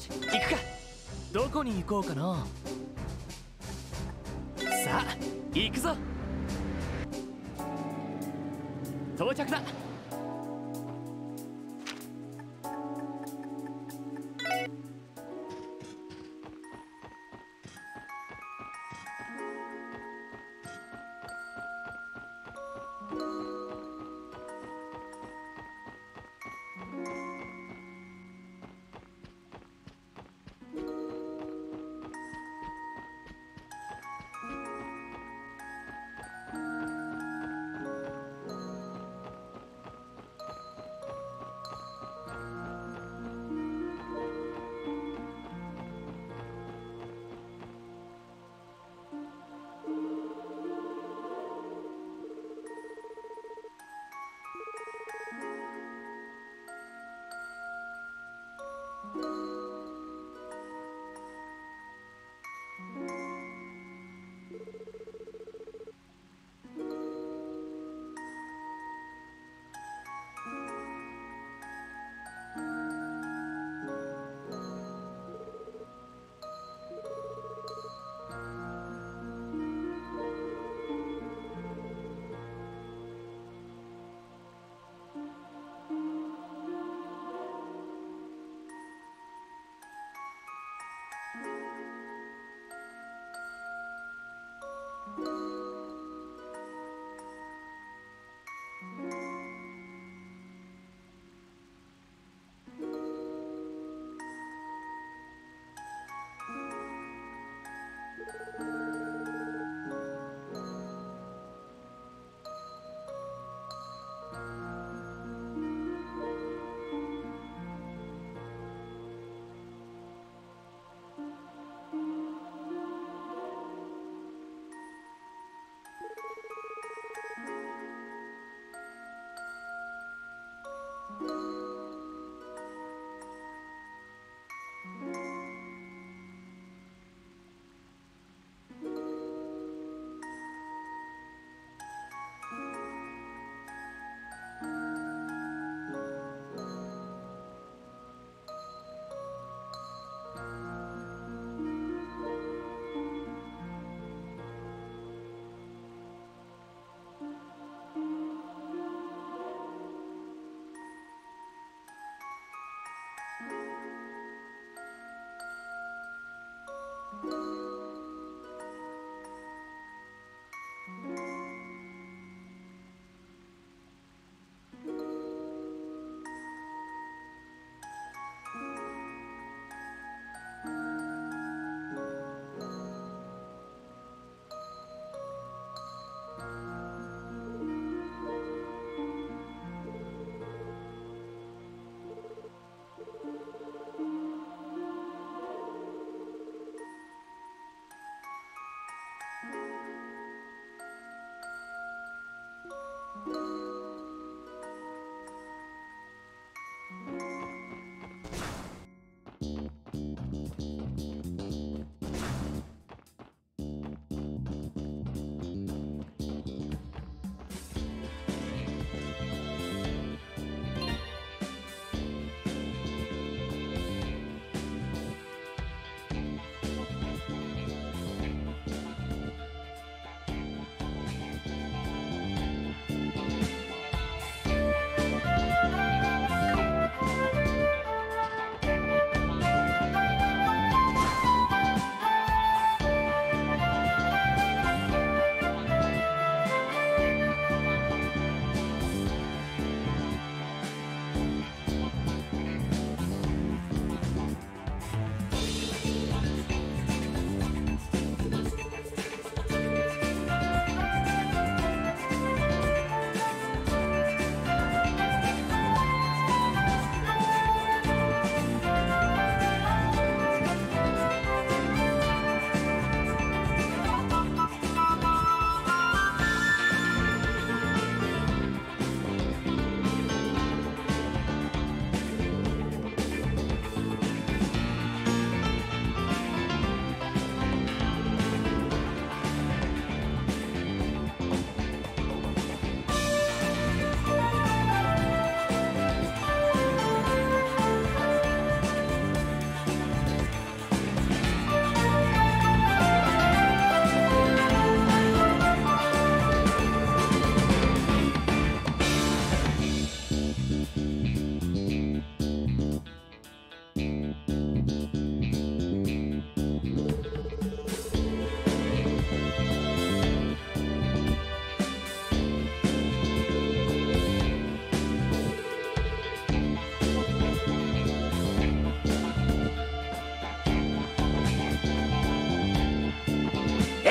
し行くか。どこに行こうかな。さあ行くぞ。到着だ。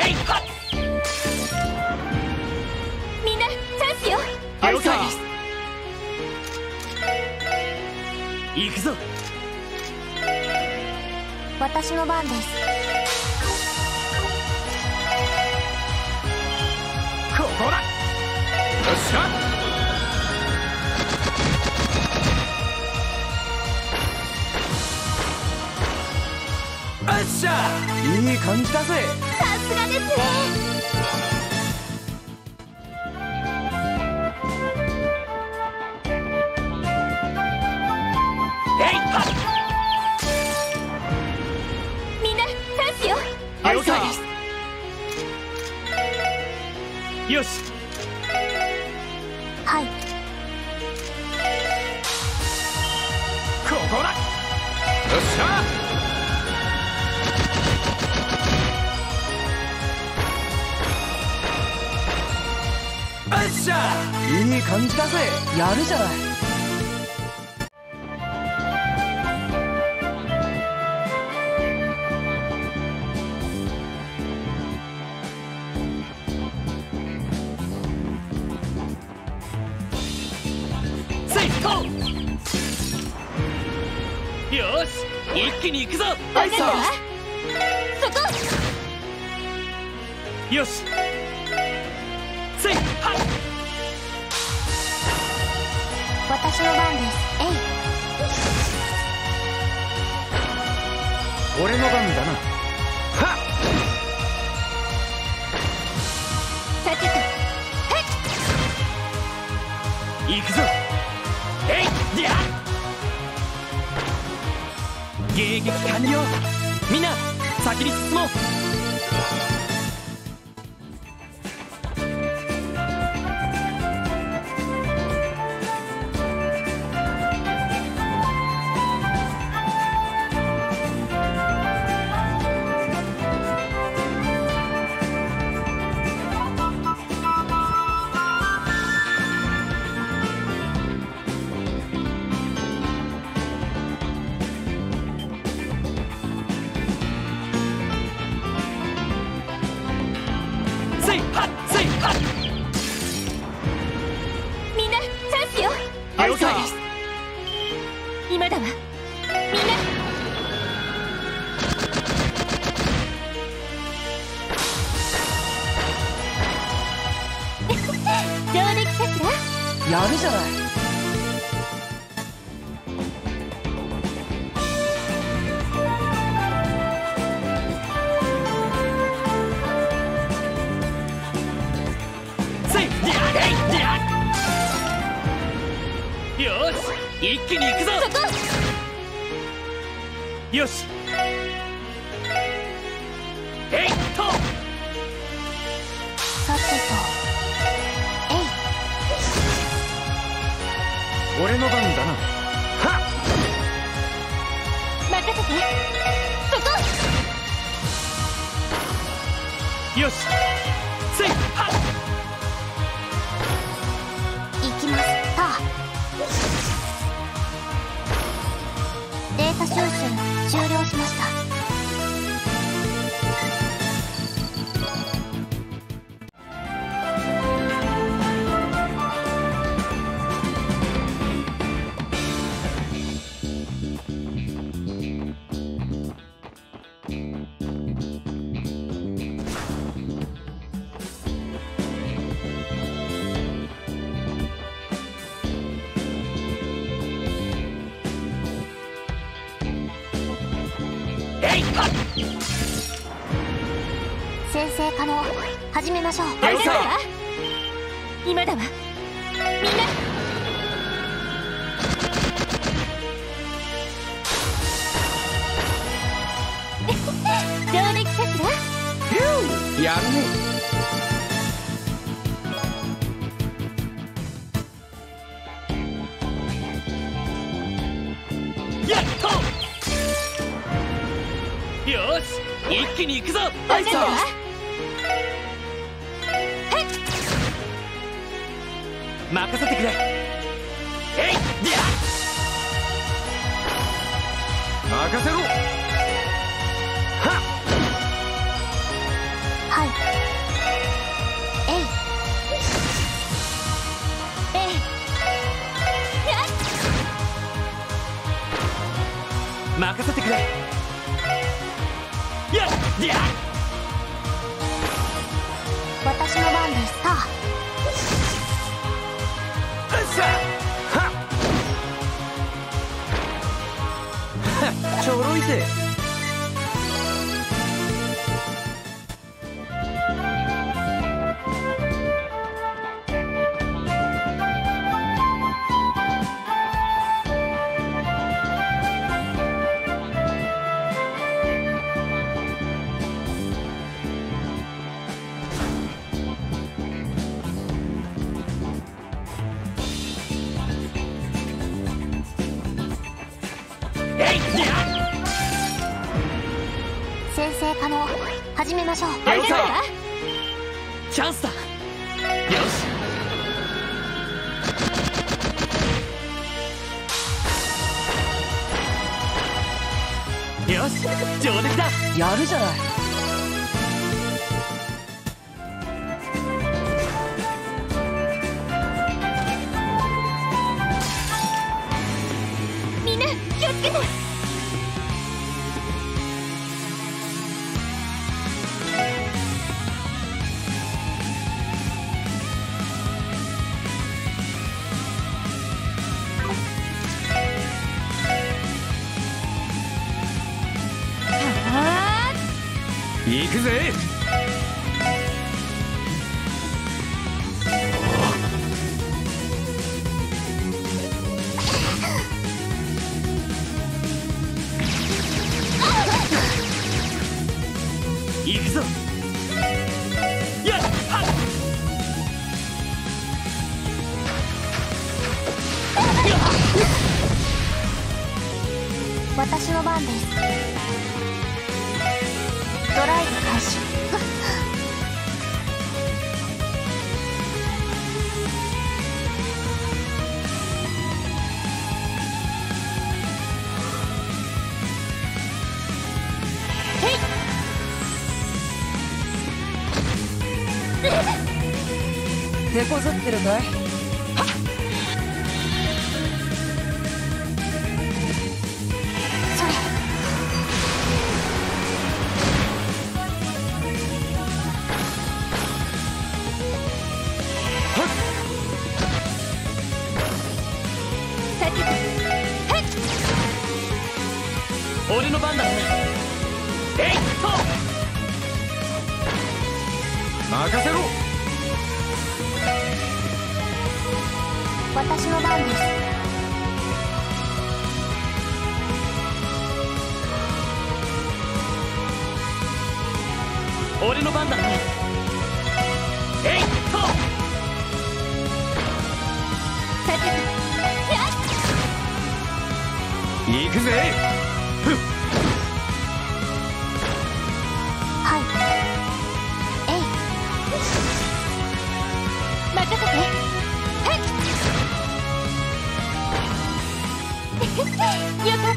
いはっみんなチャンスよ。 了解です。行くぞ。 私の番です。 ここだ。よっしゃ。よっしゃ。いい感じだぜ。 さすがですね。みんなチャンスよ。 了解です。よし。 はい。 ここだ。よっしゃ。よっしゃ。いい感じだぜ。やるじゃない。よし、一気に行くぞ。 わかったわ。そこ。 よし。せいはっ。 私の番です。えい。 俺の番だな。はっ。 さてと。 行くぞ。えい、りゃ。迎撃完了。みんな先に進もう。 みんなチャンスよ。 了解です。 今だわ。みんな上出来かしら。 やるじゃない。よし、一気に行くぞ。 そこ。 よし。えいっと。 さてと。えい。 俺の番だな。はっ。 任せて。そこ。 よし。せいはっ。 行きます。さあ。データ収集終了しました。生成可能。始めましょう。 了解。 今だわ。みんな上出来かしら。 やるね。やっと。よし、一気に行くぞ。 わかったわ。 任せてくれ。えい、りゃ。任せろ。はっ。 ははいえいえい任せてくれ。やっやっ、 私の番ですさ。 うっしゃはっはっ、ちょろいぜ。 先生可能始めましょう。 了解。チャンスだ。よしよし、上出来だ。やるじゃない。 みんな気をつけて。 行くぜ。行くぞ。やっはっ、 私の番です。ドライブ開始。 手こずってるかい。 それ俺の番だ。えいっと任せろ。 私の番です。 俺の番だ。えいっと行くぜ。ふっ、 はいえい任せて。よかった。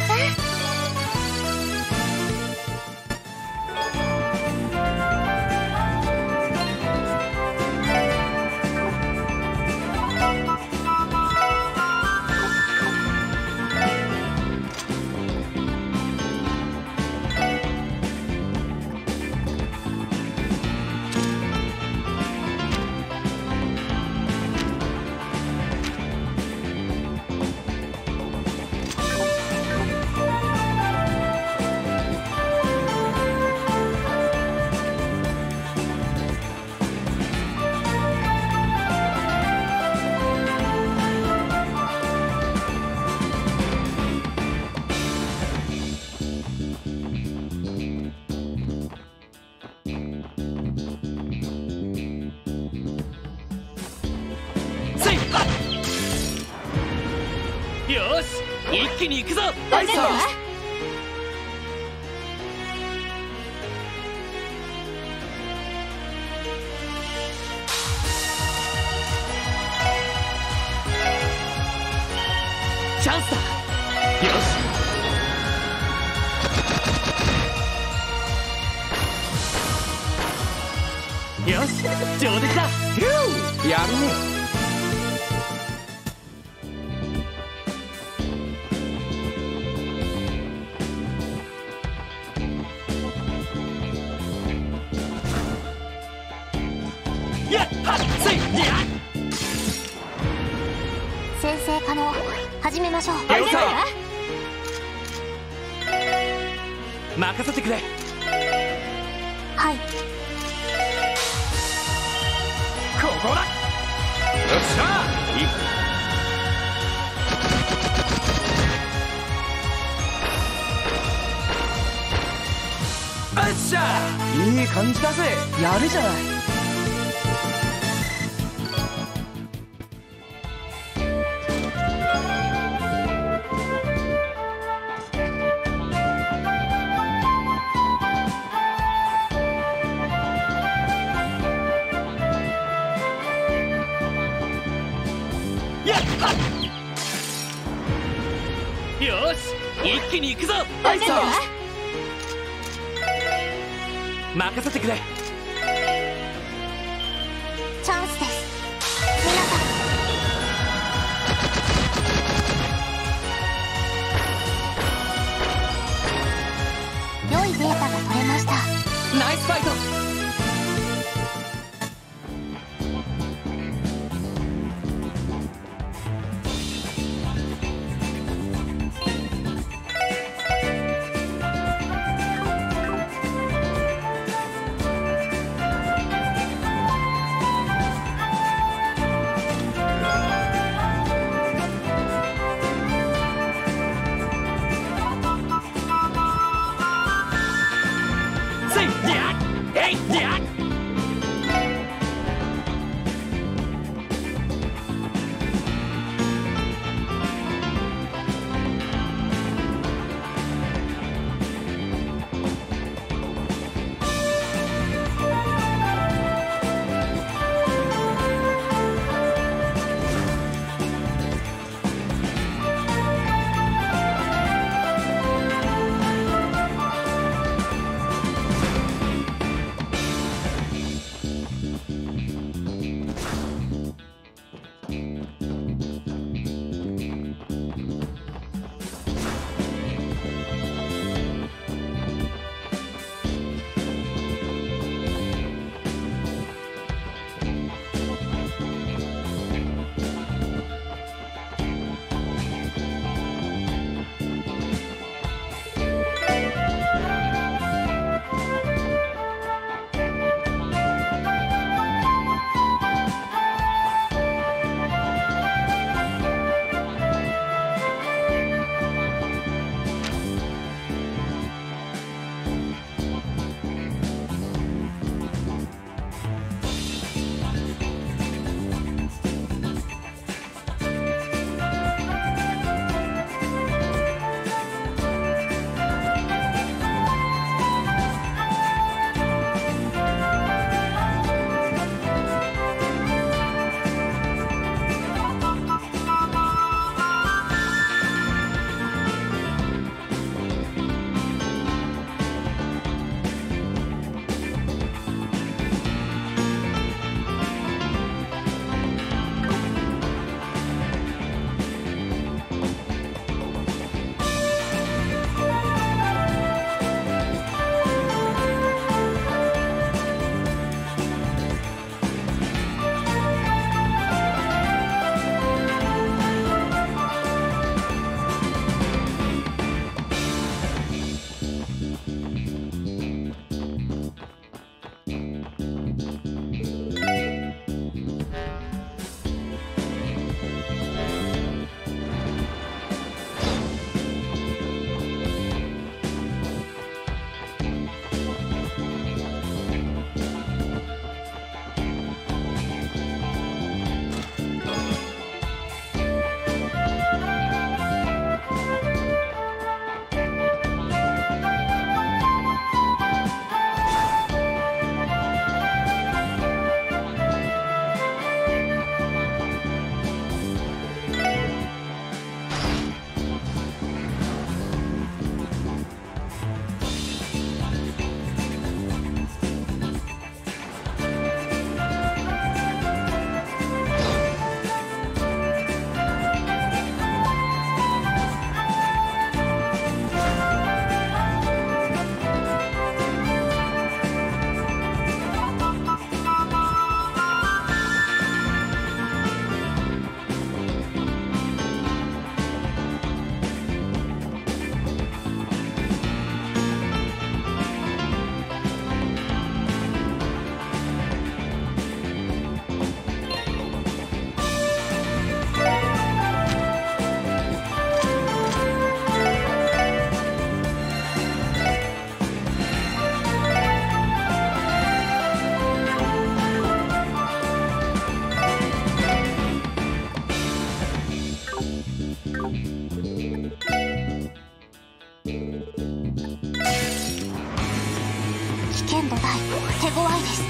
よし、一気に行くぞ。 大丈夫？ チャンスだ。よし。 よし上出来だ。やるね。やっはっついやっ先生可能。始めましょう。 了解。任せてくれ。 はい。 ここだ。よっしゃいよっしゃいい感じだぜ。やるじゃない。やっはっよし一気に行くぞ。 はいさ任せてくれ。 チャンスです。皆さん、良いデータが取れました。 ナイスファイト。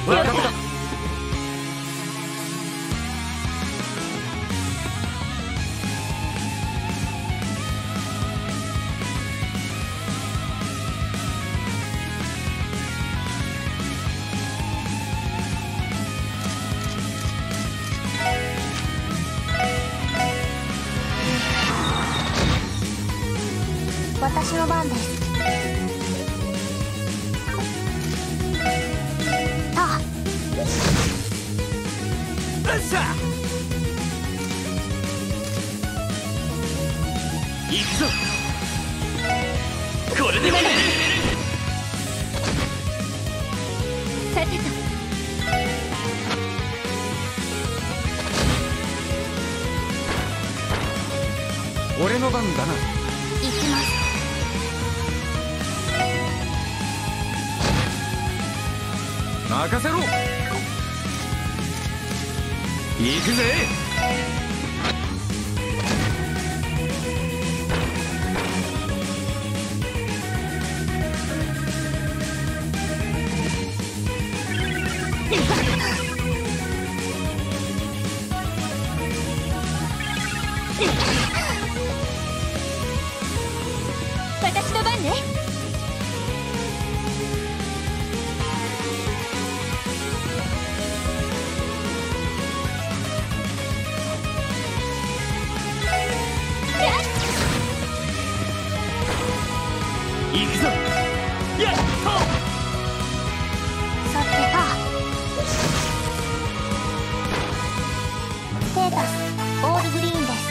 分かった。 私の番です。あっ、 よっしゃ。行くぞ。これでもね。 さてと。 俺の番だな。 行きます。 任せろ。行くぜ。 私の番ね。 行くぞ。やっと。 さてと。ステータスオールグリーンです。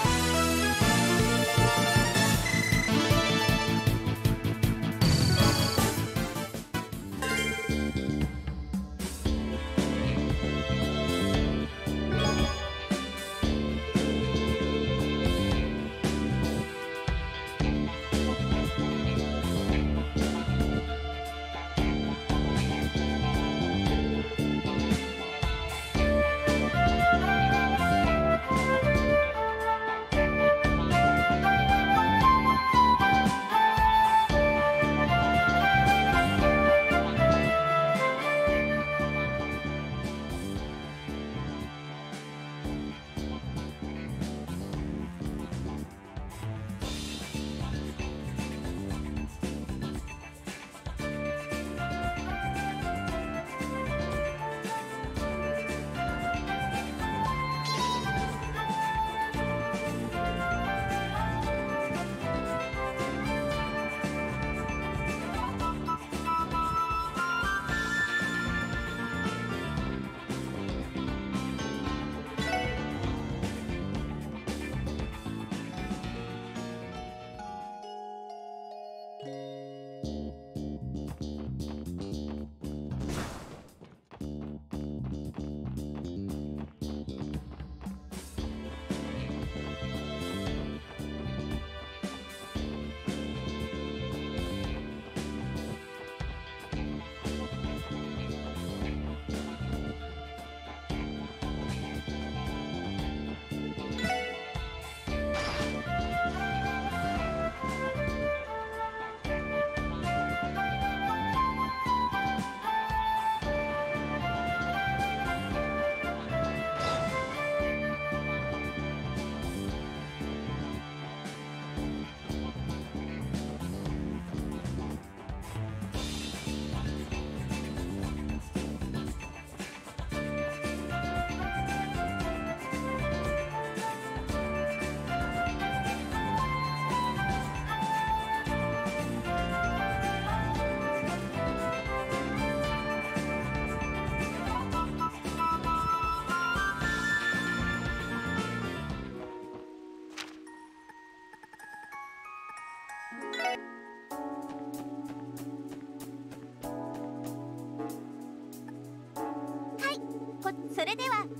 それでは、はい、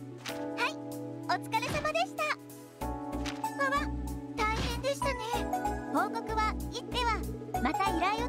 お疲れ様でした。わわ、大変でしたね。報告はいっては、また依頼を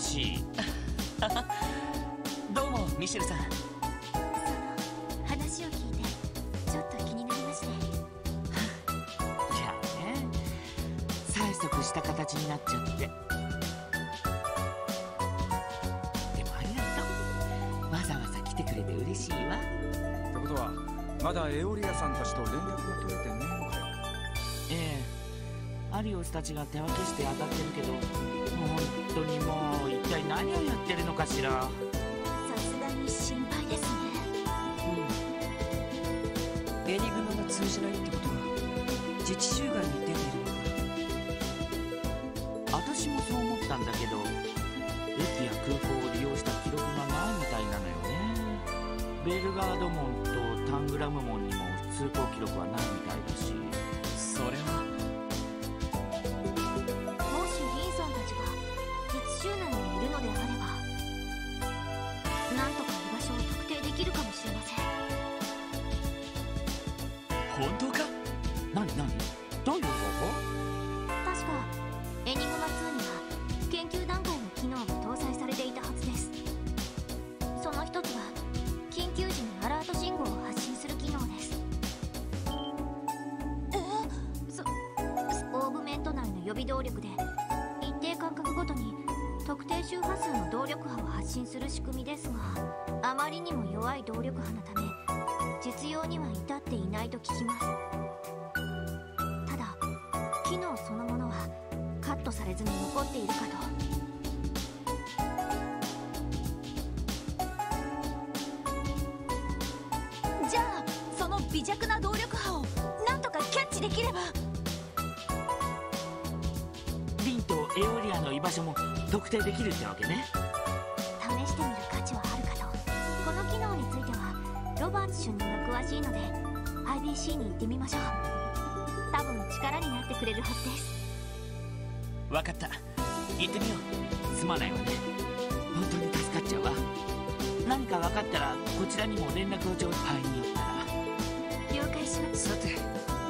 しどうもミシェルさん。 話を聞いてちょっと気になりまして。 じゃあね、催促した形になっちゃって。でもありがとう、わざわざ来てくれて嬉しいわ。 ってことはまだエオリアさんたちと連絡が取れてねえのかよ。 ええ、アリオスたちが手分けして当たってるけど、本当にもう一体何をやってるのかしら。 さすがに心配ですね。 エニグマが通じないってことは自治州外に出ているのか。 私もそう思ったんだけど、駅や空港を利用した記録がないみたいなのよね。ベルガード門とタングラム門にも通行記録はないみたいだし。 それはもしリンさんたちが自治州内にいるのであれば、なんとか居場所を特定できるかもしれません。 本当か。 何どういう方法？ 確かエニグマ2には研究段階の機能が搭載されていたはずです。その一つが緊急時にアラート信号を発信する機能です。オーグメント内の予備動力で一定間隔ごとに特定周波数の動力波を発信する仕組みですが、あまりにも弱い動力波のため実用には至っていないと聞きます。ただ機能そのものはカットされずに残っているかと。じゃあその微弱な動力波をなんとかキャッチできれば。 リンとエオリアの居場所も特定できるってわけね。 試してみる価値はあるかと。この機能についてはロバーツ主任が詳しいので IBC に行ってみましょう。多分力になってくれるはずです。 わかった、行ってみよう。すまないわね、本当に助かっちゃうわ。何か分かったらこちらにも連絡をちょうだいに寄ったら。 了解します。 さて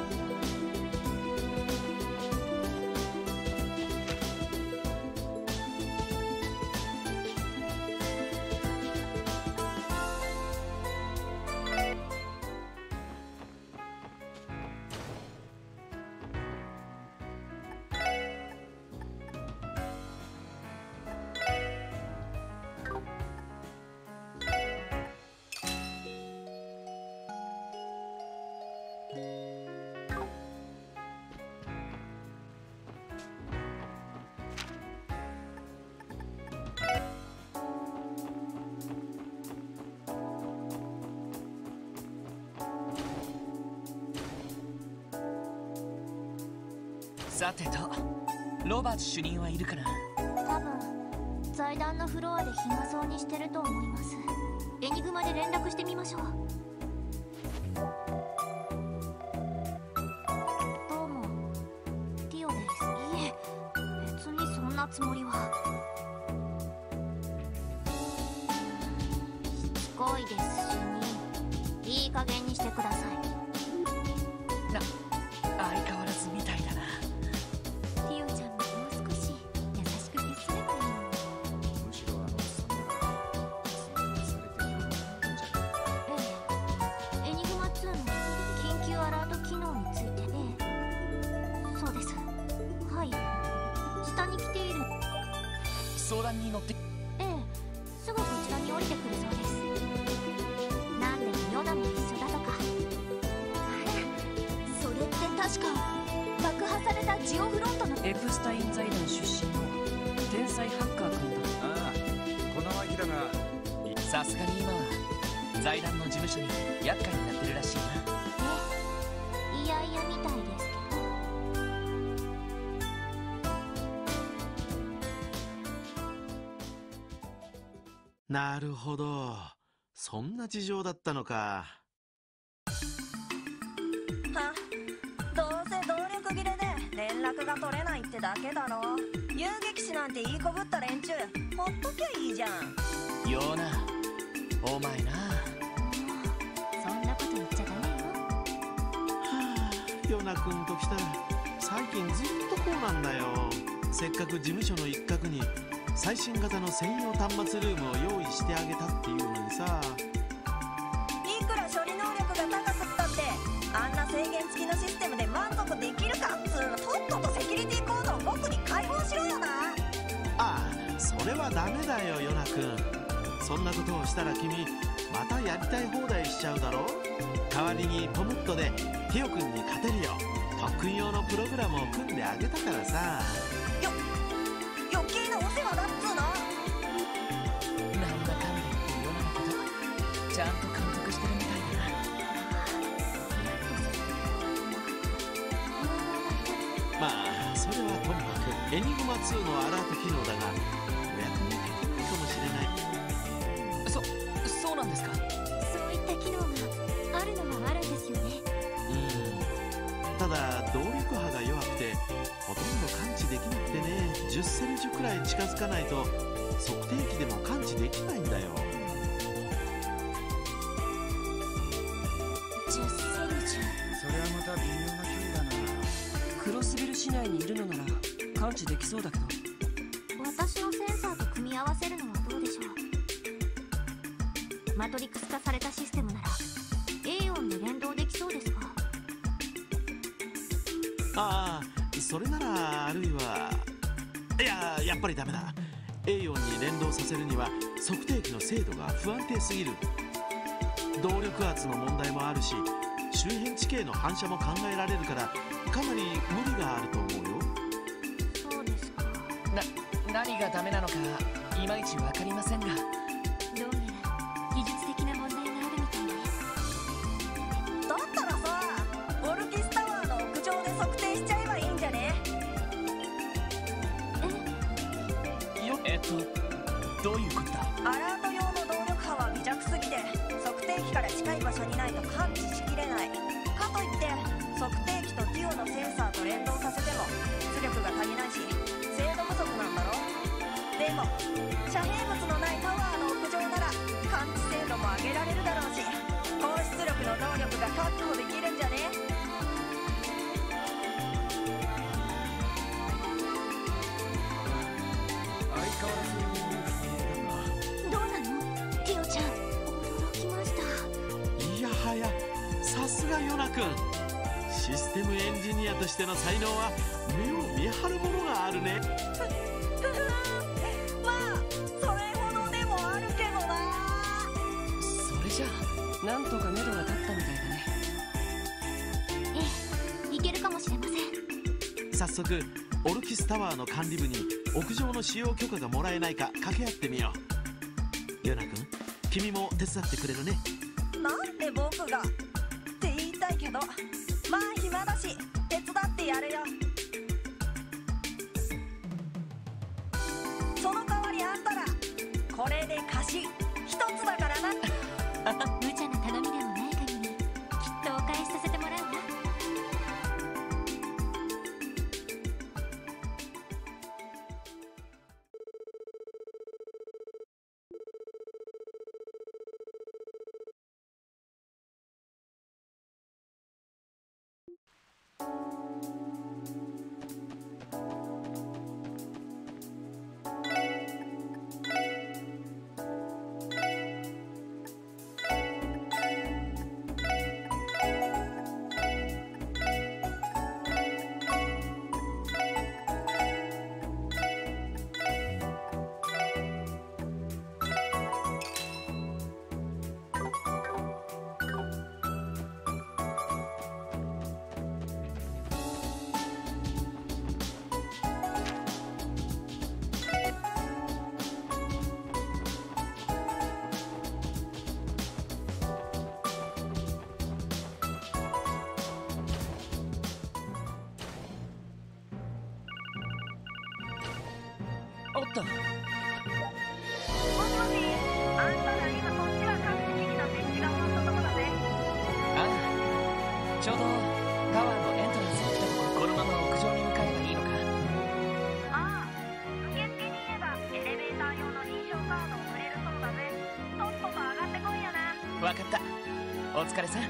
さてと、ロバーツ主任はいるかな。 多分財団のフロアで暇そうにしてると思います。エニグマで連絡してみましょう。どうもティオです。いえ、別にそんなつもりは。しつこいです主任、いい加減にしてください。 相変わらずみたいだな。 ティオちゃんももう少し優しく接すればいいのに。 むしろあのおっさんなら追加されて喜んでんじゃねええ、エニグマ2の緊急アラート機能について。そうです。はい、下に来ている。 相談に乗ってええ、すぐこちらに降りてくるそうです。なんでもヨナも一緒だとか。それって確か爆破されたジオフロントの。 エプスタイン財団出身の天才ハッカー君だ。 ああ、この秋だがさすがに今は財団の事務所に厄介になってるらしいな。 いやいやみたいですけど。 なるほど、そんな事情だったのか。 は、どうせ動力切れで連絡が取れないってだけだろ。遊撃士なんていいこぶった連中ほっときゃいいじゃん。 ような、お前な。 そんなこと言っちゃダメよ。 ヨナ君ときたら最近ずっとこうなんだよ。せっかく事務所の一角に最新型の専用端末ルームを用意してあげたっていうのにさ。 いくら処理能力が高くったってあんな制限付きのシステムで満足できるかっつうの。とっととセキュリティコードを僕に開放しろよな。 ああ、それはダメだよヨナ君。そんなことをしたら君またやりたい放題しちゃうだろ。代わりにポムットでティオ君に勝てるよ特訓用のプログラムを組んであげたからさ。 余計なお世話だっつうの。 なんだかんだ言ってヨナのことちゃんと監督してるみたいだな。 まあそれはともかくエニグマ2のアラート機能だがお役に立てないかもしれない。 そうなんですか。 そういった機能があるのはあるんですよね。 ただ動力波が弱くてほとんど感知できなくてね。10セルジュくらい近づかないと測定器でも感知できないんだよ。 10セルジュ。 それはまた微妙な距離だな。 クロスビル市内にいるのなら感知できそうだけど。 私のセンサーと組み合わせるのはどうでしょう。マトリックス化されたシステムならエイオンで連動できそうですか。 ああ、それならあるいはいや、やっぱりダメだ。エイオンに連動させるには測定器の精度が不安定すぎる。動力圧の問題もあるし周辺地形の反射も考えられるからかなり無理があると思うよ。 そうですか。 何がダメなのかいまいちわかりませんが。 どうやら技術的な問題があるみたいです。 だったらさオルキスタワーの屋上で測定しちゃえばいいんじゃね。 どういうことだ。 アラート用の動力波は微弱すぎて測定器から近い場所にないと感知しきれない。かといって測定器とディオのセンサーと連動させても出力が足りないし精度不足なんだろ。でも遮蔽物のないタワーの屋上なら感知精度も上げられるだろうし高出力の能力が確保できるんじゃね。 相変わらずどうなのティオちゃん。驚きました。 いやはやさすがヨナ君。システムエンジニアとしての才能は目を見張るものがあるね。 まあそれほどでもあるけどな。 それじゃあなんとか目処が立ったみたいだね。 ええ、いけるかもしれません。 早速オルキスタワーの管理部に屋上の使用許可がもらえないか掛け合ってみよう。ヨナ君君も手伝ってくれるね。 なんで僕がって言いたいけどまあ暇だし手伝ってやるよ。その代わりあんたらこれで貸し一つだからな。 無茶な頼みでもない限りきっとお返しさせてもらうわ。 おっと。 もしもし、あんたら今こっちは各地機器の設置が終わったとこだぜ。 ああ、ちょうどタワーのエントランスに来たところ、このまま屋上に向かえばいいのか。 ああ、受付に言えばエレベーター用の認証カードをくれるそうだぜ。とっとと上がってこいよな。 わかった。お疲れさん。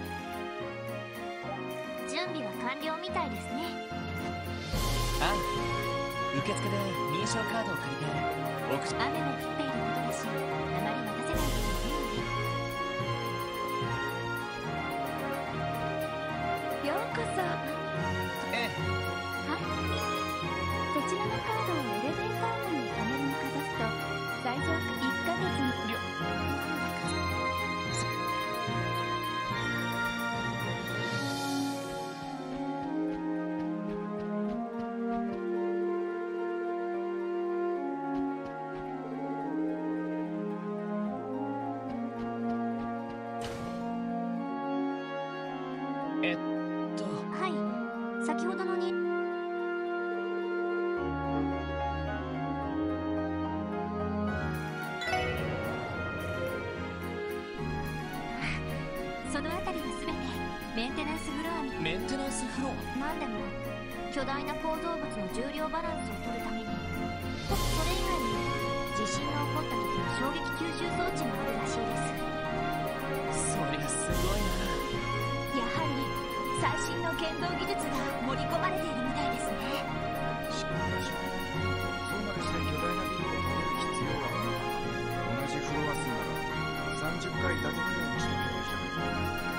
準備は完了みたいですね。 ああ、受付で認証カードを借りて屋雨も降っていることだし、あまり待たせないこともいいよね。ようこそ。 ええ。 はい。こちらのカードをエレベーター内にパネルにかざすと、最上1ヶ月にはい、先ほどのにそのあたりはすべてメンテナンスフロアに。 メンテナンスフロア。 なんでも巨大な構造物の重量バランスを取るために、それ以外に地震が起こった時の衝撃吸収装置もあるらしいです。 そりゃすごいな。 やはり最新の建造技術が盛り込まれているみたいですね。 しかしそうまでして巨大なビルを建てる必要はない。同じフロア数なら30階建てくらいにしてみればいいじゃないか。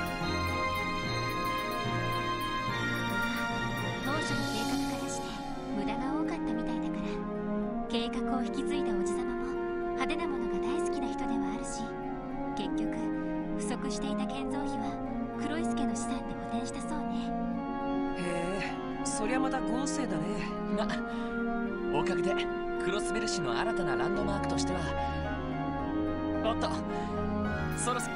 当初の計画からして無駄が多かったみたいだから、計画を引き継いだおじさまも派手なものが大好きな人ではあるし、結局不足していた建造費は黒井助の資産で補填したそうね。 へえ、そりゃまた豪勢だね。 ま、おかげでクロスベル市の新たなランドマークとしては。おっと、そろそろ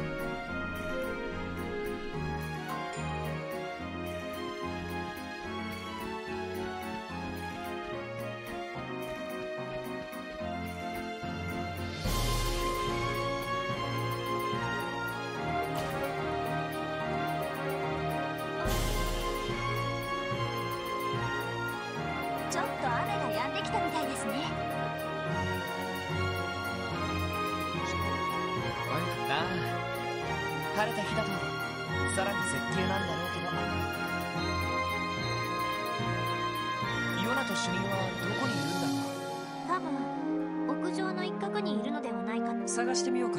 ちょっと雨が止んできたみたいですね。 なあ、晴れた日だとさらに絶景なんだろうけど、ヨナと主任はどこにいるんだろう。 多分屋上の一角にいるのではないか。 探してみようか。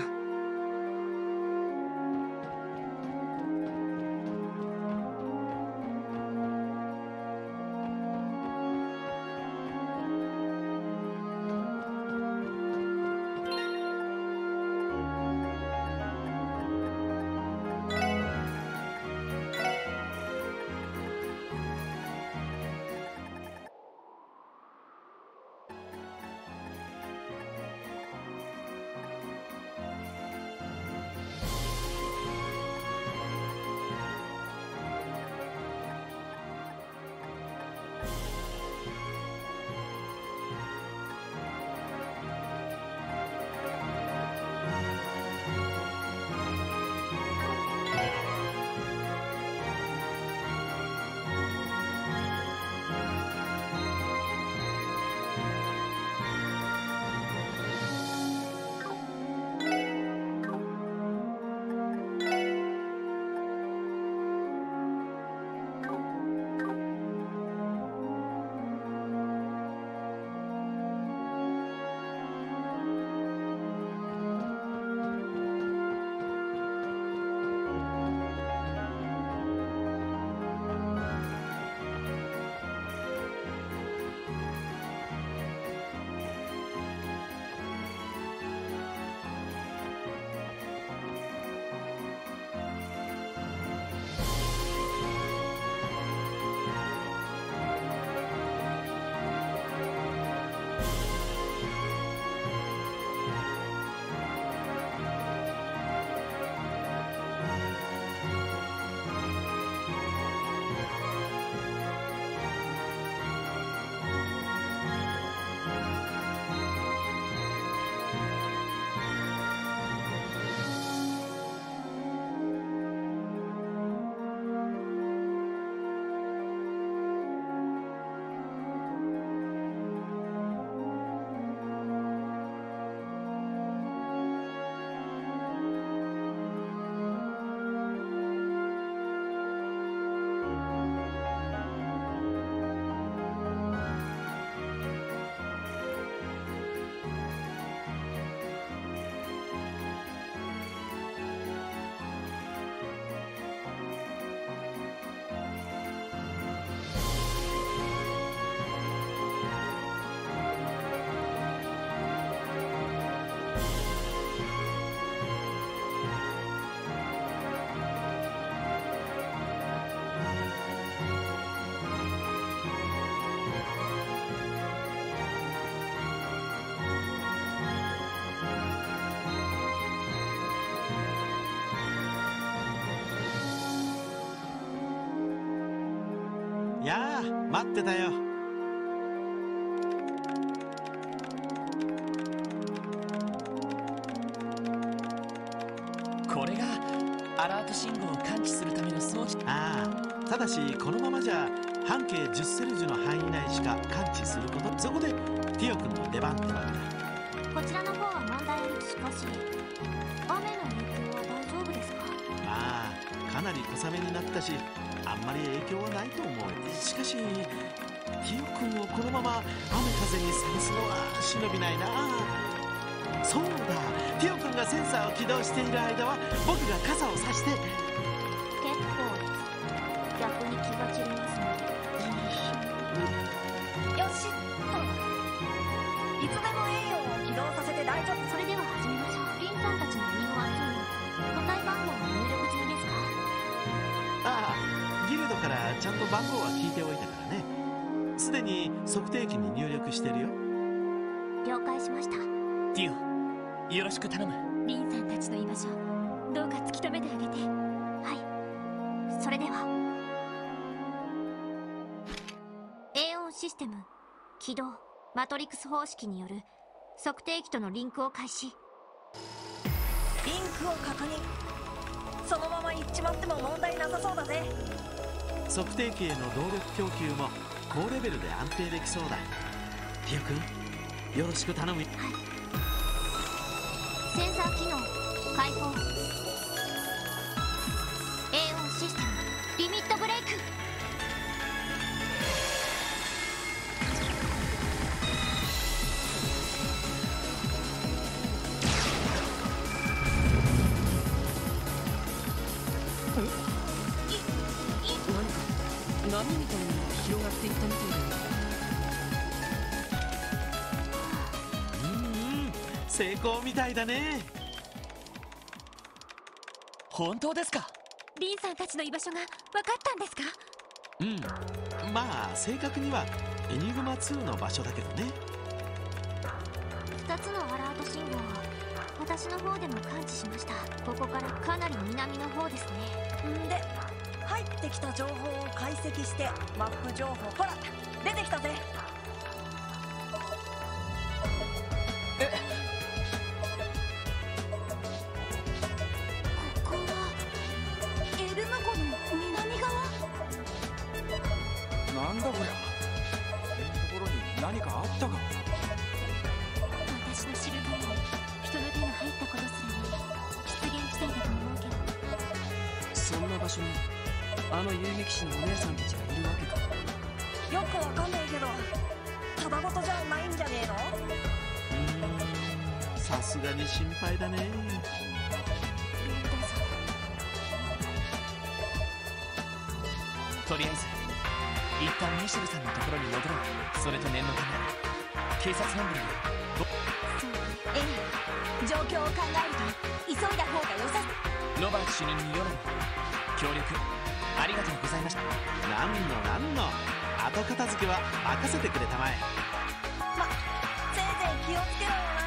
やあ、待ってたよ。 これがアラート信号を感知するための装置。 ああ、ただしこのままじゃ半径10セルジュの範囲内しか感知すること。そこでティオ君の出番ってわけだ。 こちらの方は問題あり。しかし雨の影響は大丈夫ですか？ まあかなり小雨になったし、あんまり影響はないと思う。しかしティオ君をこのまま雨風にさらすのは忍びないな。そうだ、ティオ君がセンサーを起動している間は僕が傘を差して。 結構逆に気が散りますね。 よしっと、いつでも栄養を起動させて大丈夫。 それでは始めましょう。リンさんたちのリンゴは2の個体番号は入力済みですか？ ああ、ギルドからちゃんと番号は聞いておいたからね。すでに測定器に入力してるよ。 了解しました。 ティオ、よろしく頼む。 リンさんたちの居場所、どうか突き止めてあげて。はい、それではエオンシステム起動。マトリクス方式による測定器とのリンクを開始。 リンクを確認。そのまま行っちまっても問題なさそうだぜ。 測定器への動力供給も高レベルで安定できそうだ。ティオ君、よろしく頼む。 はい、センサー機能開放。エオンシステムリミットブレイク。 波みたいに広がっていったみたいだ。 成功みたいだね。 本当ですか？ リンさんたちの居場所が分かったんですか？ まあ正確にはエニグマ2の場所だけどね。 2つのアラート信号は私の方でも感知しました。ここからかなり南の方ですね。 んで、入ってきた情報を解析してマップ情報、ほら出てきたぜ。 ここはエルム湖の南側。 なんだこりゃ。こんなところに何かあったか。 私の知る限り人の手が入ったことすらない出現地帯だと思うけど。 そんな場所にあの遊撃士のお姉さんたちがいるわけか。 よくわかんねえけど、ただごとじゃないんじゃねえの？ さすがに心配だね。 どうぞ。 とりあえず一旦ミシェルさんのところに戻ろう。それと念のため警察本部に。 ええ、状況を考えると急いだ方が良さロバート主任によろ協力ありがとうございました。 なんの後片付けは任せてくれたまえ。 ま、せいぜい気をつけろよな。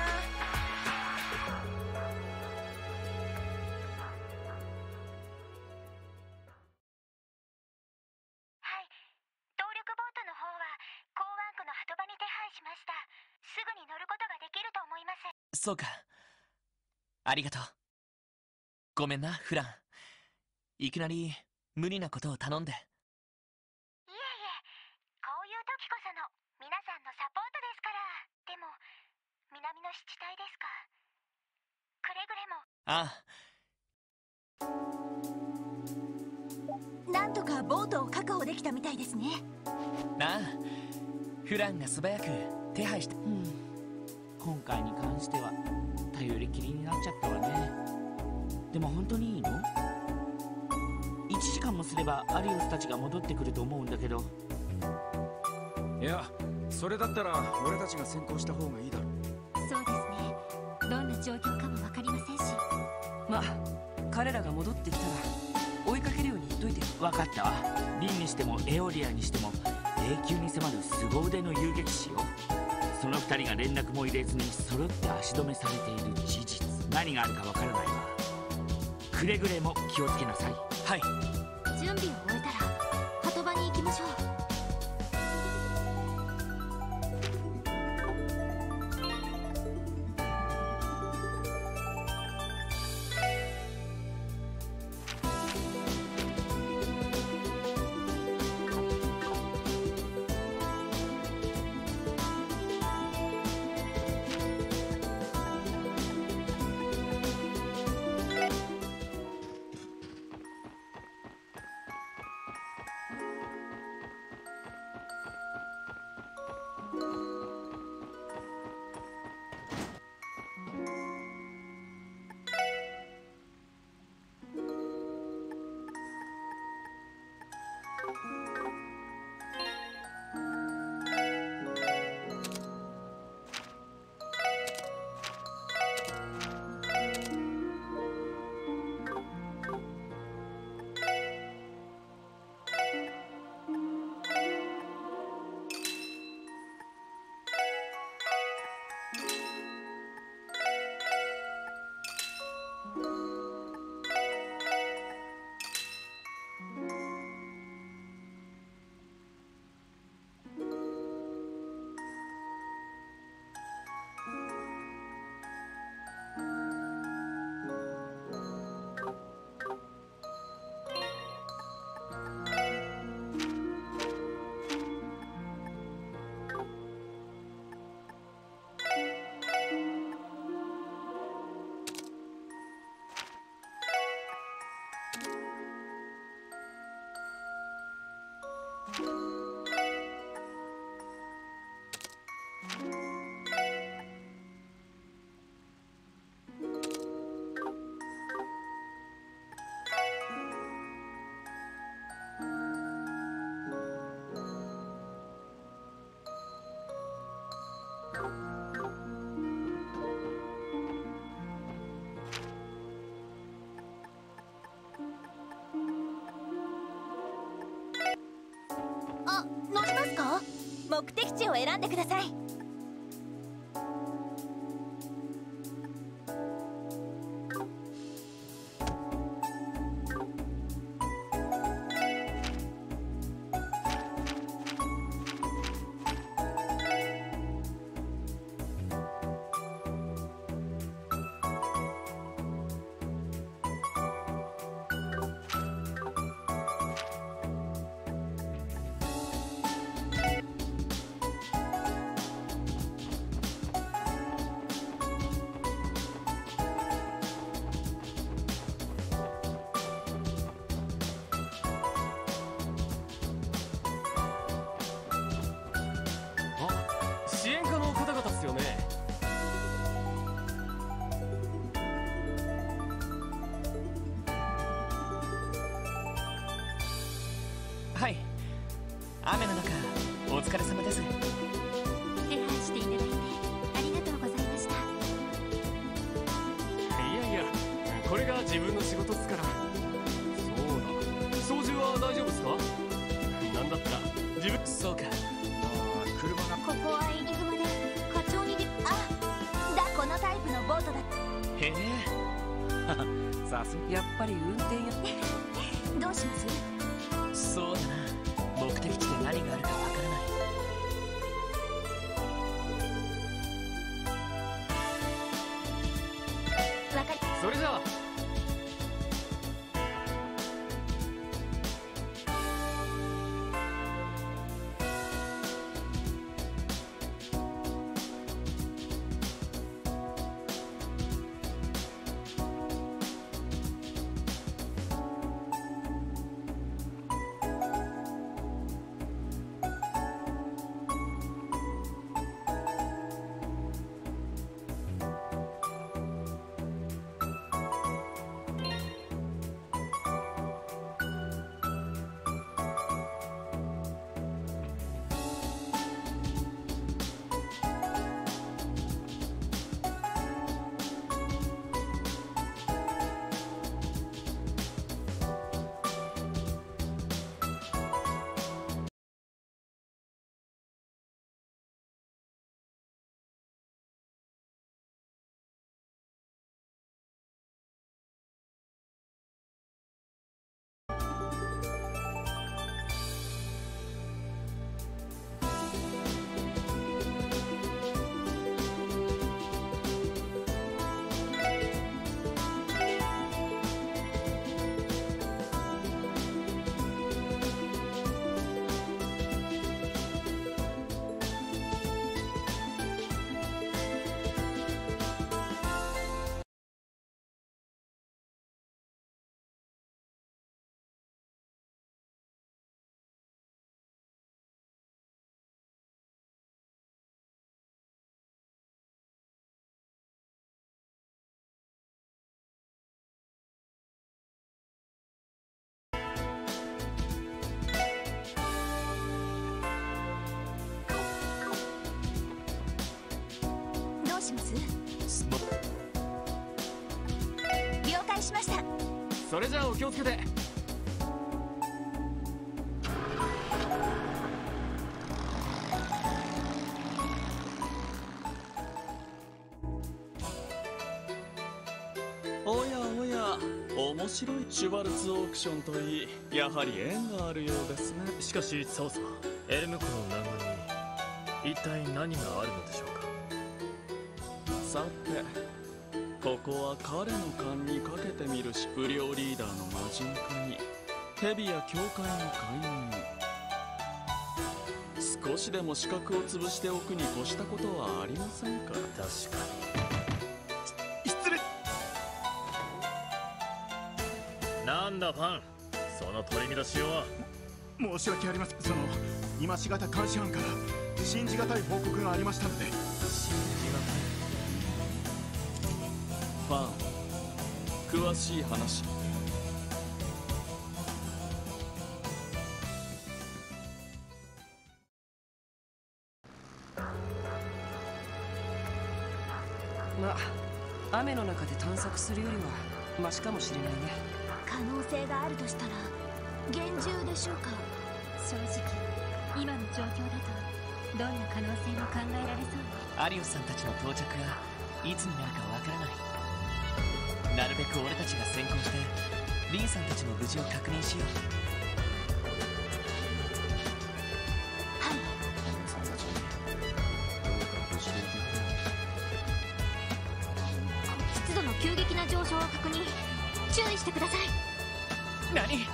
はい、動力ボートの方は港湾区の鳩場に手配しました。すぐに乗ることができると思います。 そうか、ありがとう。ごめんなフラン、いきなり無理なことを頼んで。 いえいえ、こういう時こその皆さんのサポートですから。でも南の湿地帯ですか。くれぐれも。 ああ、 なんとかボートを確保できたみたいですね。 ああ、フランが素早く手配して。 今回に関しては頼りきりになっちゃったわね。でも本当にいいの？1時間もすればアリオスたちが戻ってくると思うんだけど。 いや、それだったら俺たちが先行した方がいいだろう。 そうですね。どんな状況かも分かりませんし。 まあ彼らが戻ってきたら追いかけるように言っといてよ。 分かったわ。リンにしてもエオリアにしても永久に迫る凄腕の遊撃士よ。その2人が連絡も入れずに揃って足止めされている事実、何があるか分からないわ。くれぐれも気をつけなさい。 はい。 準備を終えたら鳩場に行きましょう。 乗りますか？目的地を選んでください。 支援家の方々っすよね。 はい。雨の中お疲れ様です。 手配していただいてありがとうございました。 いやいや、これが自分の仕事っすから。そうだ、操縦は大丈夫っすか？なんだったら自分。 そうか。 車がここはエニグマで課長にこのタイプのボートだ。 へえ。 さすやっぱり運転や。 どうします？ そうだな。目的地で何があるかわからない。 それじゃあ。 それじゃあお気をつけて。 おやおや、面白いシュバルツオークションといい、やはり縁があるようですね。 しかしそうそう、エルム湖の南岸に一体何があるのでしょうか。 さて、ここは彼の勘にかけてみるし、不良リーダーの魔人化に蛇や教会の介入、少しでも資格を潰しておくに越したことはありませんから。 確かに。 失礼。 なんだファン、その取り乱しようは。 申し訳ありません。今しがた監視班から信じがたい報告がありましたので。 ファン、詳しい話。 まあ雨の中で探索するよりはマシかもしれないね。 可能性があるとしたら厳重でしょうか。 正直今の状況だとどんな可能性も考えられそうね。 アリオスさんたちの到着がいつになるかわからない。なるべく俺たちが先行してリンさんたちの無事を確認しよう。 はい。 さんたちどうか無事でいて湿度の急激な上昇を確認。注意してください。 何？こ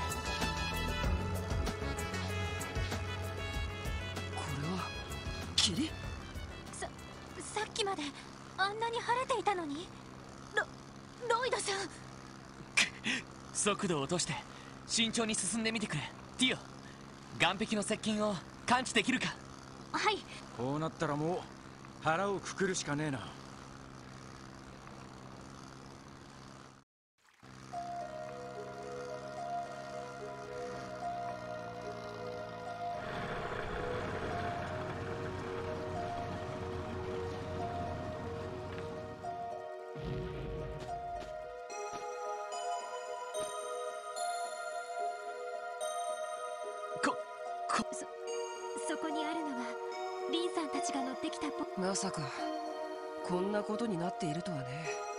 れは霧？ さっきまであんなに晴れていたのに。ロイドさん。 速度を落として慎重に進んでみてくれ。ティオ、岸壁の接近を感知できるか？ はい。 こうなったらもう腹をくくるしかねえな。 そこにあるのがリンさんたちが乗ってきたまさかこんなことになっているとはね。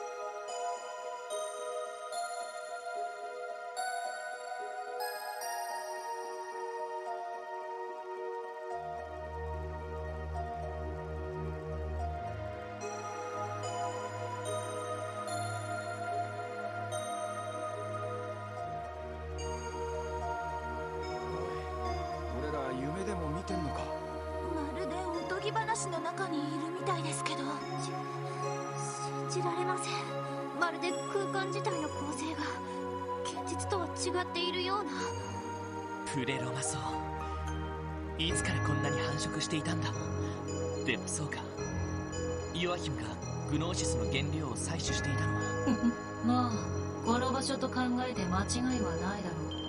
俺ら夢でも見てんのか。 まるでおとぎ話の中にいるみたいですけど、信じられません。まるで空間自体の構成が現実とは違っているような。 プレロマソウ、いつからこんなに繁殖していたんだ。でもそうか、ヨアヒムがグノーシスの原料を採取していたのはまあこの場所と考えて間違いはないだろう。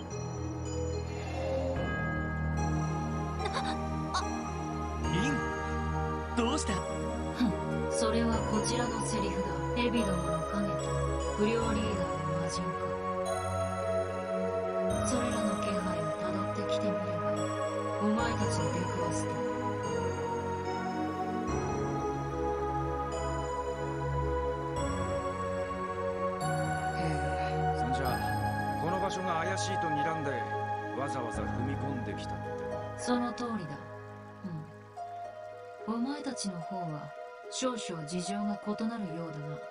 リン、どうした？ それはこちらのセリフだ。エビどもの影と不良リーダーの魔人か。それらの気配をたどってきてみればお前たちに出くわすと。 そんじゃこの場所が怪しいと睨んでわざわざ踏み込んできたって。 その通りだ。お前たちの方は少々事情が異なるようだな。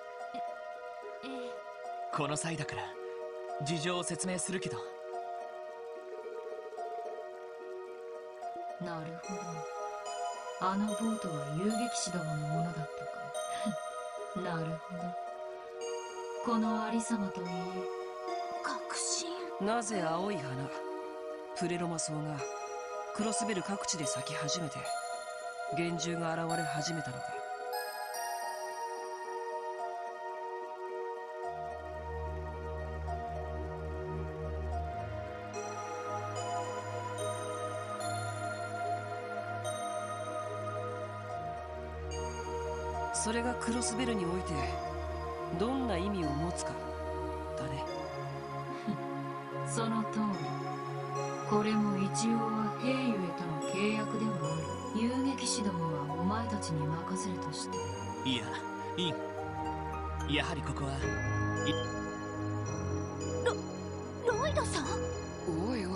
この際だから事情を説明するけど。 なるほど。あのボートは遊撃士どものものだったか。なるほど。このありさまといい確信。 なぜ青い花プレロマソウがクロスベル各地で咲き始めて幻獣が現れ始めたのか。それがクロスベルにおいてどんな意味を持つかだね。 その通り。これも一応は兵ゆえとの契約でもある。遊撃士どもはお前たちに任せるとして。 いや、イン。やはりここはロイドさん。 おいおい。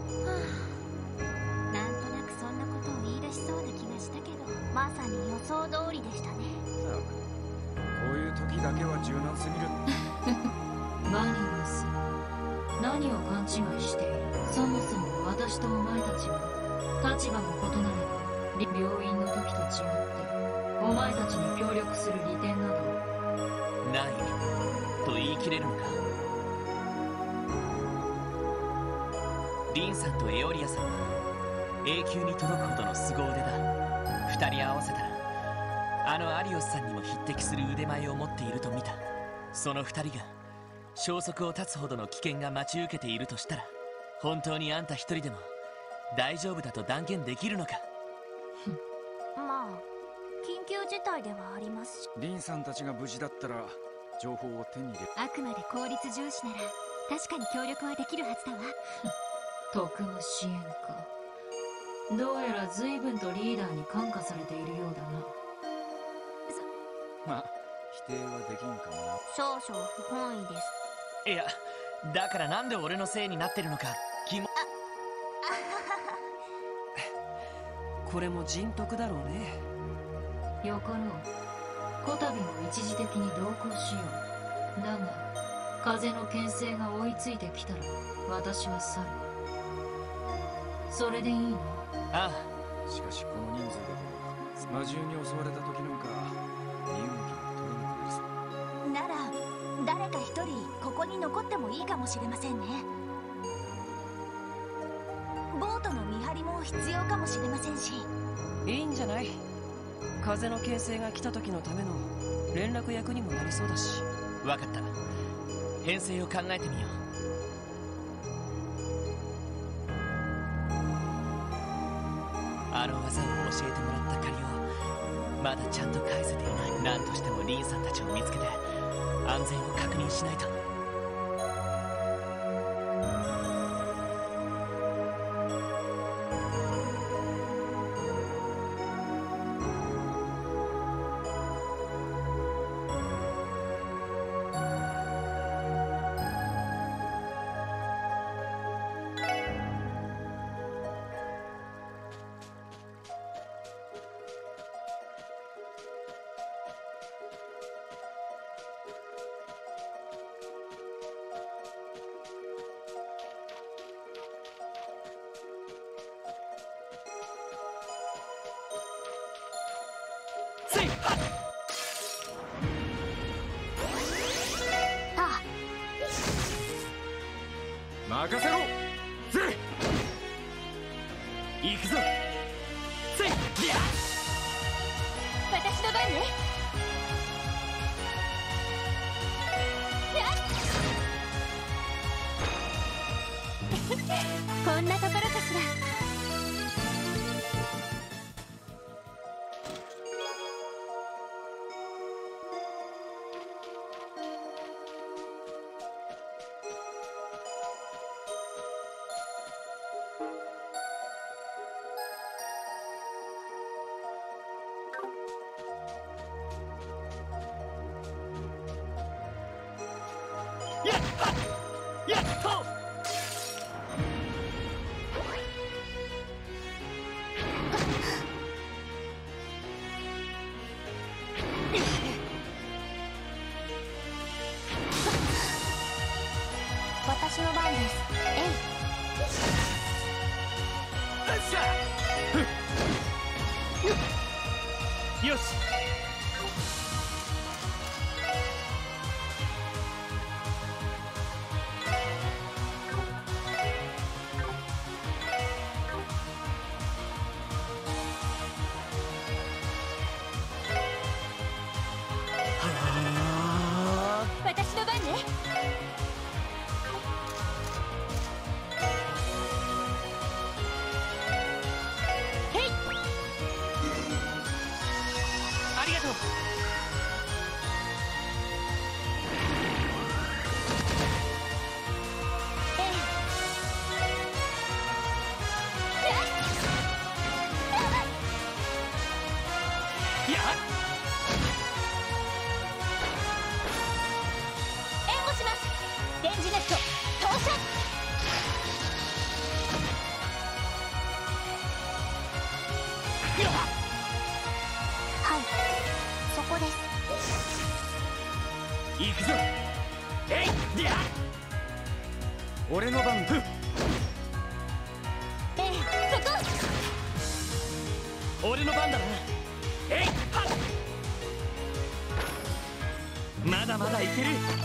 なんとなくそんなことを言い出しそうな気がしたけど、まさに予想通りでしたね。 こういう時だけは柔軟すぎる。 バニムス、何を勘違いしている。そもそも私とお前たちは立場が異なれば、病院の時と違ってお前たちに協力する利点などないと言い切れるのか。リンさんとエオリアさんは永久に届くほどの凄腕だ。二人合わせたらあのアリオスさんにも匹敵する腕前を持っていると見た。その二人が消息を絶つほどの危険が待ち受けているとしたら、本当にあんた一人でも大丈夫だと断言できるのか。 まあ緊急事態ではありますし、 リンさんたちが無事だったら情報を手に入れ。 あくまで効率重視なら確かに協力はできるはずだわ。 特務支援か。どうやら随分とリーダーに感化されているようだな。 まあ否定はできんかもな。 少々不本意です。 いや、だからなんで俺のせいになってるのかこれも人徳だろうね。 よかろう。こたびも一時的に同行しよう。だが風の牽制が追いついてきたら私は去る。それでいいな。 ああ。しかしこの人数だと魔獣に襲われた時なんか身動きが取れなくなりそう。 なら誰か一人ここに残ってもいいかもしれませんね。ボートの見張りも必要かもしれませんし。 いいんじゃない。風の形成が来た時のための連絡役にもなりそうだし。 分かった。編成を考えてみよう。あの技を教えてもらった借りをまだちゃんと返せていない。何としてもリンさんたちを見つけて安全を確認しないと。 任せろ。ぜ行くぞ。せいや私の番ね。こんなところかしら。 私の番です。 よし。 私の番ね。 ありがンジネット投射。はい、そこです。 行くぞ。えいりゃ俺の番。 ええ、そこ。 俺の番だな。 えいはっ。 まだまだいける。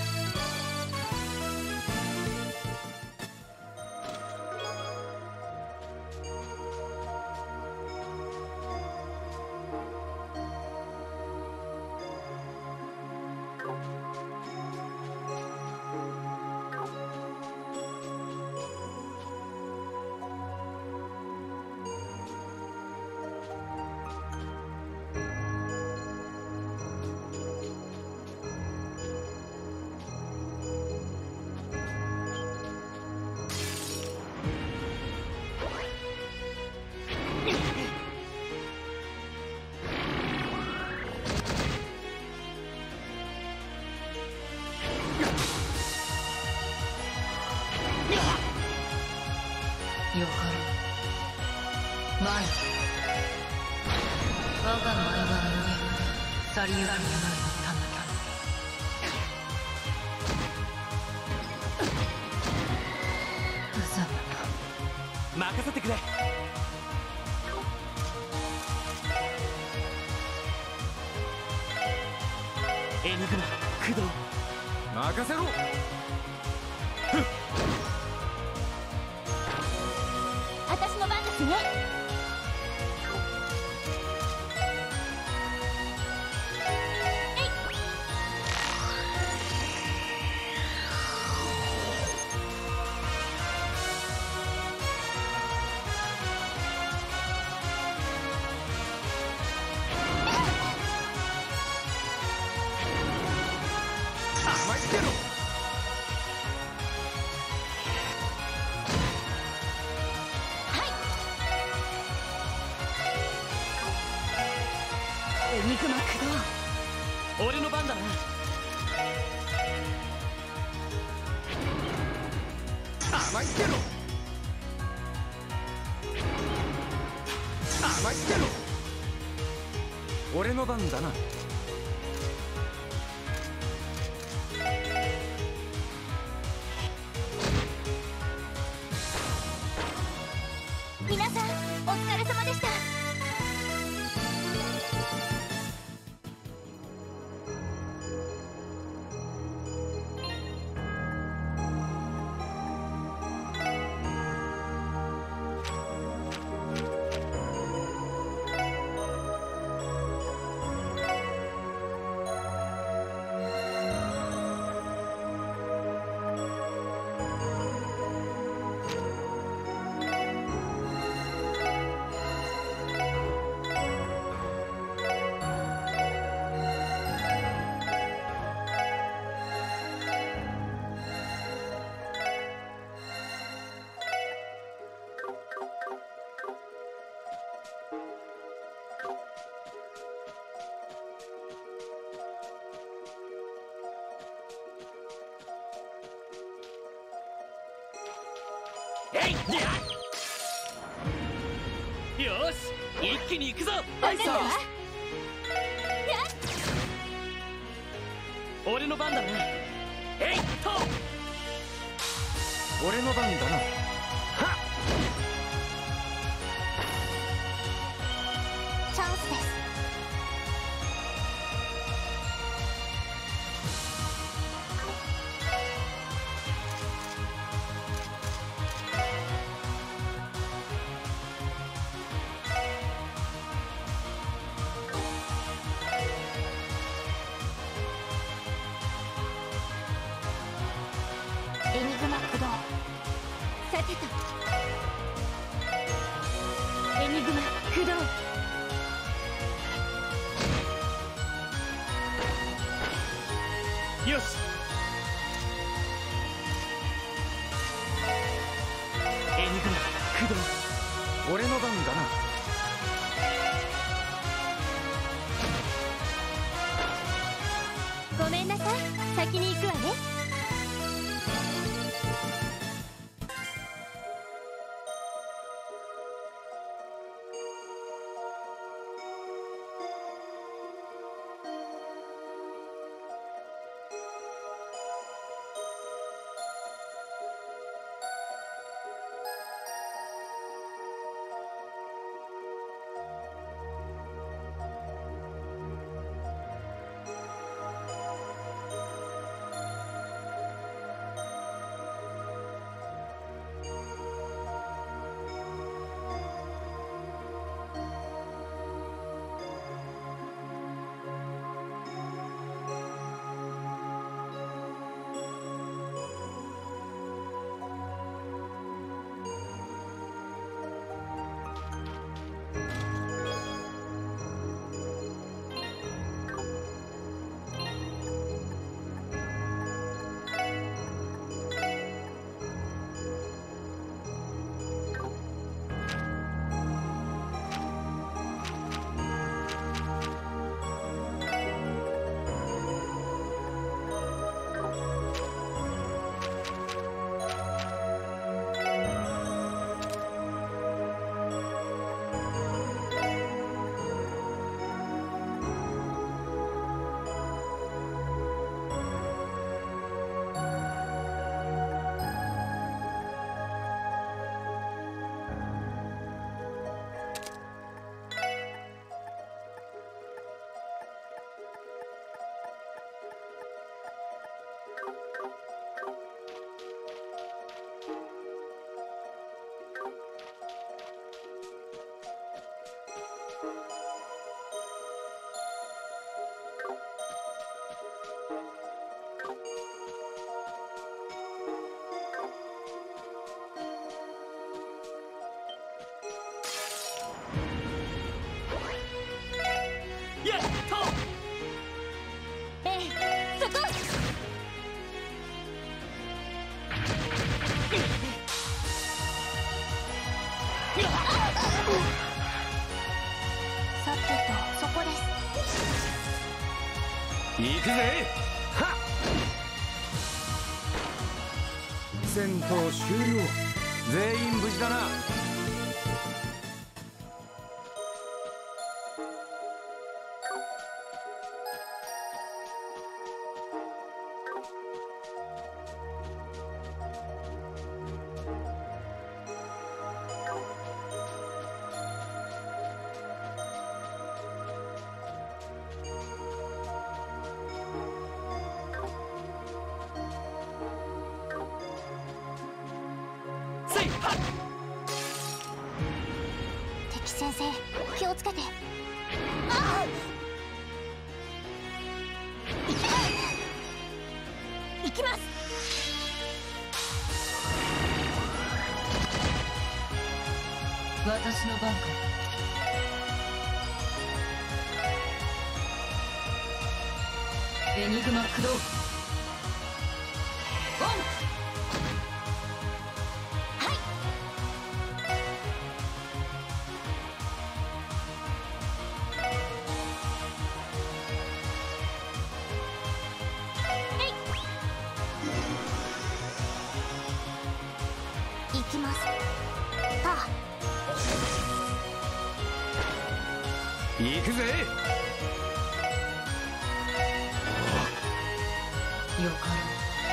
よかろう。前我が舞は無限去りゆく病のため無様な。 任せてくれ。エニグマ駆動。 任せろ。 私の番ですね。 甘いつけろ。 エニグマ駆動。 俺の番だな。 甘いつけろ。甘いつけろ。俺の番だな。 皆さんお疲れ様でした。 えいりゃよし一気に行くぞ。 わかったわ。 俺の番だな。えいっと。 俺の番だな。 チャンスです。エニグマ駆動。さてと。エニグマ駆動。 よし。エニグマ駆動。 俺の番だな。 ごめんなさい、先に行くわね。 やっとそこ。 さてとそこです。 行くぜ。はっ。 戦闘終了。全員無事だな。 敵先生、気をつけて。 行きます。 私の番か。エニグマ駆動。オン。 行きます。あ、 行くぜ。 よかろう。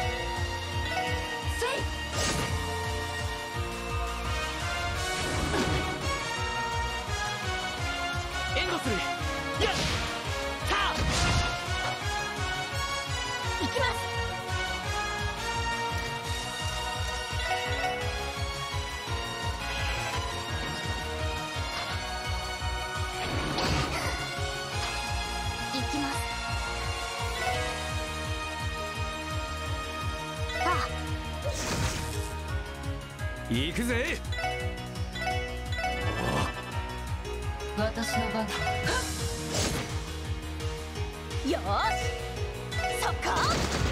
援護する。やっさあ行きます。 行きます。あ、 行くぜ。 私の番か。 よーし、そっか。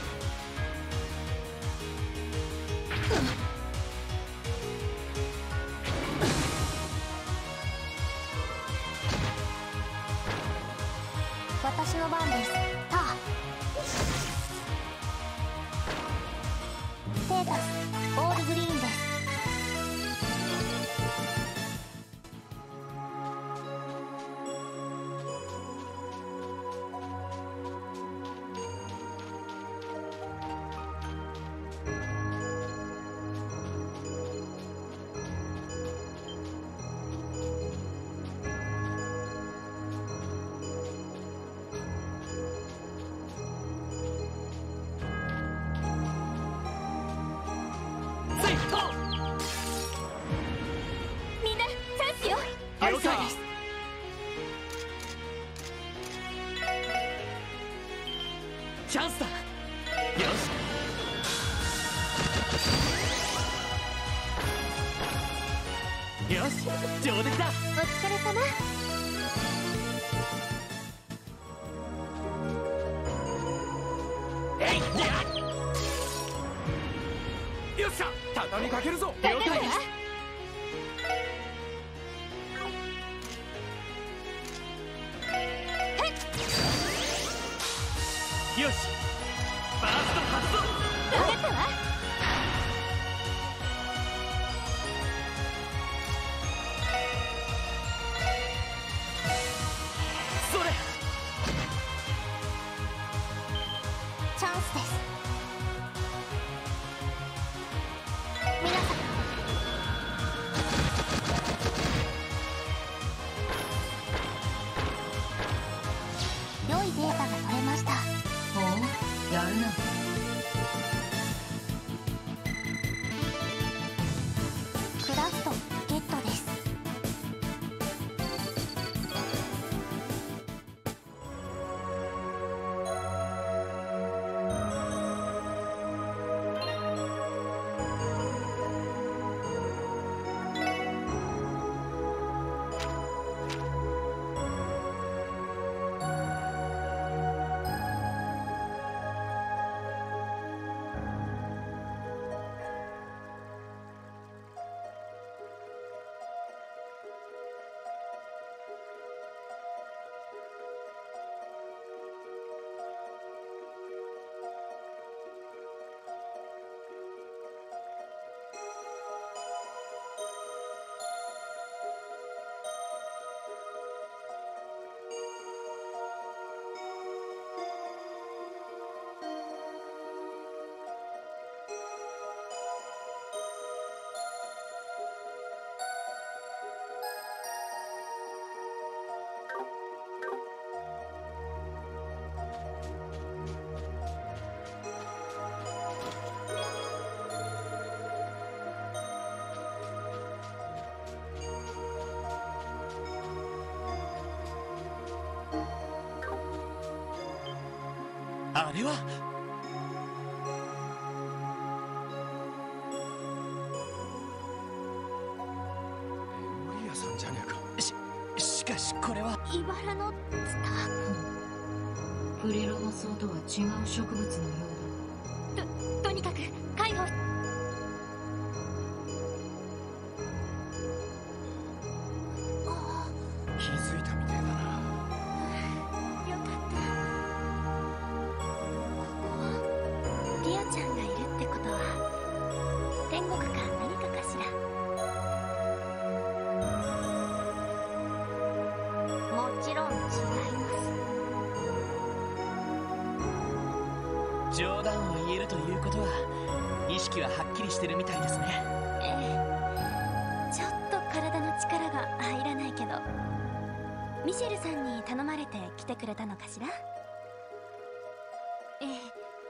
私の番です。あ、ステータスオールグリーンです。 みんなチャンスよ。 了解。チャンスだ。よしよし、上出来だ。 お疲れ様。 えいやよっしゃ、畳みかけるぞ。 了解です。よし、バースト発動。 分かったわ。 それ。 チャンスです。皆さん、良いデータが取れました。 おう、やるな。 あれはエオリアさんじゃねえか。 しかしこれは茨のツタ。 プリロマ草とは違う植物のようだ。 とにかく介護。 気づいたみてえだな。 よかった。ここリアちゃんがいるってことは天国か何かかしら。もちろん違います。 冗談を言えるということは意識ははっきりしてるみたいですね。 ええ、ちょっと体の力が入らないけど、ミシェルさんに頼まれて来てくれたのかしら。ええ、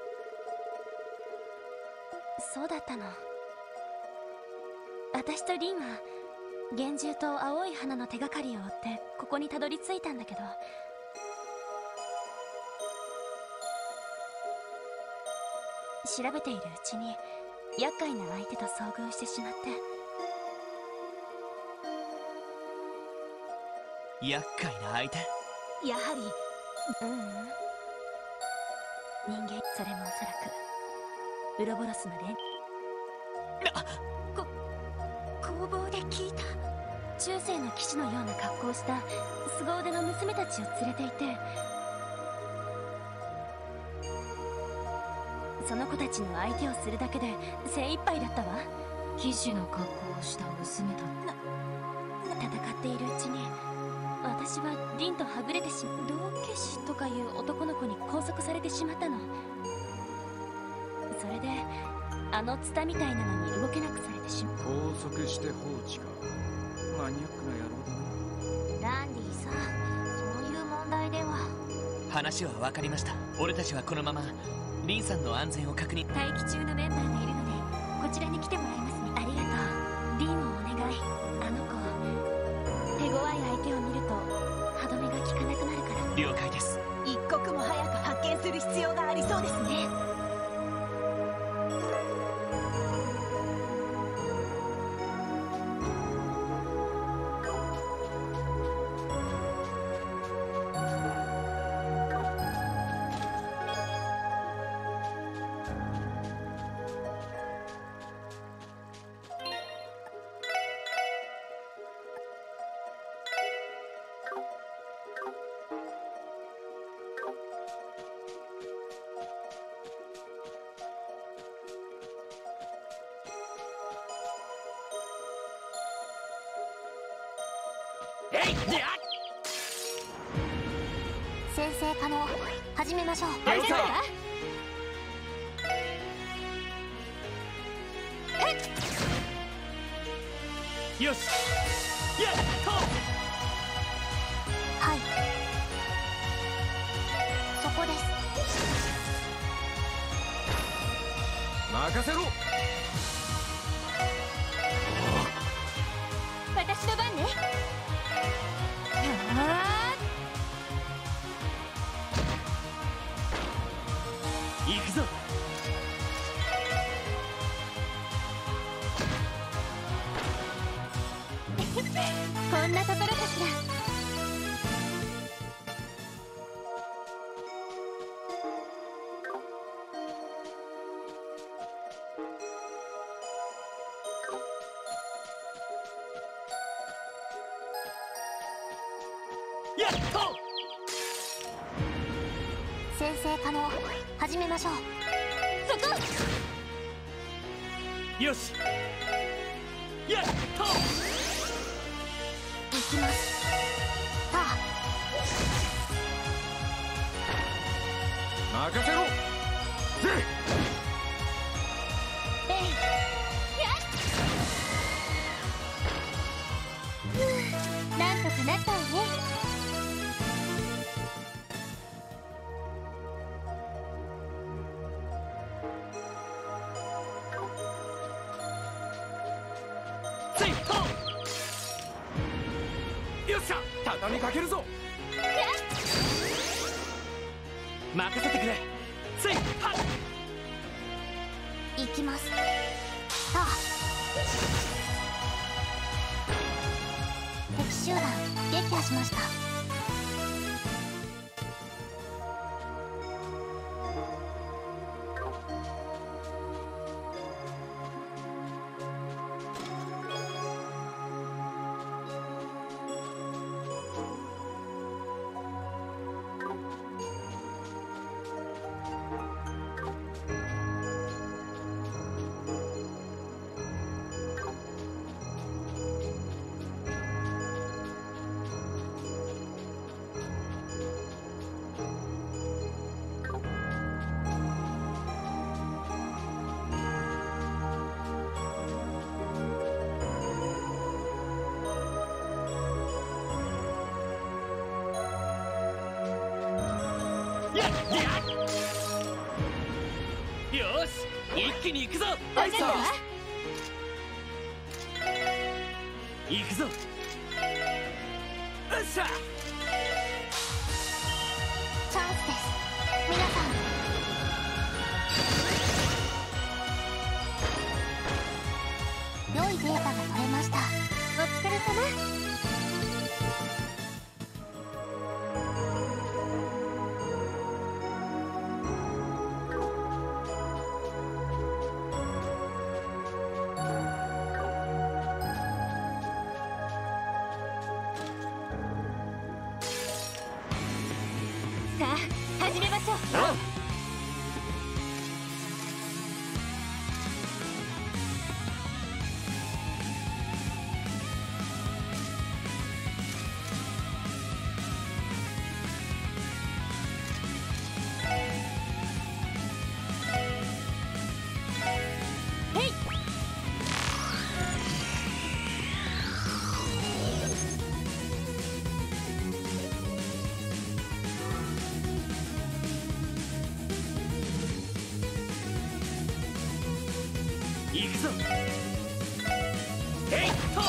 そうだったの。私とリンは幻獣と青い花の手がかりを追ってここにたどり着いたんだけど、調べているうちに厄介な相手と遭遇してしまって。 厄介な相手。 やはり人間、それもおそらくウロボロスの連工房で聞いた。中世の騎士のような格好をした凄腕の娘たちを連れていて、その子たちの相手をするだけで精一杯だったわ。 騎士の格好をした娘だ。 戦っているうちに私はリンとはぐれてしまう。道化師とかいう男の子に拘束されてしまったの。それであのツタみたいなのに動けなくされてしまう。 拘束して放置か。マニアックな野郎だな。 ランディさ、そういう問題では。 話は分かりました。俺たちはこのままリンさんの安全を確認。 待機中のメンバーがいるのでこちらに来てもらいますね。ありがとう。リンをお願い。あの子手強い相手を見ると歯止めが効かなくなるから。 了解です。 一刻も早く発見する必要がありそうですね。 先生可能始めましょう。 大丈夫か。よしやっと。 はい、そこです。 任せろ。 私の番ね。 行くぞ。 こんなところかしら。 やっと。 先生可能始めましょう。 そこ。 よしやっと。 行きます。さあ任せろ。 レイ。なんとかなったわね。 よっしゃ、畳みかけるぞ。 任せてくれ。 せいはっ行きます。さあ、敵集団撃破しました。 よし一気に行くぞ。 わかったわ。 行くぞ。よっしゃ。 チャンスです、皆さん。良いデータが取れました。お疲れ様。 さあ始めましょう。 行くぞ。えいっと。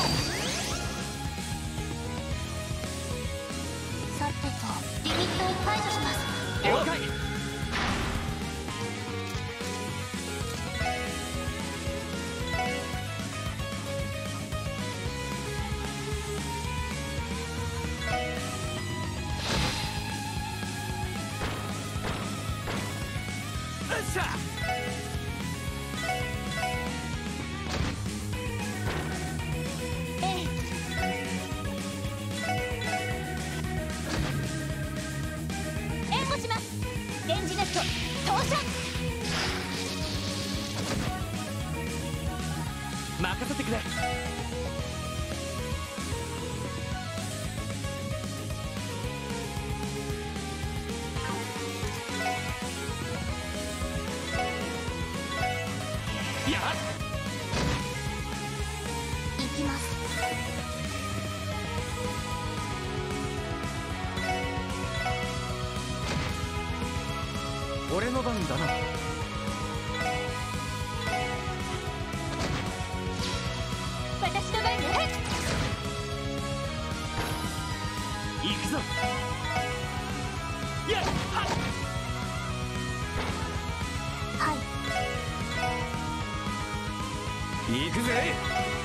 さてと、リミットを解除します。 了解。よっしゃ。 援護します。レンジネット投射。 任せてくれ。やっ行きます。 俺の番だな。 私の番ね。 行くぞ。やっはっ。 はい。 行くぜ。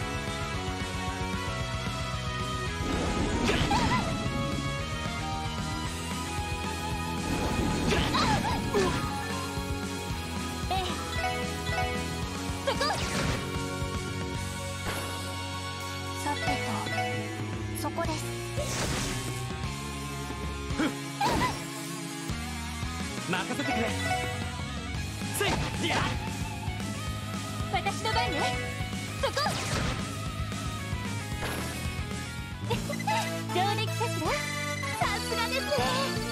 そこ。 さてと、そこです。 任せてくれ。せいやっ。 私の番ね。そこ。上出来かしら。さすがですね。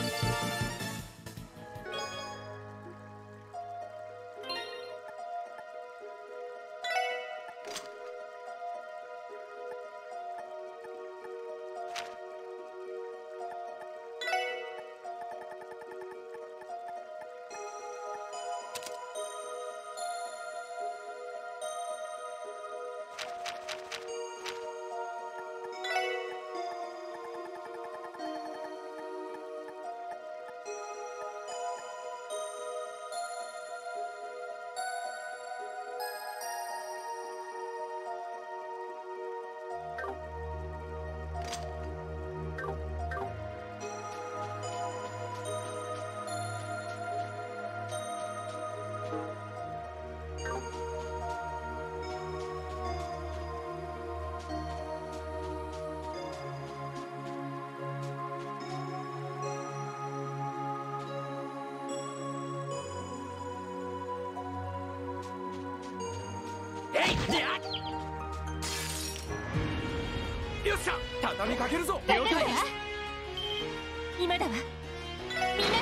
よっしゃ、畳みかけるぞ。 了解。今だわ。みんな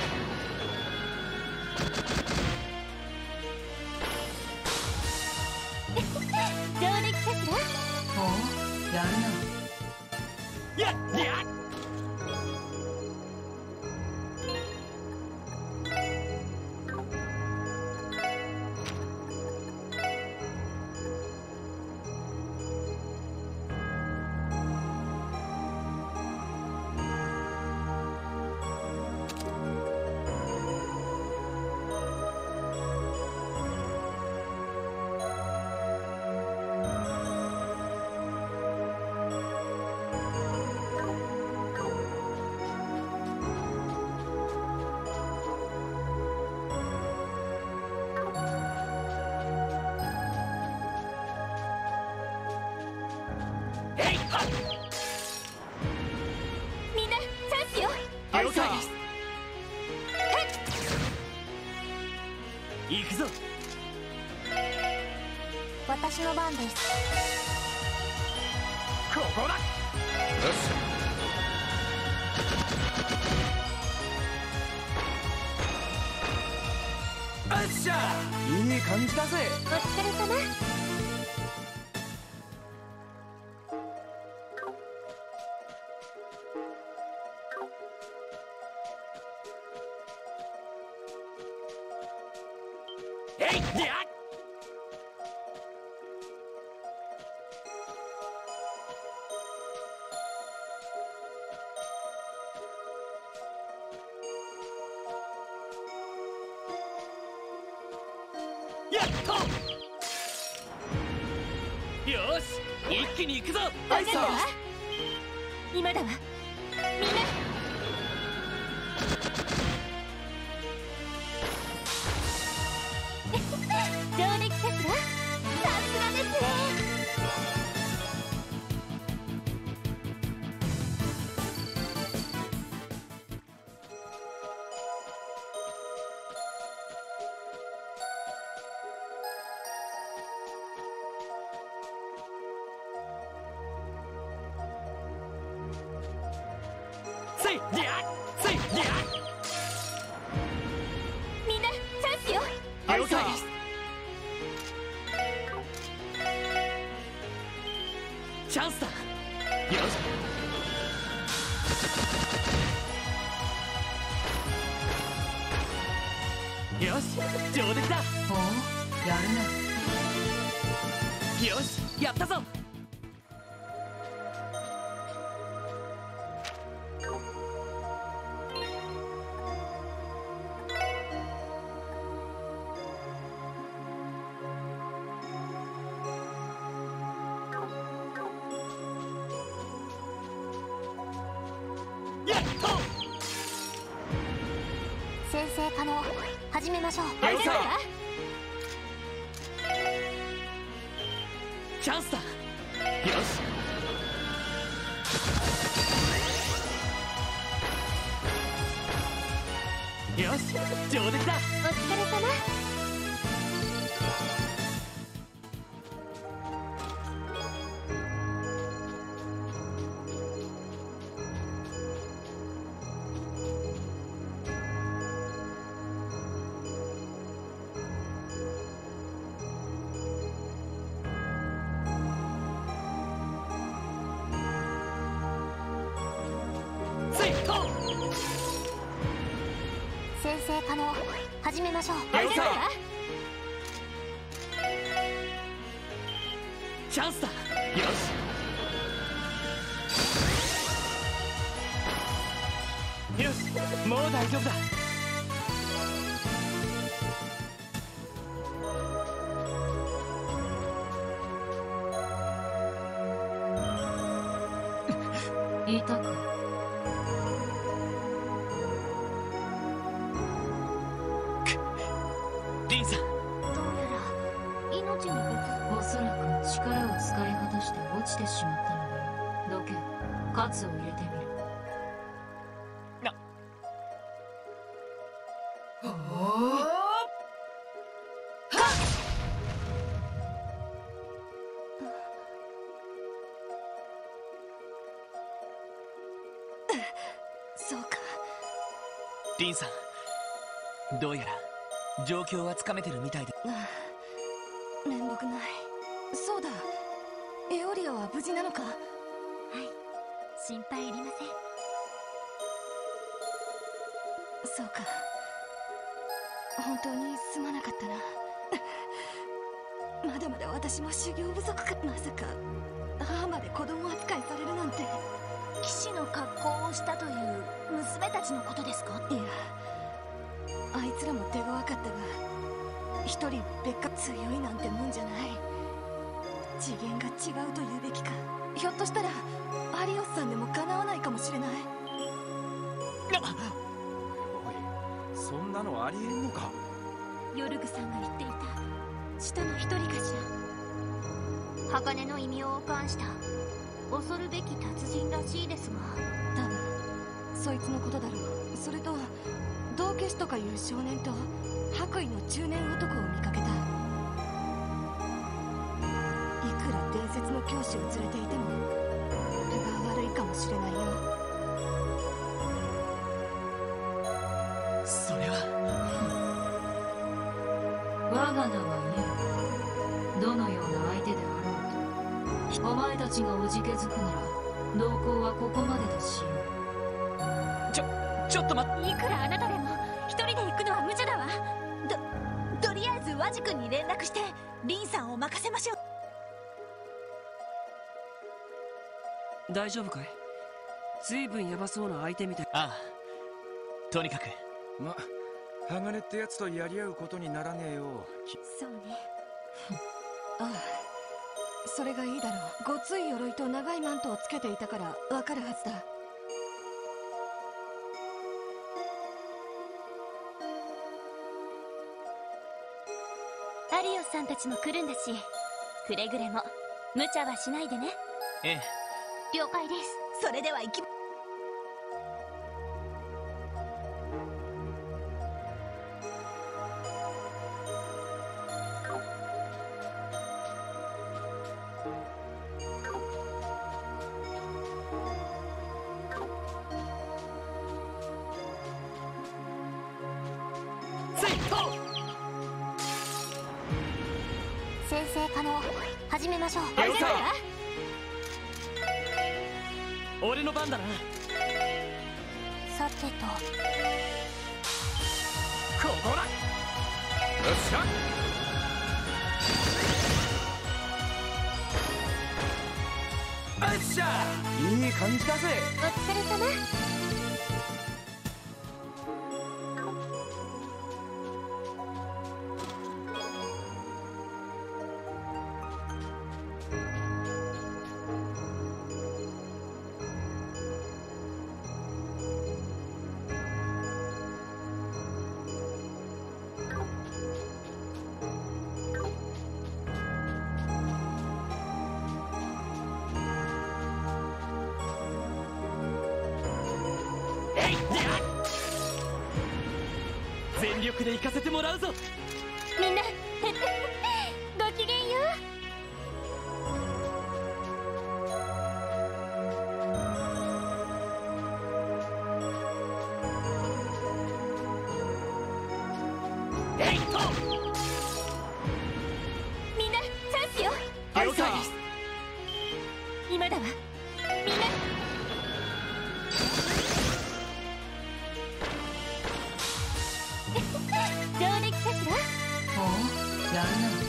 上出来かしら。 おう、やるな。 やっやっ。 みんなチャンスよ。 了解です。行くぞ。 私の番です。 ここだ。よし。よっしゃ、いい感じだぜ。 お疲れ様。 やっと。よし、一気に行くぞ。 わかったわ。今だわ。みんな上出来かしら。さすがですね。 せいやっせいやっ。 みんなチャンスよ。 了解です。チャンスだ。よし。よし、上出来だ。 おう、やるな。 よし、やったぞ。やっと。 先生可能、始めましょう。 了解。 わかったわ。 チャンスだ。よし。よし、上出来だ。 お疲れ様。 せいと。 先生可能、始めましょう。 わかったわ。 チャンスだ。よし。よし、もう大丈夫だ。 いたか。 リンさん。 どうやら命に別。 おそらく力を使い果たして落ちてしまったのだよ。どけ、カツを入れてみる。 そうか。 リンさん、どうやら状況はつかめてるみたいで。 ああ、面目ない。そうだ、エオリアは無事なのか？ はい、心配いりません。 そうか、本当にすまなかったな。まだまだ私も修行不足か。まさか母まで子供扱いされるなんて。 騎士の格好をしたという娘たちのことですか？ いや、あいつらも手強かったが、一人別格強いなんてもんじゃない。次元が違うと言うべきか。ひょっとしたらアリオスさんでもかなわないかもしれない。 おい、そんなのありえんのか？ ヨルグさんが言っていた下の一人かしら。鋼の異名を冠した恐るべき達人らしいですが。 多分そいつのことだろう。それと道化師とかいう少年と白衣の中年男を見かけた。いくら伝説の教師を連れていても分が悪いかもしれないよ。 それは我が名はイエ。どのような相手であろうと、お前たちがおじけづくなら同行はここまでとしよう。 ちょっと待って。 いくらあなたでも一人で行くのは無茶だわ。とりあえずワジ君に連絡してリンさんを任せましょう。 大丈夫かい？随分ヤバそうな相手みたい。 ああ、とにかくま、鋼ってやつとやり合うことにならねえよ。 そうね。 ああ、それがいいだろう。ごつい鎧と長いマントをつけていたからわかるはずだ。 アリオスさんたちも来るんだし、くれぐれも無茶はしないでね。 ええ、 了解です。それでは行き。先生可能始めましょう。 エオさん、俺の番だな。 さてと、 ここだ。よっしゃ。よっしゃ。 いい感じだぜ。 お疲れ様。 全力で行かせてもらうぞ。 みんなごきげんよう。みんなチャンスよ。 エオさん、 今だわ。みんな上出来かしら。 おう、やるな。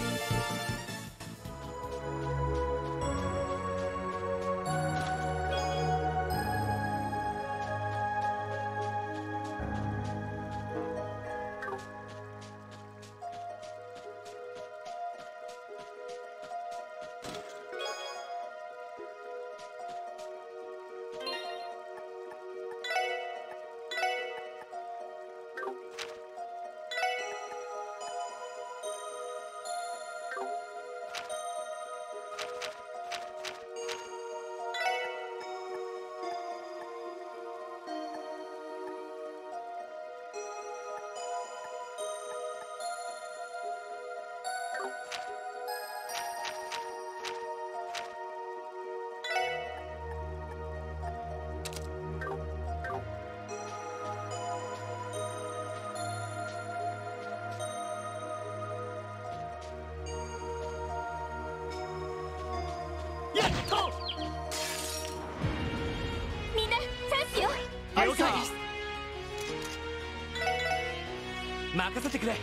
任せてくれ。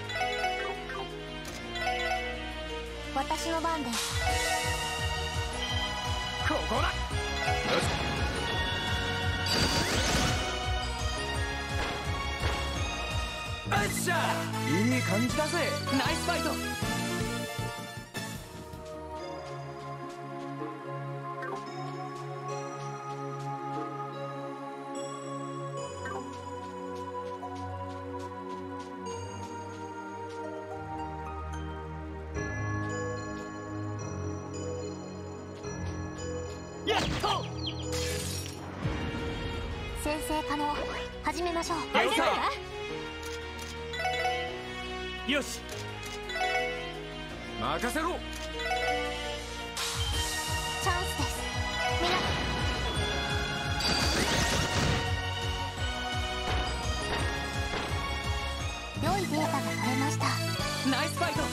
私の番です。 ここだ。よし。よっしゃ、いい感じだぜ。 ナイスファイト。 先生可能、始めましょう。 よし、 任せろ。 チャンスです。みんな良いデータが取れました。 ナイスファイト。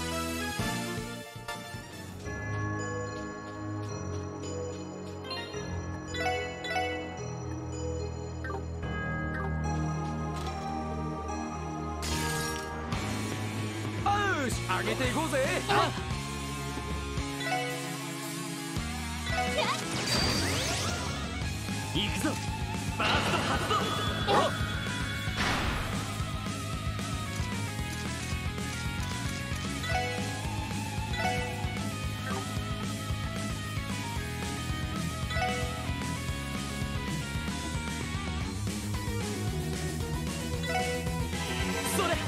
上げていこうぜ。 行くぞ、バースト発動。それ。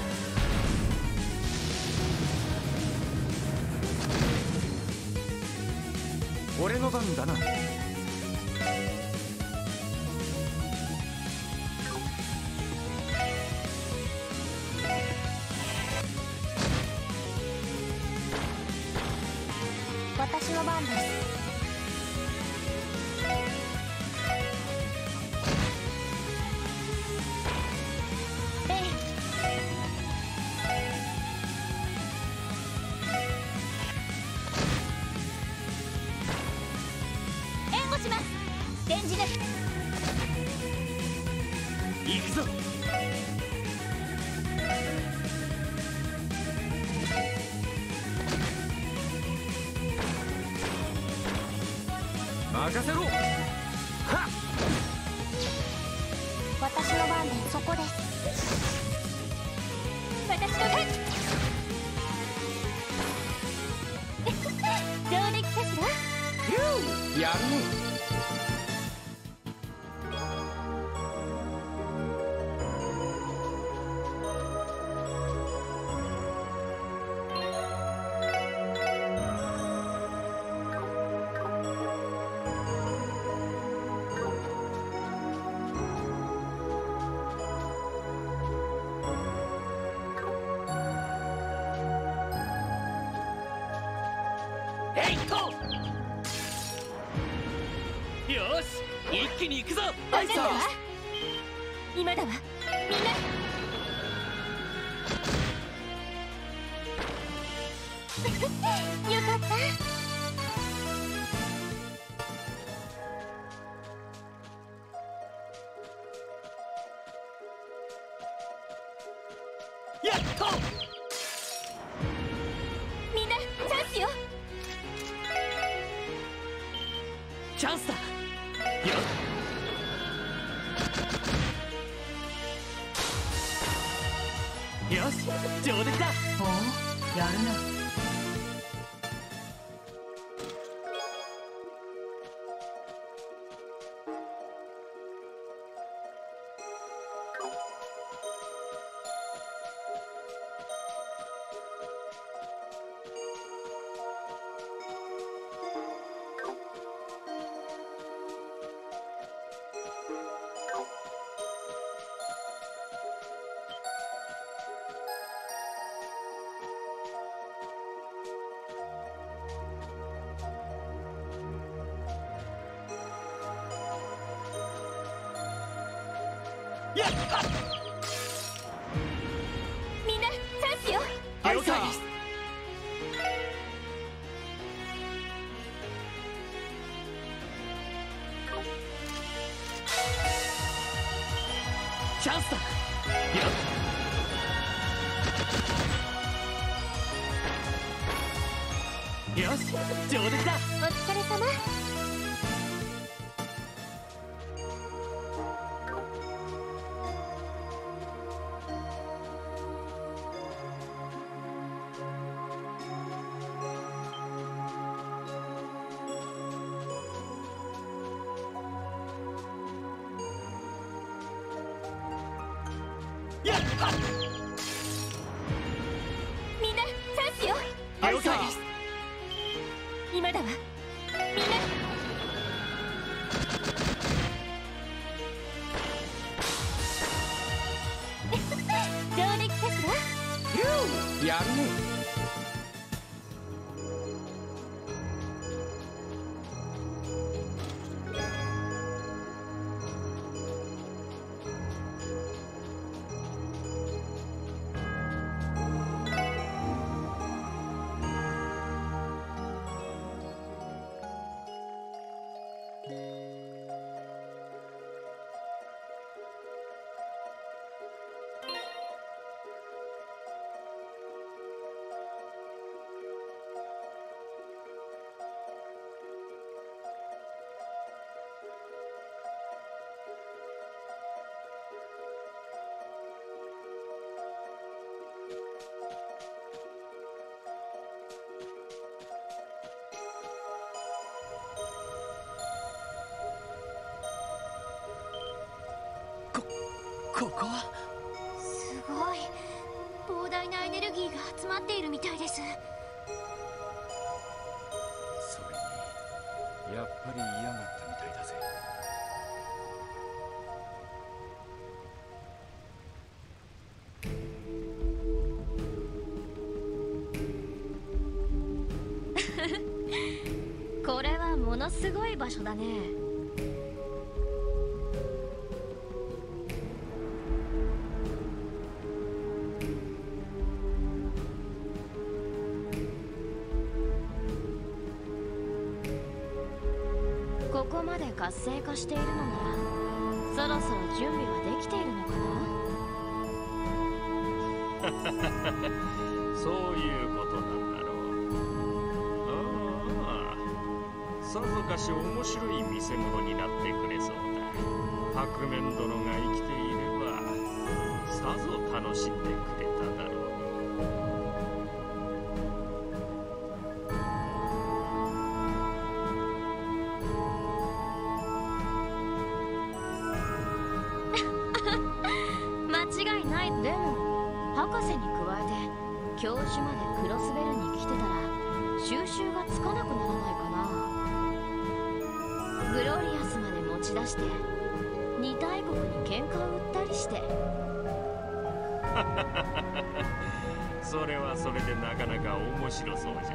俺の番だな。 私の番です。 援護します。電磁です。 行くぞ。 任せろ。はっ。 私の番でそこです。 私の番。上出来かしら。 やるね。 よし、一気に行くぞ。 分かったわ。今だわ。みんな。よかった。 やっと。 みんなチャンスよ。 チャンスだよ。よし、上出来だ。 おお、やるな。 やっみんなチャンスよ。 了解です。チャンスだよ。 よし、上出来だ。 お疲れ様。 やっみんなチャンスよ。 了解。 今だわ。みんな上出来かしら。 やるね。 ここはすごい膨大なエネルギーが集まっているみたいです。 それにやっぱり嫌がったみたいだぜ。 これはものすごい場所だね。ここまで活性化しているのならそろそろ準備はできているのかな。 そういうことなんだろう。ああ、さぞかし面白い見せ物になってくれそうだ。白面殿が生きていればさぞ楽しんでくれただろう。 間違いない。でも博士に加えて教授までクロスベルに来てたら収拾がつかなくならないかな。グロリアスまで持ち出して二大国に喧嘩を売ったりして。 それはそれでなかなか面白そうじゃないか。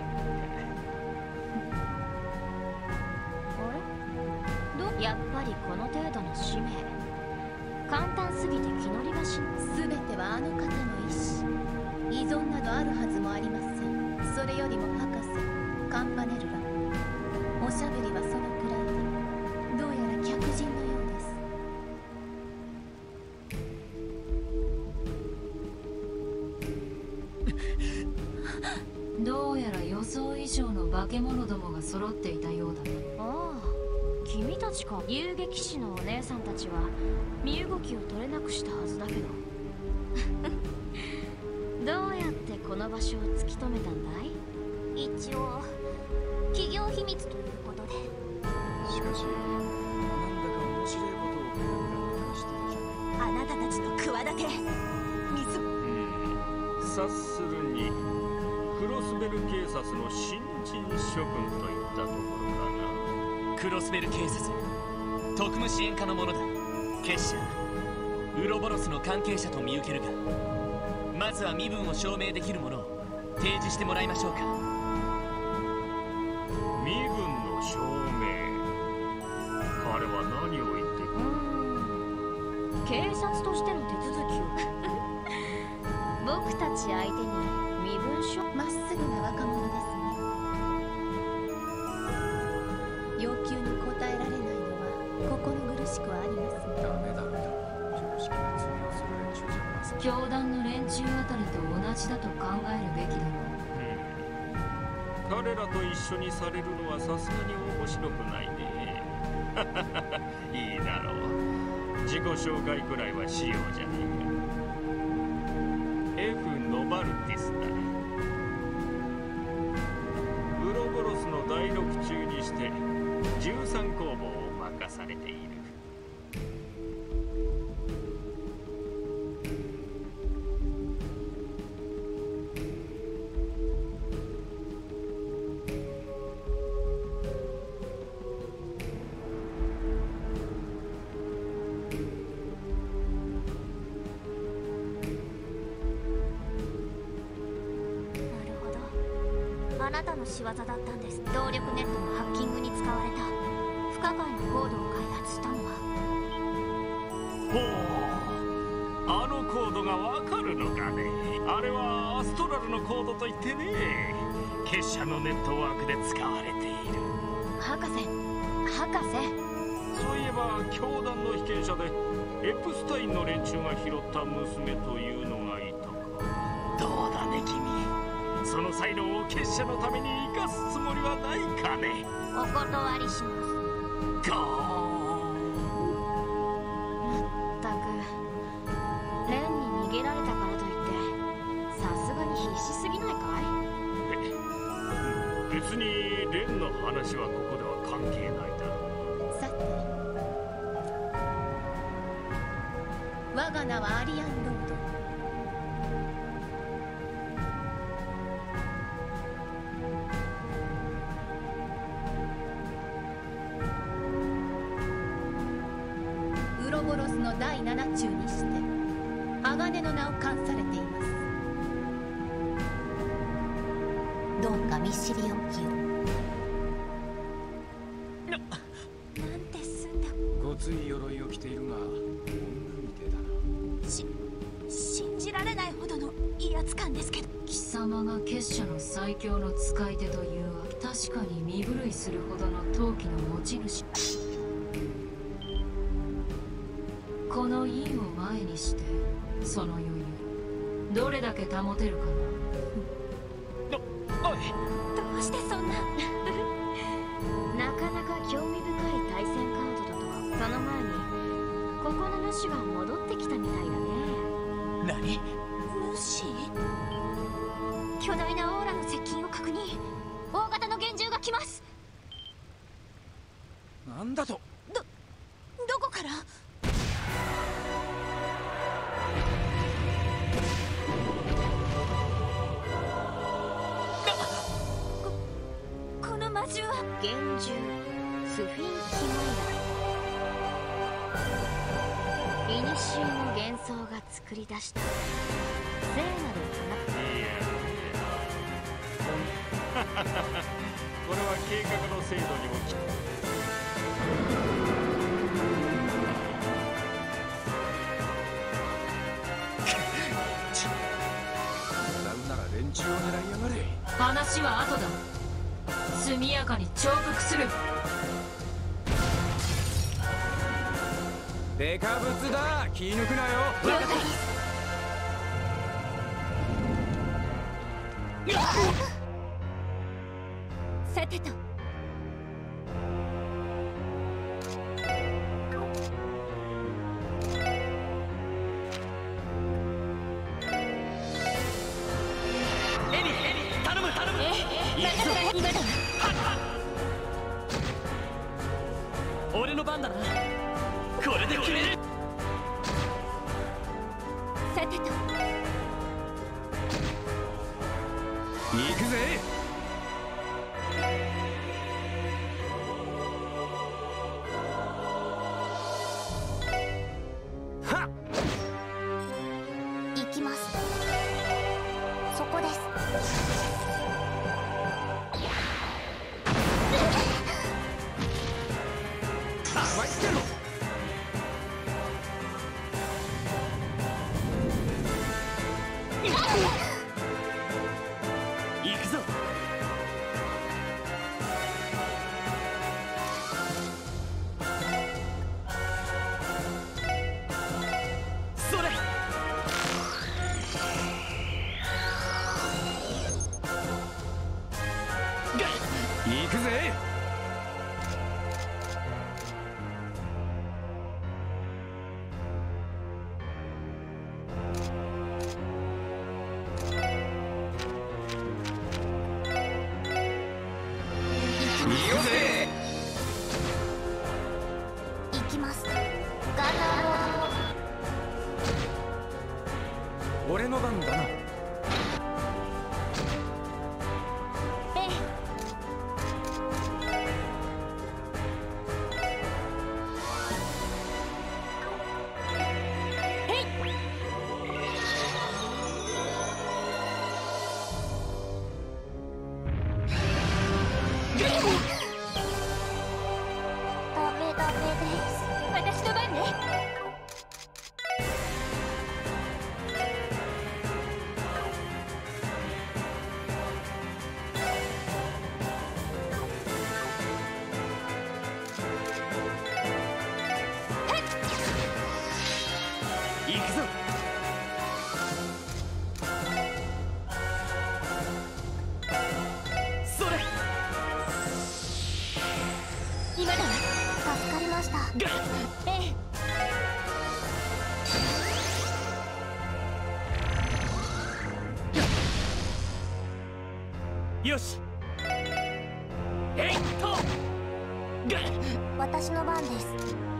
あれ？やっぱりこの程度の使命簡単すぎて気乗りがしない。 全てはあの方の意志。依存などあるはずもありません。それよりも博士、カンパネルラ、おしゃべりはそのくらいでどうやら客人のようです。どうやら予想以上の化け物どもが揃っていたようだな。 ああ、君たちか。遊撃士のお姉さんたちは身動きを取れなくしたはずだけどどうやってこの場所を突き止めたんだい？一応企業秘密ということで。 しかしなんだか面白いことをプラプラしてるじゃない。 あなたたちの企て水。 察するにクロスベル警察の新人諸君といったところかな。 クロスベル警察、特務支援課の者だ。結社ウロボロスの関係者と見受けるが、まずは身分を証明できるものを提示してもらいましょうか。 身分の証明。彼は何を言ってくる？ 警察としての手続きを僕たち相手に身分証。 まっすぐな若者ですね。要求に応えられないのは心苦しくはありますね。 ダメ。常識が通用する連中じゃまさか。 教団の連中あたりと同じだと考えるべきだろう。 彼彼らと一緒にされるのはさすがに面白くないね。いいだろう。自己紹介くらいはしようじゃねえか。F・ノバルティスだ。ウロボロスの第6中にして13工房を任されている。 あなたの仕業だったんです。動力ネットのハッキングに使われた不可解なコードを開発したのは。 ほう、あのコードがわかるのかね。あれはアストラルのコードといってね、結社のネットワークで使われている。 博士。 そういえば教団の被験者でエプスタインの連中が拾った娘というのがいたか。どうだね君、その才能を結社のために生かすつもりはないかね。 お断りします。 ゴーまったく、レンに逃げられたからといってさすがに必死すぎないかい？ 別にレンの話はここでは関係ないだろう。 さて、我が名はアリアンロード。ウロボロスの第7中にして鋼の名を冠されています。どうか見知りおきを。 なんて済んだ。 ごつい鎧を着ているが女みてえだな。 信じられないほどの威圧感ですけど。 貴様が結社の最強の使い手というわけ。確かに身震いするほどの陶器の持ち主。この印を前にしてその余裕どれだけ保てるかおい、 どうしてそんな。 なかなか興味深い対戦カードだとは。その前にここの主が戻ってきたみたいだね。 何？ 主？巨大なオーラの接近を確認。大型の幻獣が来ます。 なんだと。 どこから？この魔獣は幻獣スフィンキマイラ。いにしえの幻想が作り出した聖なる花。これは計画の精度にもきっなら連中を狙いやがれ。 話は後だ。速やかに彫刻する。 デカブツだ、気抜くなよ。 了解です。さてと。 俺の番だな。これで決める。 さてと。 行くぜ。はっ。 行きます。そこです。 参ってろ。 行くぜ。 行きます。ガンナーモード。 俺の番だな。 ダメです。私の番ね。 行くぞ。それ。 今だわ。助かりました。ええ。よし。えいっと。 私の番です。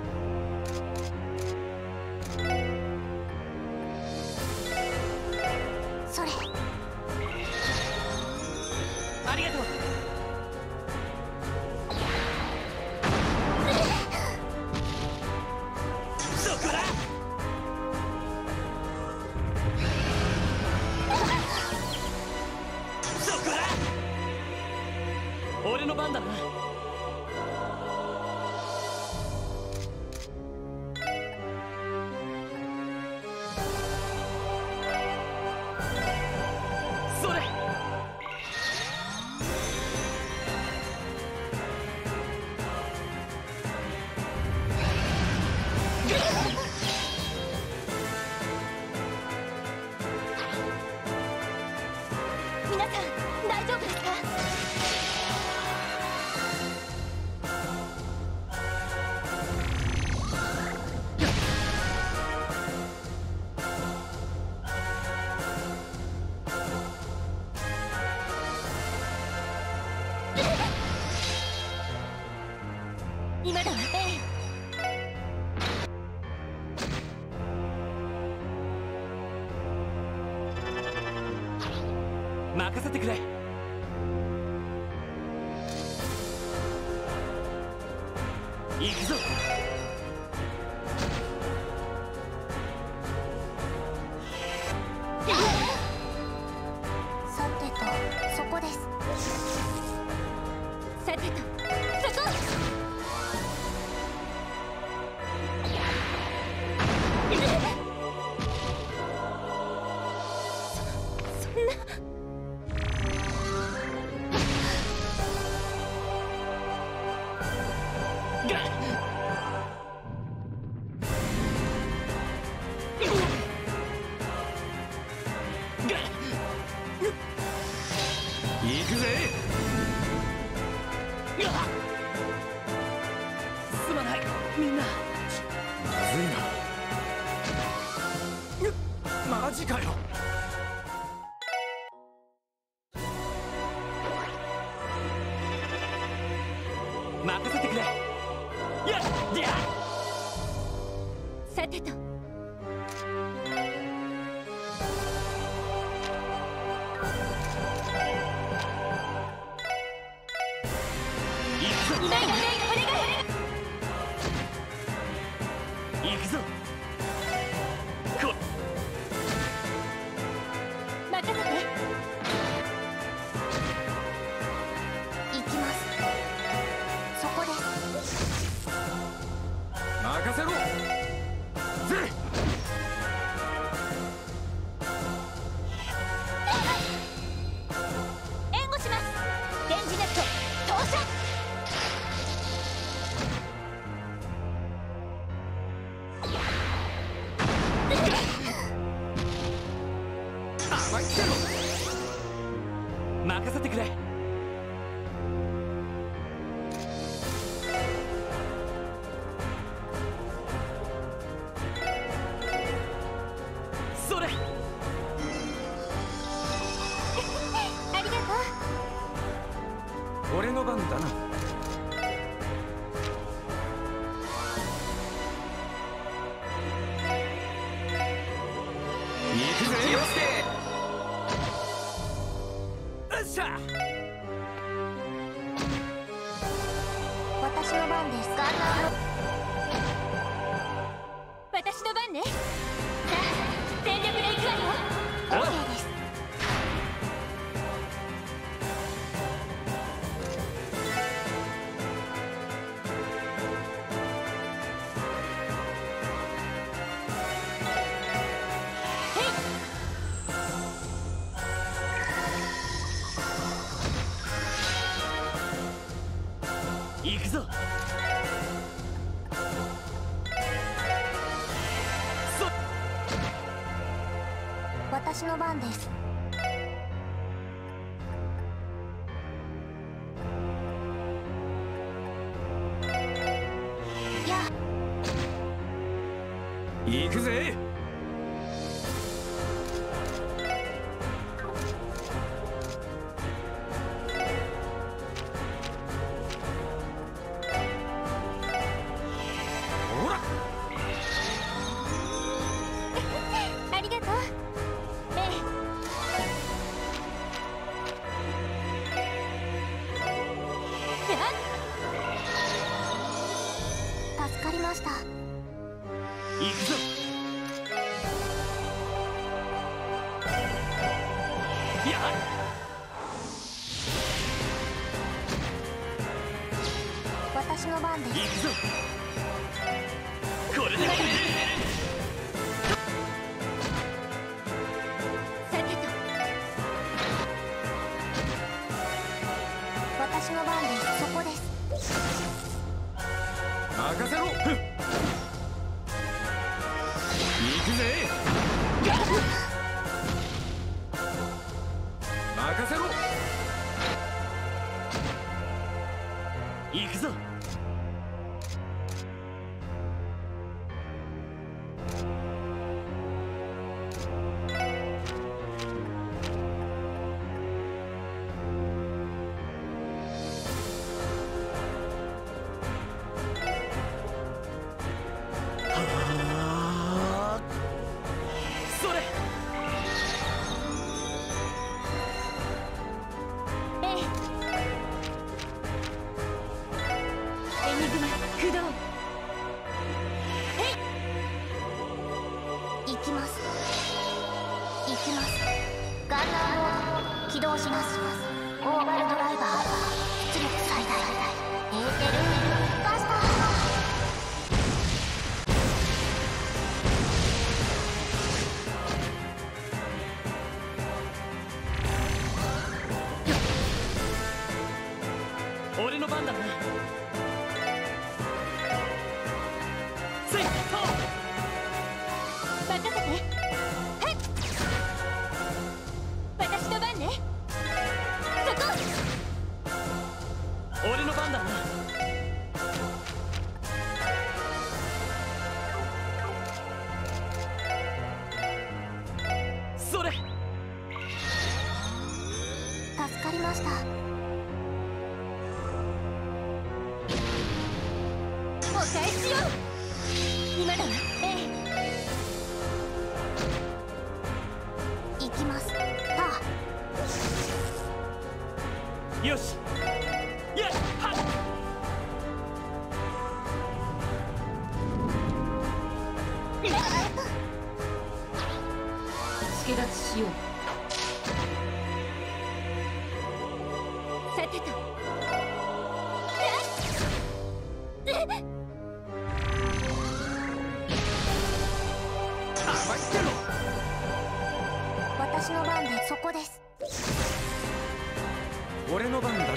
それ。 ありがとう。そこだ。そこだ。 俺の番だな。 それ。 皆さん大丈夫ですか？今だわ。 任せてくれ。行くぞ。 さてとそこです。さてとそこ。そんな。 行くぜ。 すまないみんな。 まずいな。マジかよ。任せてくれ。やっやっ。 さてと行くぞ。行くぞ。こ任せて。行きます。そこです。 任せろ。ぜ。 援護します。電磁ネット投射。 甘いってろ。任せてくれ。 俺の番だな。行くぜ。よしてよっしゃ。 私の番です。 私の番ね。さあ全力で行くわよ。 OK です。 行くぞ。 私の番です。や行くぜ。ほら。 ありがとう。ええ。 助かりました。 行くぞ。やっ。 私の番です。 行くぞ。これで。 さてと。 私の番です。そこです。 任せろ。行くぜ。任せろ。 行くぞ。それ。 ええ。エニグマ駆動。 行きます。行きます。ガンナーモード起動します。オーバルドライバー出力最大。エーテルバスター。 俺の番だな。せいと。 任せて。はい。私の番ね。そこ。 俺の番だな。それ。 助かりました。 お返しよう。今だわ。え行きます。 よし。やっはっ。 助立ちしよう。 さてと。 私の番でそこです。 俺の番だな。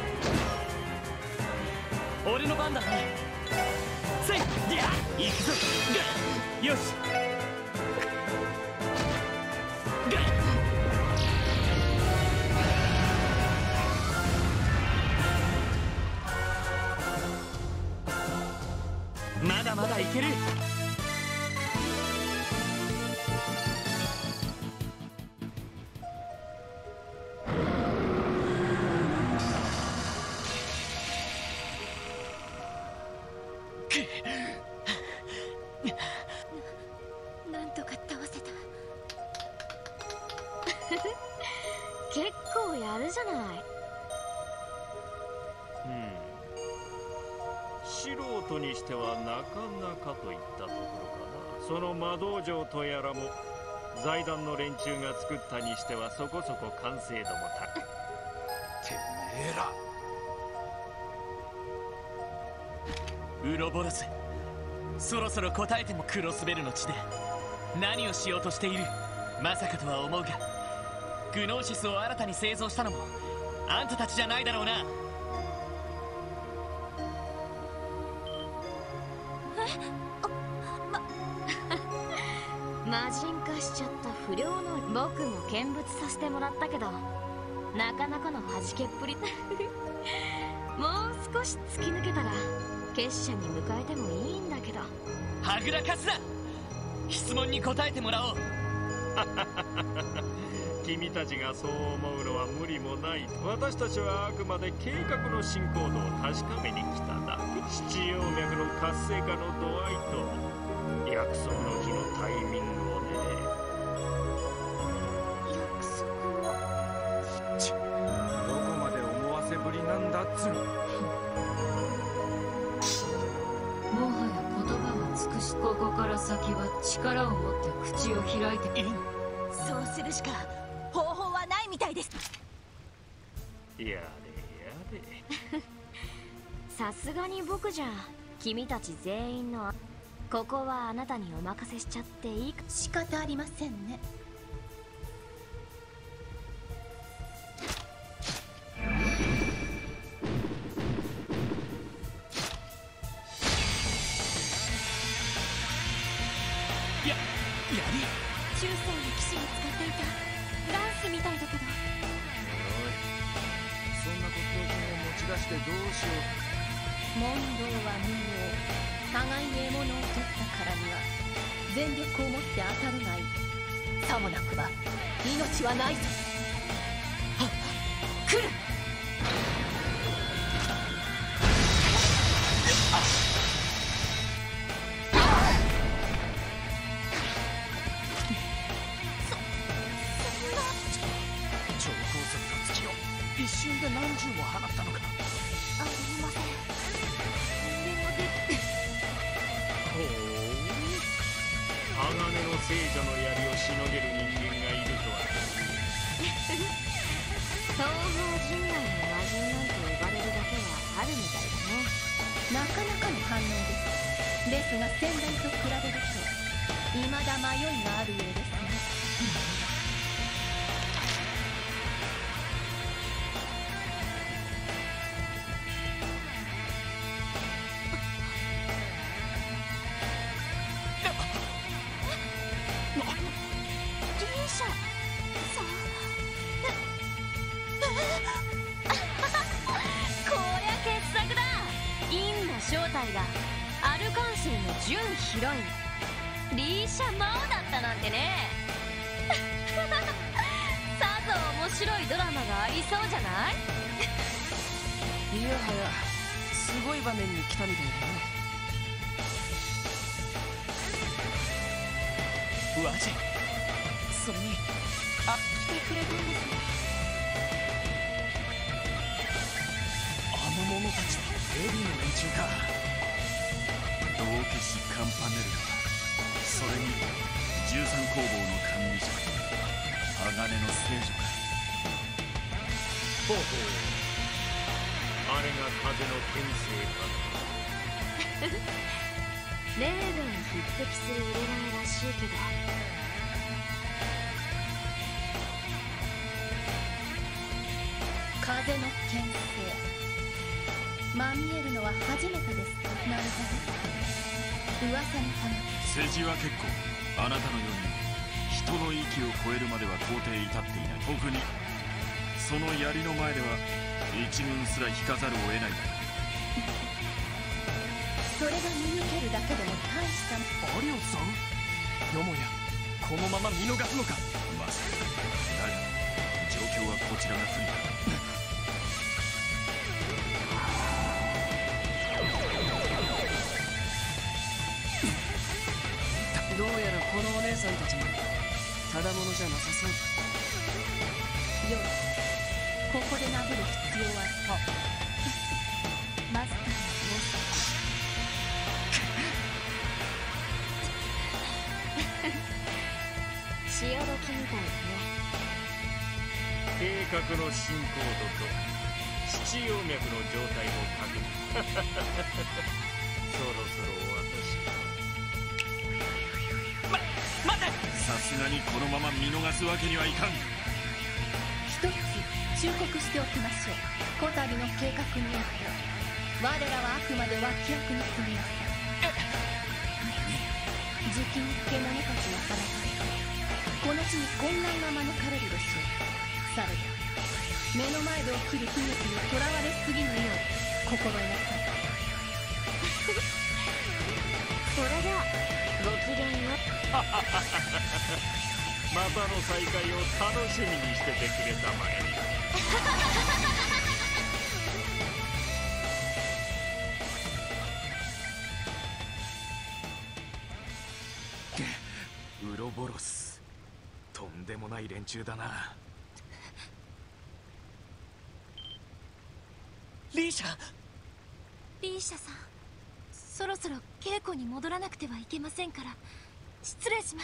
俺の番だな。せいや行くぞ。よし。まだまだいける。 なんとか倒せた。 結構やるじゃない。 素人にしてはなかなかといったところかな。その魔道場とやらも財団の連中が作ったにしてはそこそこ完成度も高い。 てめえらウロボロス、そろそろ答えても。クロスベルの地で何をしようとしている。まさかとは思うが、グノーシスを新たに製造したのもあんたたちじゃないだろうな。 魔人化しちゃった不良の僕も見物させてもらったけど、なかなかの弾けっぷり。もう少し突き抜けたら結社に迎えてもいいんだけど。 はぐらかすな。質問に答えてもらおう。 君たちがそう思うのは無理もない。私たちはあくまで計画の進行度を確かめに来ただけ。七葉脈の活性化の度合いと約束の日のタイミングをね。 約束のどこまで思わせぶりなんだっつうの。 もはや言葉は尽くし、ここから先は力を持って口を開いて。 そうするしか方法はないみたいです。 やれやれ。 さすがに僕じゃ君たち全員のここはあなたにお任せしちゃっていいか。 仕方ありませんね。中世の騎士が使っていたランスみたいだけど。 おい、そんな骨董品を持ち出してどうしよう。 問答は無用。互いに獲物を取ったからには全力を持って当たるがいい。さもなくば命はないぞ。はっ、来る。 超高速の突きを一瞬で何十も放ったのか。 ありません。 鋼の聖女の槍をしのげる人間がいるとは。 東方陣内の魔人なんて呼ばれるだけはあるみたいだね。 なかなかの反応です。ですが先代と比べると未だ迷いがあるようですね。 正体がアルカンシルの準ヒロインリーシャ・マオだったなんてね。さぞ面白いドラマがありそうじゃない？ いやはやすごい場面に来たみたいだね。 ワジ、それに来てくれたんですね。 あの者たちはエリーの連中か。 道化師カンパネルだ。それに13工房の管理者鋼の聖女か。 ほうほう、あれが風の天性か。 レーベンに匹敵する腕前らしいけど、 風の牽制。まみえるのは初めてです。なるほど。噂に放つ。 世辞は結構。あなたのように人の域を超えるまでは到底至っていない。特にその槍の前では一軍すら引かざるを得ない。 それが見抜けるだけでも大した。 アリオスさん、よもやこのまま見逃すのか。 まさか。だが状況はこちらが不利だ。 さんたちもただものじゃなさそうだ。 よし、ここで殴る必要はそうマスターの要潮時みたいだね。 計画の進行度と七葉脈の状態も確認そろそろ待て。さすがにこのまま見逃すわけにはいかん。 一つ忠告しておきましょう。こたびの計画によって我らはあくまで脇役に過ぎません。じきに獣たちの放たれこの地に混乱が免れるでしょう。されど目の前で起きる悲劇にとらわれすぎぬよう心得なさい。 それではごきげんよまたの再会を楽しみにしててくれたまえ。 ウロボロス、とんでもない連中だな。 リーシャ。 リーシャさん、そろそろ稽古に戻らなくてはいけませんから失礼します。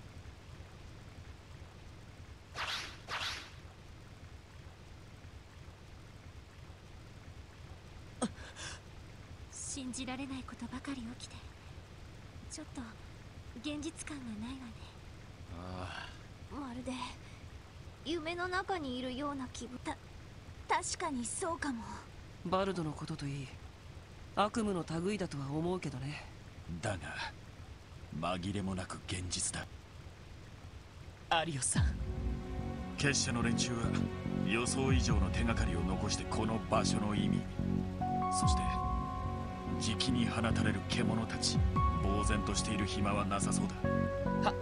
信じられないことばかり起きてちょっと現実感がないわね。 あまるで夢の中にいるような気分。確かにそうかも。 バルドのことといい悪夢の類だとは思うけどね。 だが紛れもなく現実だ。 アリオスさん、 結社の連中は予想以上の手がかりを残してこの場所の意味、そしてじきに放たれる獣たち、呆然としている暇はなさそうだ。 は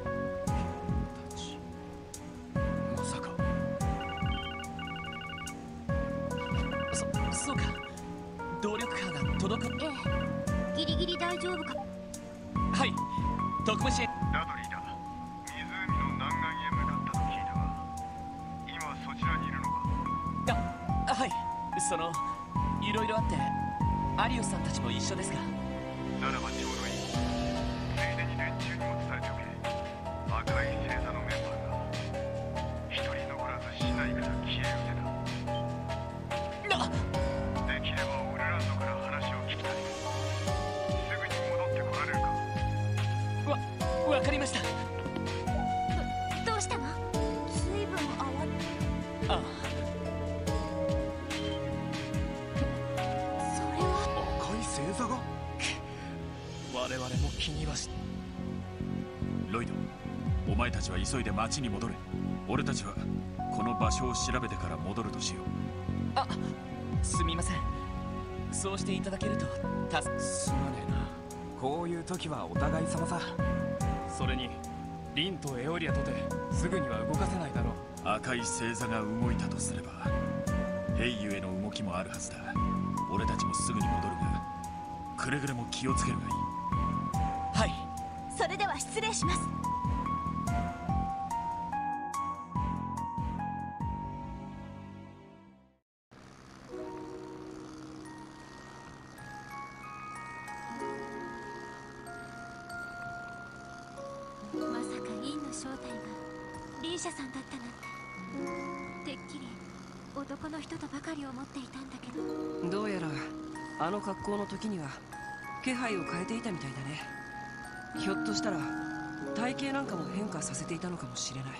まさかそうか。動力波が届く。 ええ、ギリギリ大丈夫か。 はい、特務支援。 ダドリーだ。湖の南岸沿部だったと聞いたが、今そちらにいるのか。 はい、いろいろあってアリオスさんたちも一緒ですが。 ならばちょうどいい。ついでに連中にも伝えておけ。赤い星座のメンバーが一人残らず市内から消える手だ。できればオルランドから話を聞きたい。すぐに戻ってこられるか。 わかりました。 どうしたの？ 随分慌て。 ああ、 それは赤い星座が。 我々も気にはし。 ロイド、お前たちは急いで町に戻れ。俺たちはこの場所を調べてから戻るとしよう。 あ、すみません。そうしていただけるとすまねえな。こういう時はお互い様さ。 それにリンとエオリアとてすぐには動かせないだろう。 赤い星座が動いたとすれば兵ゆへの動きもあるはずだ。俺たちもすぐに戻るがくれぐれも気をつけるがいい。 はい。 それでは失礼します。まさかインの正体がリーシャさんだったなんて。てっきり男の人とばかり思っていたんだけど。 どうやらあの格好の時には気配を変えていたみたいだね。ひょっとしたら体型なんかも変化させていたのかもしれない。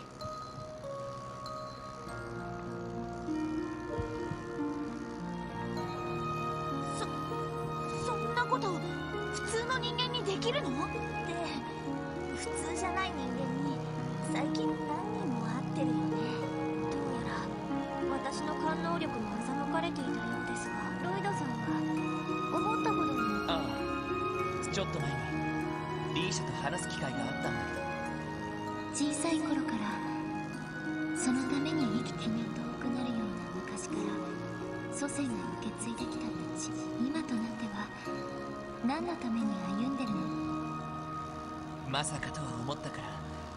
そんなこと普通の人間にできるの？で、普通じゃない人間に最近何人も会ってるよね。どうやら私の感能力も欺かれていたようですが、ロイドさんは思ったほどに。 ああ、ちょっと前にリーシャと話す機会があったんだけ小さい頃からそのために生きて面倒くなるような昔から祖先が受け継いできた道、今となっては何のために歩んでるの？ ど、まさかとは思ったから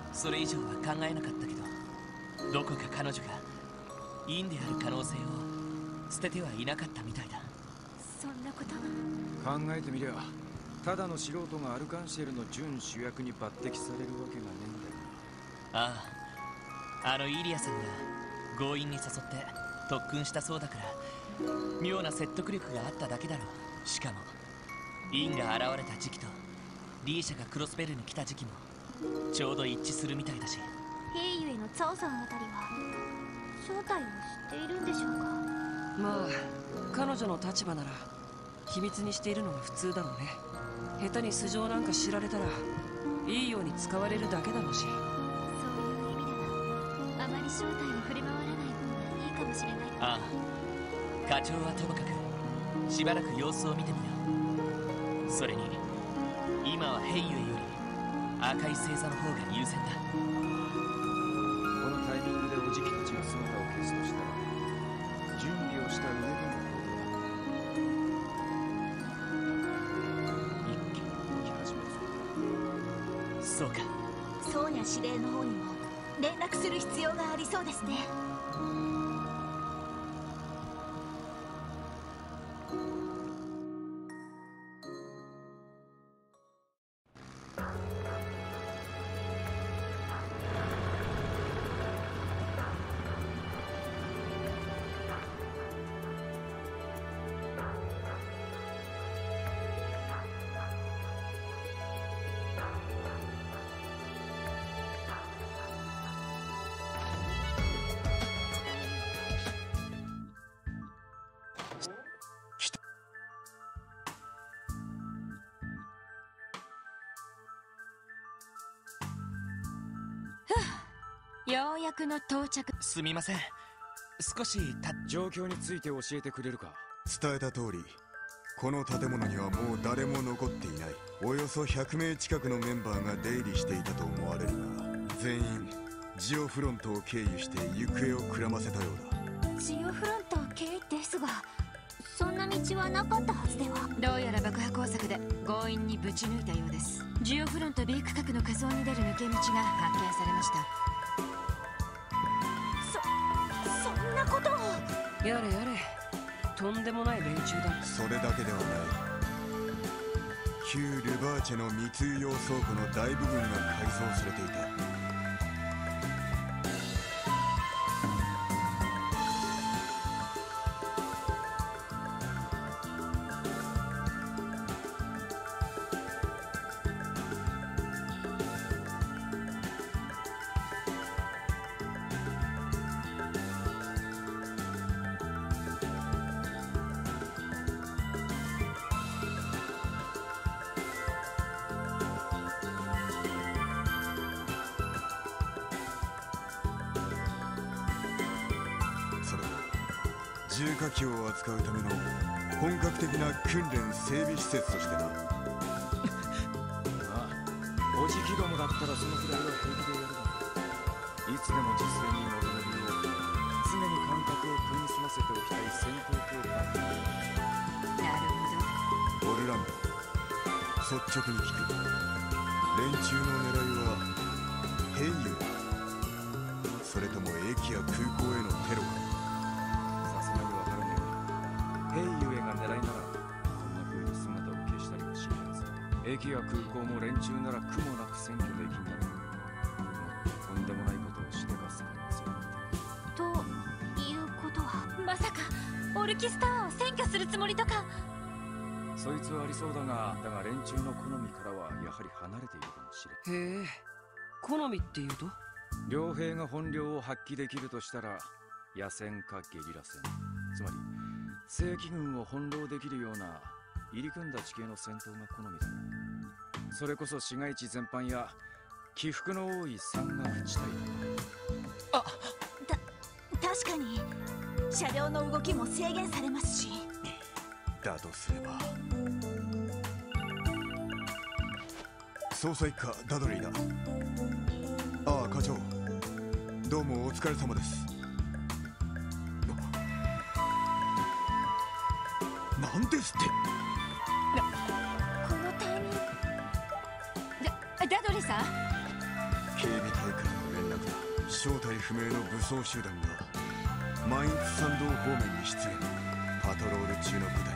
それ以上は考えなかったけど、どこか彼女がインである可能性を捨ててはいなかったみたいだ。 そんなこと考えてみりゃ、ただの素人がアルカンシェルの準主役に抜擢されるわけがねえんだよ。 ああ、あのイリアさんが強引に誘って特訓したそうだから、妙な説得力があっただけだろう。しかもインが現れた時期とリーシャがクロスベルに来た時期もちょうど一致するみたいだし。 兵ゆえのツァオさんあたりは正体を知っているんでしょうか。 まあ彼女の立場なら秘密にしているのが普通だろうね。下手に素性なんか知られたらいいように使われるだけだろうし。 そういう意味ではあまり正体に触れ回らない方がいいかもしれない。 ああ、課長はともかくしばらく様子を見てみよう。それに今はヘイユエより赤い星座の方が優先だ。 このタイミングでおじきたちが姿を消すとしたら、準備をした上での一気に動き始めるそうか。 ソーニャ司令の方にも連絡する必要がありそうですね。 ようやくの到着。 すみません、少し状況について教えてくれるか。 伝えた通り、この建物にはもう誰も残っていない。およそ100名近くのメンバーが出入りしていたと思われるが、全員ジオフロントを経由して行方をくらませたようだ。 ジオフロント経由ですが、そんな道はなかったはずでは。 どうやら爆破工作で強引にぶち抜いたようです。ジオフロント B 区画の下層に出る抜け道が発見されました。 そんなことを。 やれやれ、とんでもない連中だ。 それだけではない。旧ルバーチェの密輸用倉庫の大部分が改装されていた。重火器を扱うための本格的な訓練整備施設としてな。 おじきどもだったらそのくらいは平気でやるだろう。いつでも実戦に臨めるよう常に感覚を研ぎ澄ませておきたい戦闘教官。 なるほど。 オルランド、率直に聞く。連中の狙いは兵油、それとも駅や空港へのテロか。 さすがにわからねえが、兵ゆえが狙いならこんな風に姿を消したりはしないはず。駅や空港も連中なら苦もなく占拠できんだろう。とんでもないことをしてますからですよ。 ということは、 まさかオルキスターを占拠するつもりとか。 そいつはありそうだが連中の好みからはやはり離れているかもしれん。 へえ、好みっていうと？ 両兵が本領を発揮できるとしたら野戦かゲリラ戦、つまり正規軍を翻弄できるような入り組んだ地形の戦闘が好みだろう。それこそ市街地全般や起伏の多い山岳地帯あ、確かに車両の動きも制限されますし。 だとすれば捜査一課ダドリーだ。ああ課長、どうもお疲れ様です。なんですって。 このタイミングダドリーさん。 警備隊からの連絡だ。正体不明の武装集団がマインツ参道方面に出現。パトロール中の部隊。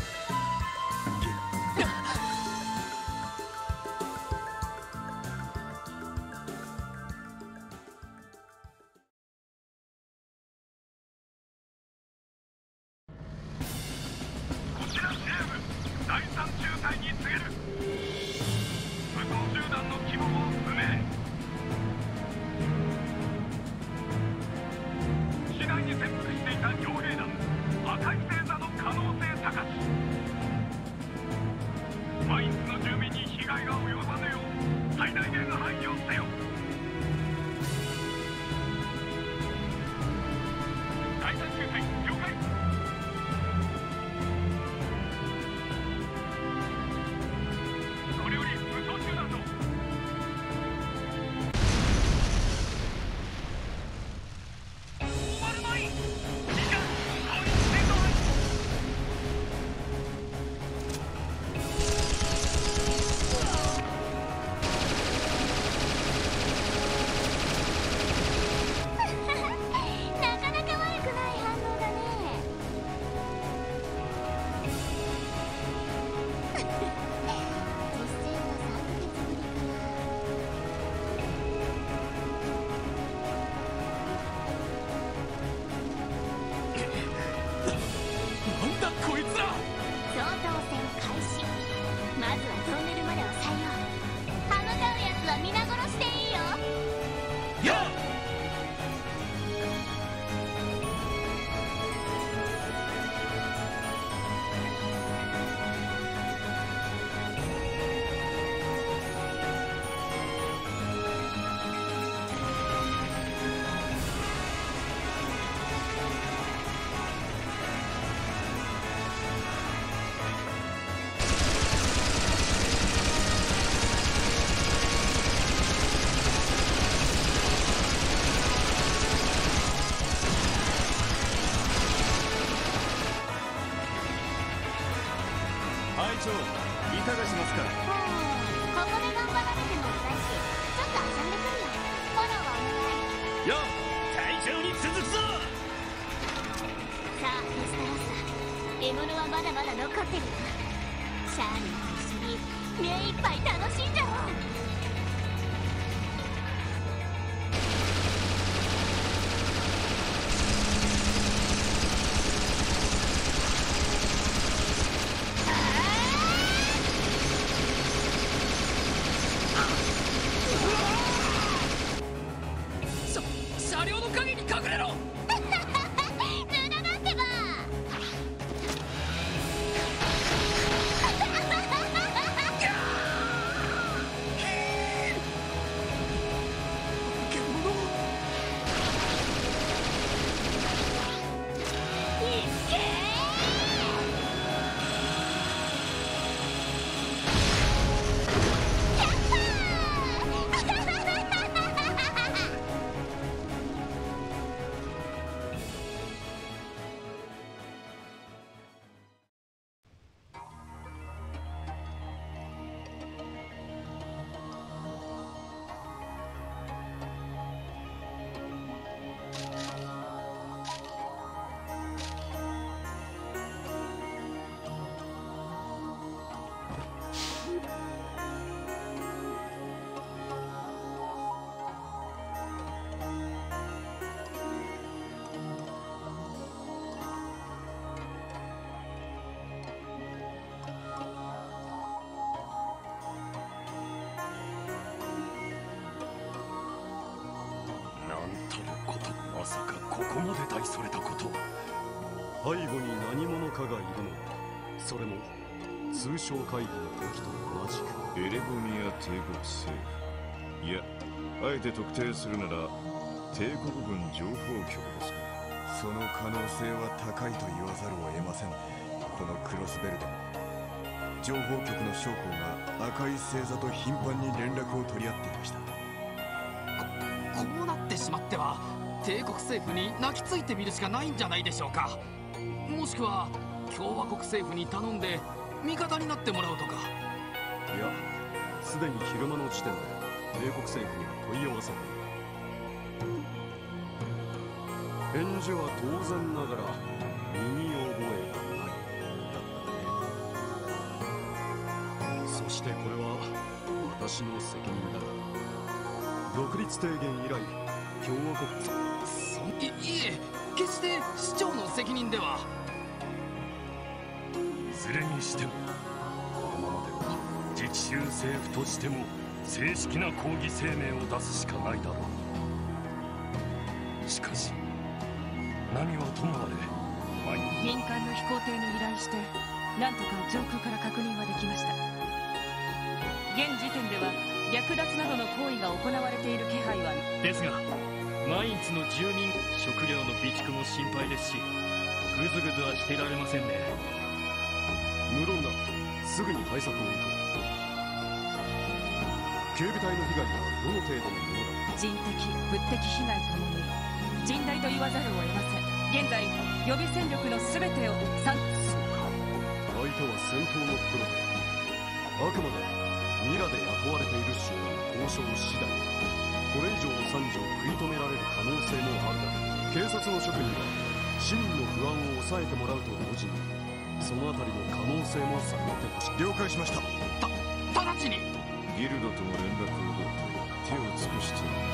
長、いかがしますか。 ここで頑張られても辛いし、ちょっと遊んでくるよ。フォローはお願い。 よっ、隊長に続くぞ。 さあテスタロッサ、獲物はまだまだ残ってるよ。シャーリーと一緒に目いっぱい楽しんじゃおう。 車両の陰に隠れろ。 無駄だってば。 まさかここまで大それたこと。背後に何者かがいるのだ。それも通商会議の時と同じく。 エレボニア帝国政府、いや、あえて特定するなら帝国軍情報局ですか。 その可能性は高いと言わざるを得ませんね。このクロスベルト、情報局の将校が赤い星座と頻繁に連絡を取り合っていました。 こうなってしまっては帝国政府に泣きついてみるしかないんじゃないでしょうか。もしくは共和国政府に頼んで味方になってもらうとか。 いや、すでに昼間の時点で帝国政府には問い合わせている。返事は当然ながら身に覚えがないだったね。そしてこれは私の責任だ。独立提言以来共和国いえ、決して市長の責任では。 いずれにしてもこのままでは自治州政府としても正式な抗議声明を出すしかないだろう。しかし何はともあれ民間の飛行艇に依頼してなんとか上空から確認はできました。現時点では略奪などの行為が行われている気配はですがマインツの住民食料の備蓄も心配ですし、ぐずぐずはしていられませんね。 無論だ、すぐに対策を打とう。警備隊の被害はどの程度のものだ。 人的物的被害ともに甚大と言わざるを得ません。現在予備戦力の全てをそうか、相手は戦闘のプロだ。あくまでミラで雇われている衆の交渉次第、これ以上の惨事を食い止められる可能性もあるだろう。警察の職員は市民の不安を抑えてもらうと同時にそのあたりの可能性も探ってほしい。 了解しました。 直ちにギルドとも連絡を取って手を尽くしています。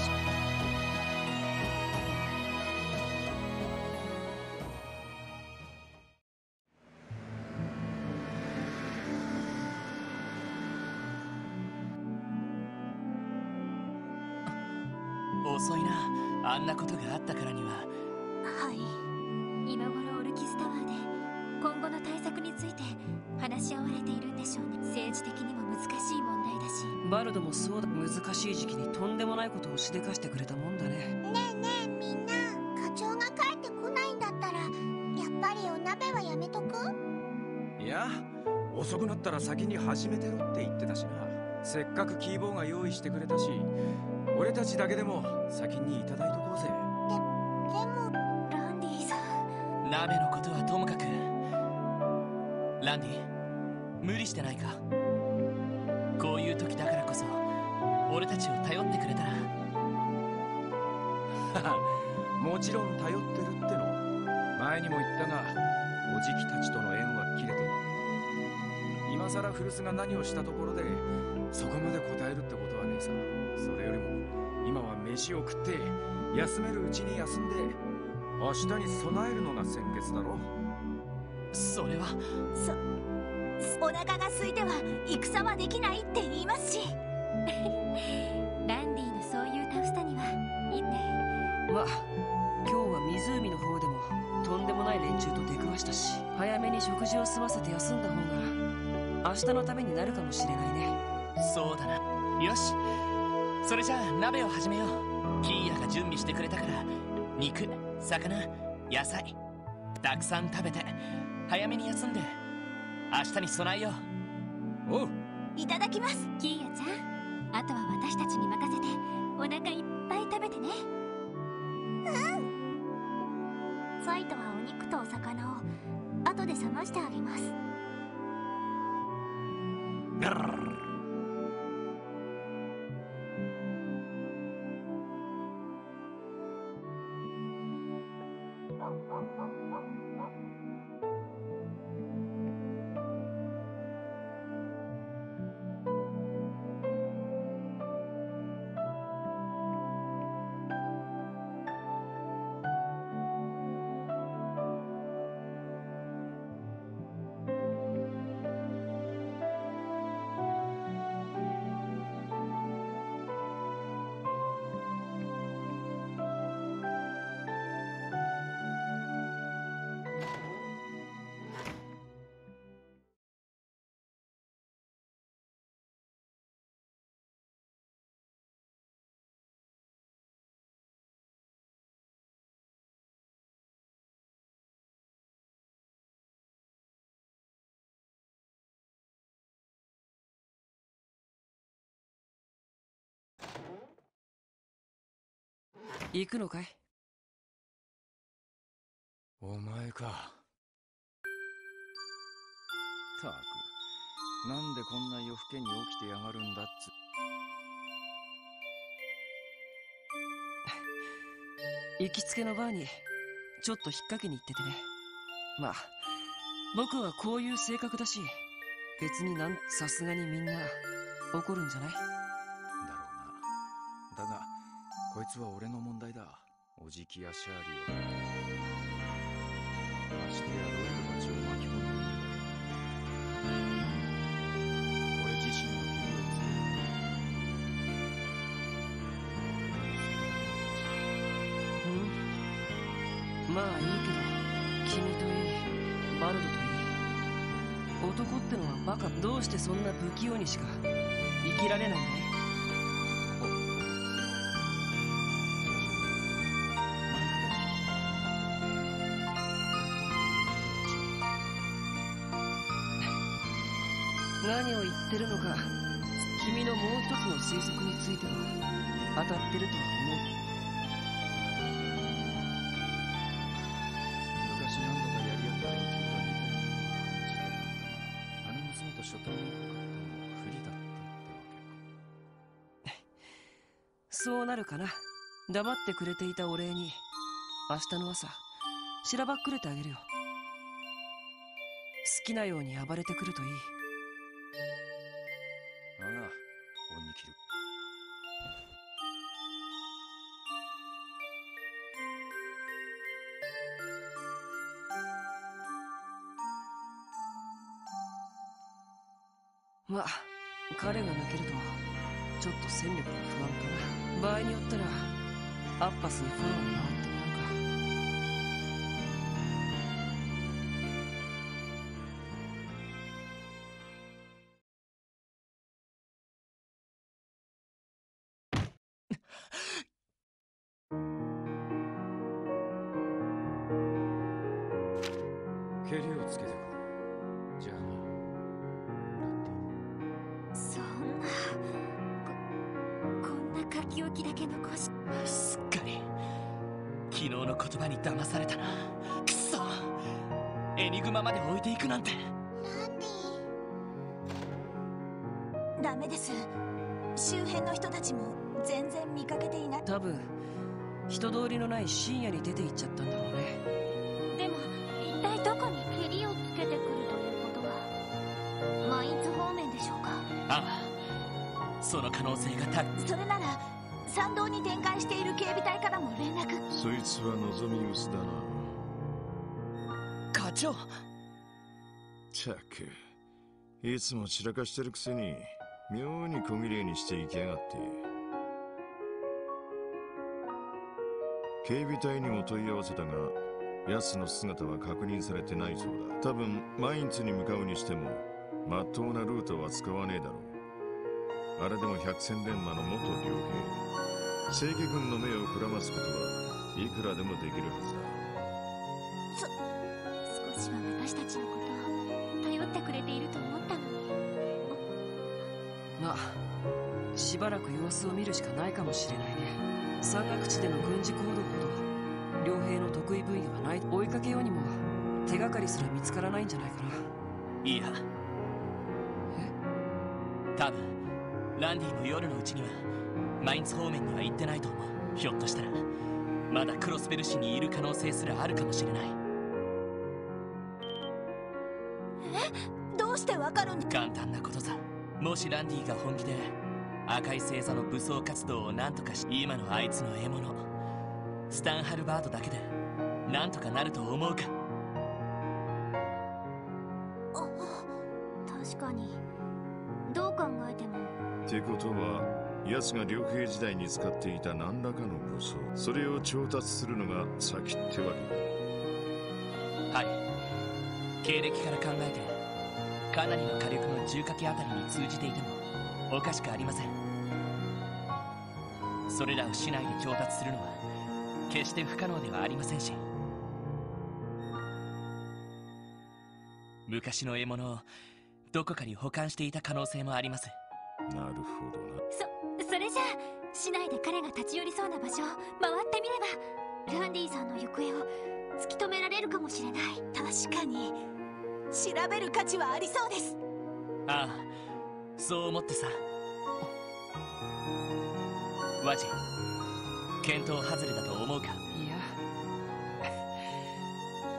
遅いな。あんなことがあったからには。 はい、今頃オルキスタワーで今後の対策について話し合われているんでしょうね。政治的にも難しい問題だし。 バルドもそうだ。難しい時期にとんでもないことをしでかしてくれたもんだね。 ねえねえみんな、課長が帰ってこないんだったらやっぱりお鍋はやめとく？ いや、遅くなったら先に始めてろって言ってたしな。せっかくキーボーが用意してくれたし、俺たちだけでも先にいただいとこうぜ。 でもランディさん。 鍋のことはともかく、ランディ無理してないか。こういう時だからこそ俺たちを頼ってくれたら。 もちろん頼ってるっての。前にも言ったが、おじきたちとの縁は切れてる。今さら古巣が何をしたところでそこまで答えるってことはねえさ。それよりも今は飯を食って休めるうちに休んで明日に備えるのが先決だろ。 それはお腹が空いては戦はできないって言いますし。ランディのそういうタフさにはいいね。 まあ今日は湖の方でもとんでもない連中と出くわしたし、早めに食事を済ませて休んだ方が明日のためになるかもしれないね。 そうだな。よし、それじゃあ鍋を始めよう。キーヤが準備してくれたから、肉、魚、野菜たくさん食べて早めに休んで明日に備えよう。 おう、 いただきます。キーヤちゃん、あとは私たちに任せてお腹いっぱい食べてね。サイトはお肉とお魚を後で冷ましてあげます。 行くのかい？ お前か。たく、なんでこんな夜更けに起きてやがるんだっつ。 行きつけのバーにちょっと引っ掛けに行っててね。まあ僕はこういう性格だし、別にさすがにみんな怒るんじゃない？ だろうな。だがこいつは俺の問題だ。おじきやシャーリーはましてやロイドたちを巻き込んでいるわけ。俺自身の義理をつける。 まあいいけど、君といいバルドといい、男ってのはバカ。どうしてそんな不器用にしか生きられないんだい？何を言ってるのか、君のもう一つの推測については当たってるとは思う。 昔何度かやり合った連中と似たような感じで、あの娘と初対面っぽかったのも不利だったってわけか。 そうなるかな。黙ってくれていたお礼に明日の朝しらばっくれてあげるよ。好きなように暴れてくるといい。 ああ、恩に着る。 まあ彼が抜けるとちょっと戦力が不安かな。場合によったらアッパスにフォローに回ってもらうか。 ケリをつけてくる。じゃあな。 そんなこんな書き置きだけ残し。 すっかり昨日の言葉に騙されたな。くそ、エニグマまで置いていくなんて。 ダメです。周辺の人たちも全然見かけていない。 多分人通りのない深夜に出て行っちゃったんだろうね。 でも一体どこにケリをつけてくるということは、マインツ方面でしょうか？ ああ、その可能性がそれなら参道に展開している警備隊からも連絡。 そいつは望み薄だな。 課長。 ったく、いつも散らかしてるくせに妙に小綺麗にしていきやがって。警備隊にも問い合わせたが、奴の姿は確認されてないそうだ。多分マインツに向かうにしてもまっとうなルートは使わねえだろう。あれでも百戦錬磨の元両兵。正規軍の目をくらますことはいくらでもできるはずだ。 少しは私たちのことを頼ってくれていると思ったのに。 まあしばらく様子を見るしかないかもしれないね。山岳地での軍事行動ほど両兵の得意分野はない。追いかけようにも手がかりすら見つからないんじゃないかな。 いや、多分ランディも夜のうちにはマインツ方面には行ってないと思う。ひょっとしたらまだクロスベル市にいる可能性すらあるかもしれない。 どうしてわかるんだ？ 簡単なことさ。もしランディが本気で赤い星座の武装活動を何とかし、今のあいつの獲物スタンハルバートだけで何とかなると思うか？ 確かにどう考えても。 ってことは奴が両兵時代に使っていた何らかの武装、それを調達するのが先ってわけだ。 はい、経歴から考えてかなりの火力の重火器あたりに通じていてもおかしくありません。それらを市内で調達するのは決して不可能ではありませんし、昔の獲物をどこかに保管していた可能性もあります。 なるほどな。 それじゃあ市内で彼が立ち寄りそうな場所を回ってみればランディさんの行方を突き止められるかもしれない。 確かに調べる価値はありそうです。 ああ、そう思ってさ。ワジ、検討外れだと思うか？ いや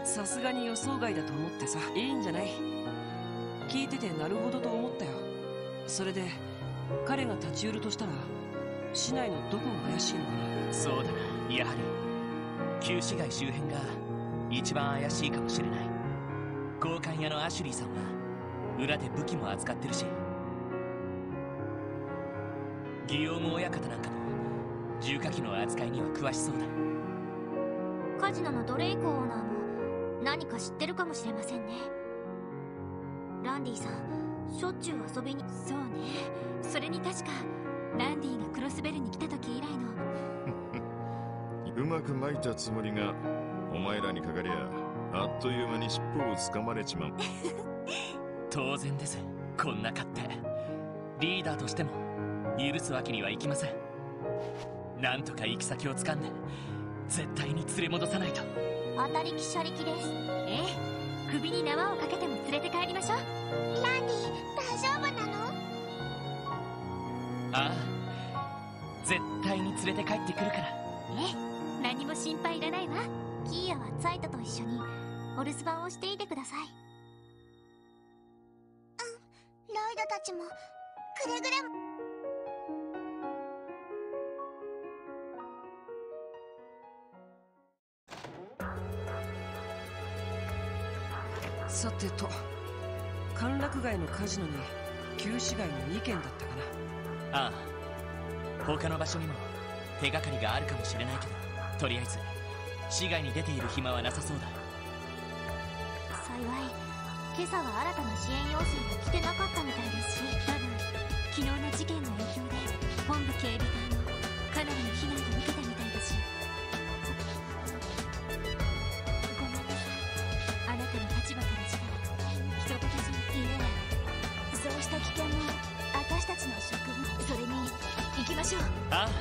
さすがに予想外だと思ってさ。いいんじゃない。聞いててなるほどと思ったよ。それで彼が立ち寄るとしたら市内のどこが怪しいのかな。 そうだな、やはり旧市街周辺が一番怪しいかもしれない。交換屋のアシュリーさんは裏で武器も扱ってるし、ギヨーム親方なんかも重火器の扱いには詳しそうだ。 カジノのドレイコオーナーも何か知ってるかもしれませんね。ランディさん、しょっちゅう遊びに。 そうね。それに確かランディがクロスベルに来た時以来のうまくまいたつもりがお前らにかかりゃあっという間に尻尾をつかまれちまう。 当然です。こんな勝手リーダーとしても許すわけにはいきません。なんとか行き先をつかんで絶対に連れ戻さないと。 当たりきしゃりきです。 ええ、首に縄をかけても連れて帰りましょう。 ランディ、大丈夫なの？ ああ、絶対に連れて帰ってくるから。 ええ、何も心配いらないわ。 キーヤはツァイトと一緒にお留守番をしていてください。ロイドたちもくれぐれも。 さてと、歓楽街のカジノに旧市街の2軒だったかな。ああ、他の場所にも手がかりがあるかもしれないけど、とりあえず市外に出ている暇はなさそうだ。 幸い今朝は新たな支援要請が来てなかったみたいですし、 多分昨日の事件の影響で本部警備隊もかなりの被害を受けたみたいだし。ごめんなさい、あなたの立場からしたら人とたちに。いえ、そうした危険も私たちの職務。それに行きましょう。 ああ、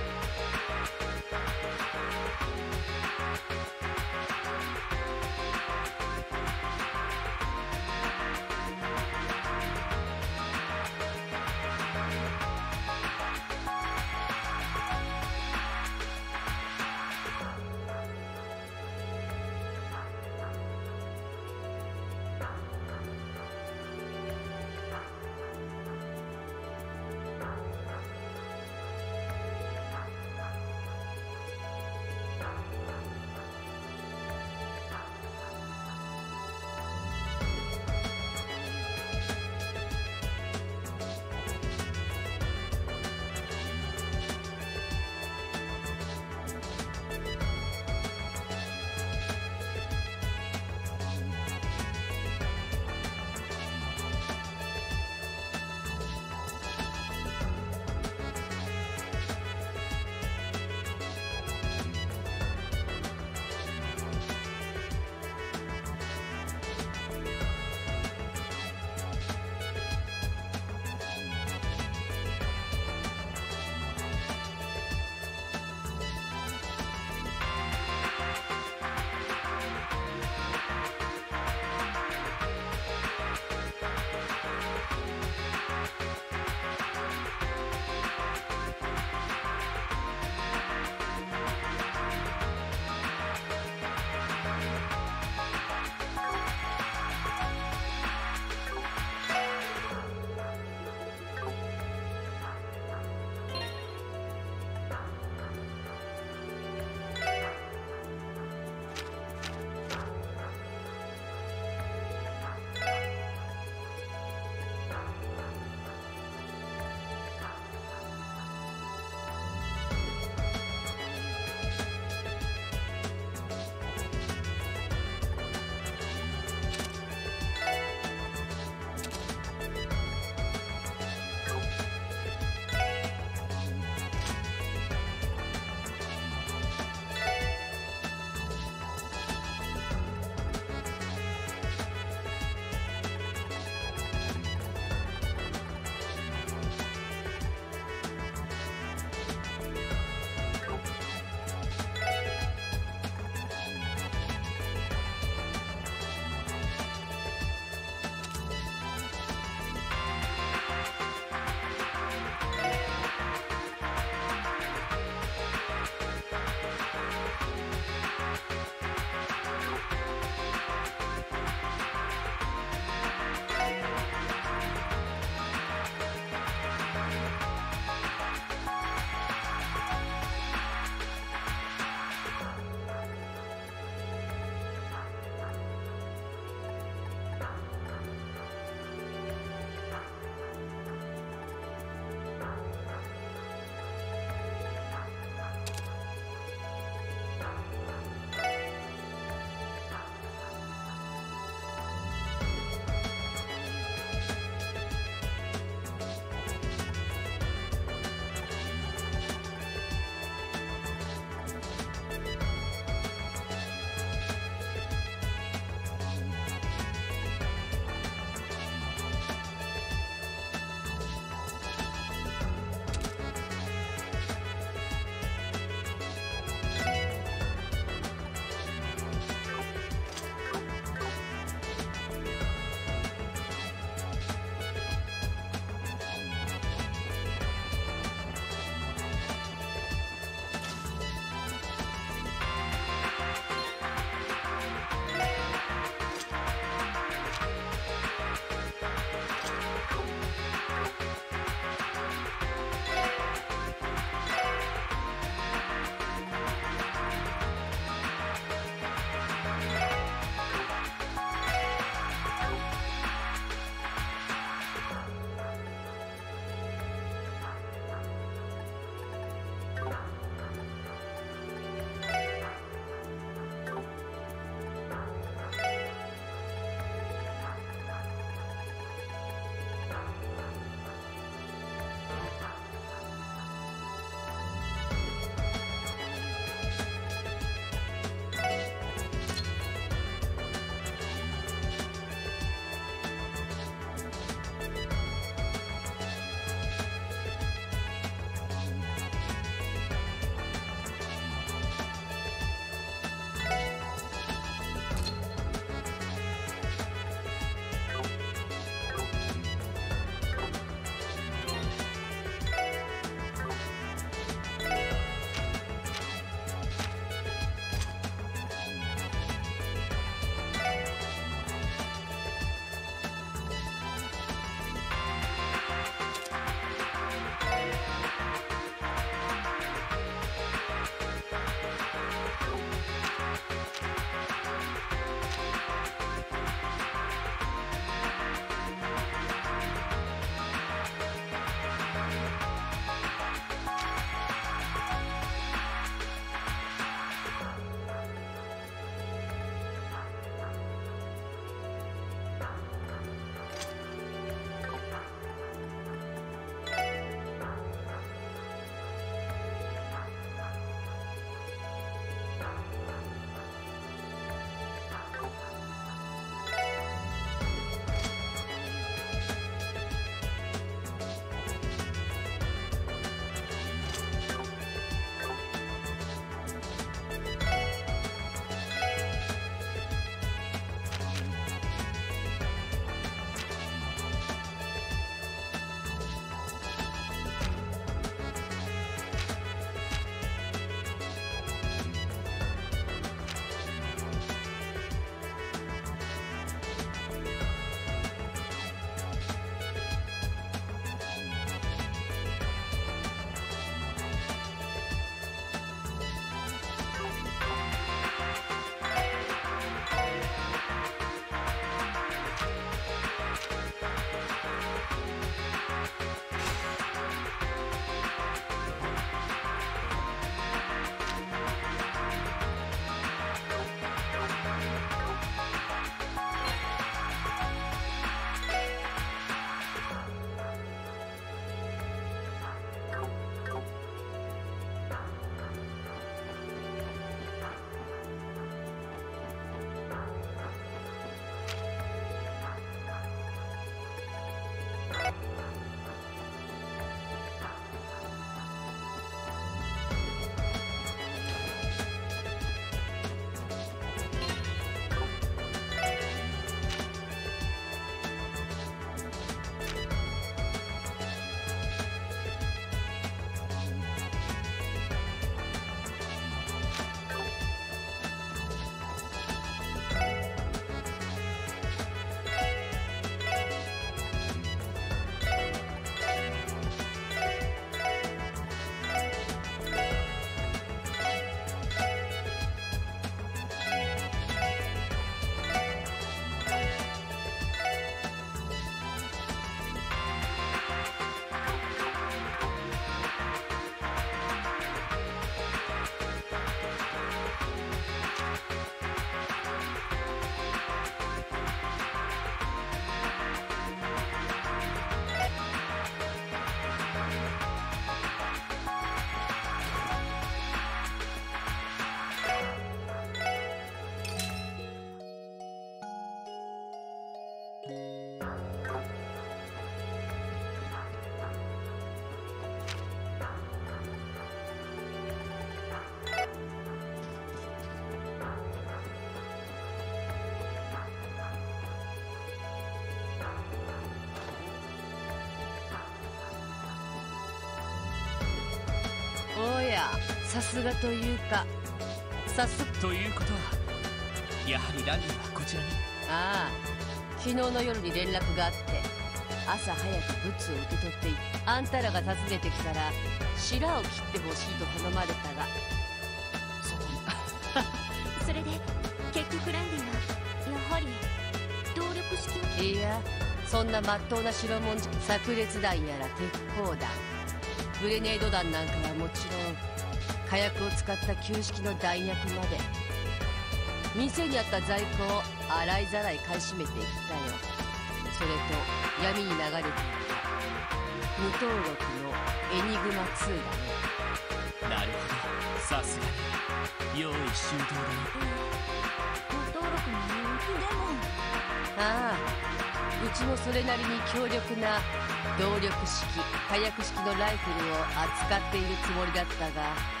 さすがというか早速ということはやはりランディはこちらに。 ああ、昨日の夜に連絡があって朝早くブツを受け取っていあんたらが訪ねてきたら白を切ってほしいと頼まれたがそこにそれで結局ランディはやはり動力式を。 いや、そんな真っ当な白文字炸裂弾やら鉄砲弾グレネード弾なんかはもちろん火薬を使った旧式の弾薬まで店にあった在庫を洗いざらい買い占めていったよ。それと闇に流れていた無登録のエニグマ2だね。 なるほど、さすがに用意周到だね。 無登録のでもああ、うちもそれなりに強力な動力式火薬式のライフルを扱っているつもりだったが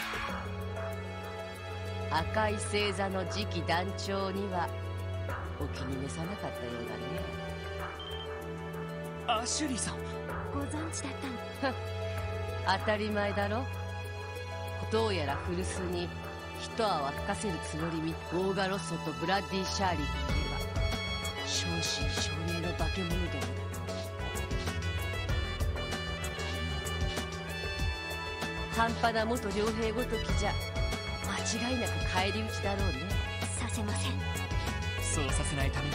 赤い星座の次期団長にはお気に召さなかったようだね。 アシュリーさんご存知だったの。 当たり前だろ。どうやら古巣に一泡吹かせるつもりみオーガロッソとブラッディ・シャーリーって言えば正真正銘の化け物どもだ。半端な元傭兵ごときじゃ間違いなく返り討ちだろうね。 させません。 そうさせないために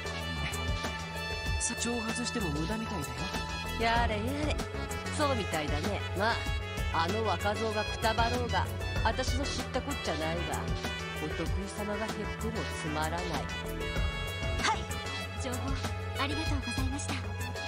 挑発しても無駄みたいだよ。 やれやれ、そうみたいだね。まああの若造がくたばろうが私の知ったこっちゃないがお得意様が減ってもつまらない。 はい、情報ありがとうございました。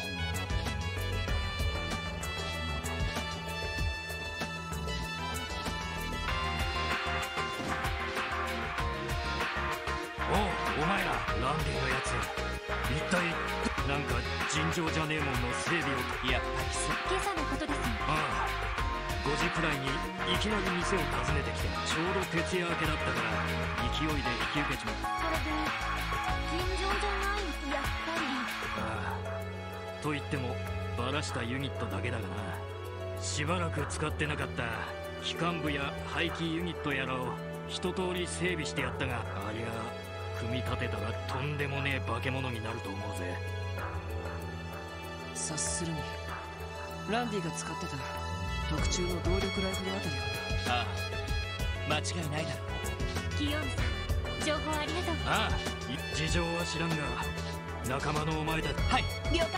お前らランディのやつ一体なんか尋常じゃねえもんの整備を。 やっぱり今朝のことです。 ああ、5時くらいにいきなり店を訪ねてきてちょうど徹夜明けだったから勢いで引き受けちまった。 それで尋常じゃない、やっぱり。 ああ、と言ってもバラしたユニットだけだがな。しばらく使ってなかった機関部や排気ユニットやらを一通り整備してやったが、ありゃ組み立てたらとんでもねえ化け物になると思うぜ。 察するにランディが使ってた特注の動力ライフルあたりかな。 ああ、間違いないだろう。 キヨーヌさん、情報ありがとう。 ああ、事情は知らんが仲間のお前だ。 はい、 了解。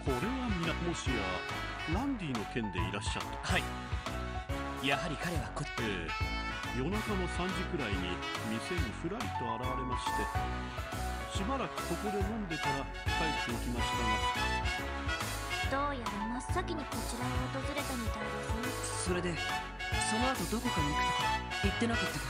これはもしやランディの件でいらっしゃった。 はい、やはり彼は夜中の3時くらいに店にふらりと現れまして、しばらくここで飲んでから帰っていきましたが、 どうやら真っ先にこちらを訪れたみたいですね。 それでその後どこかに行くとか言ってなかったか？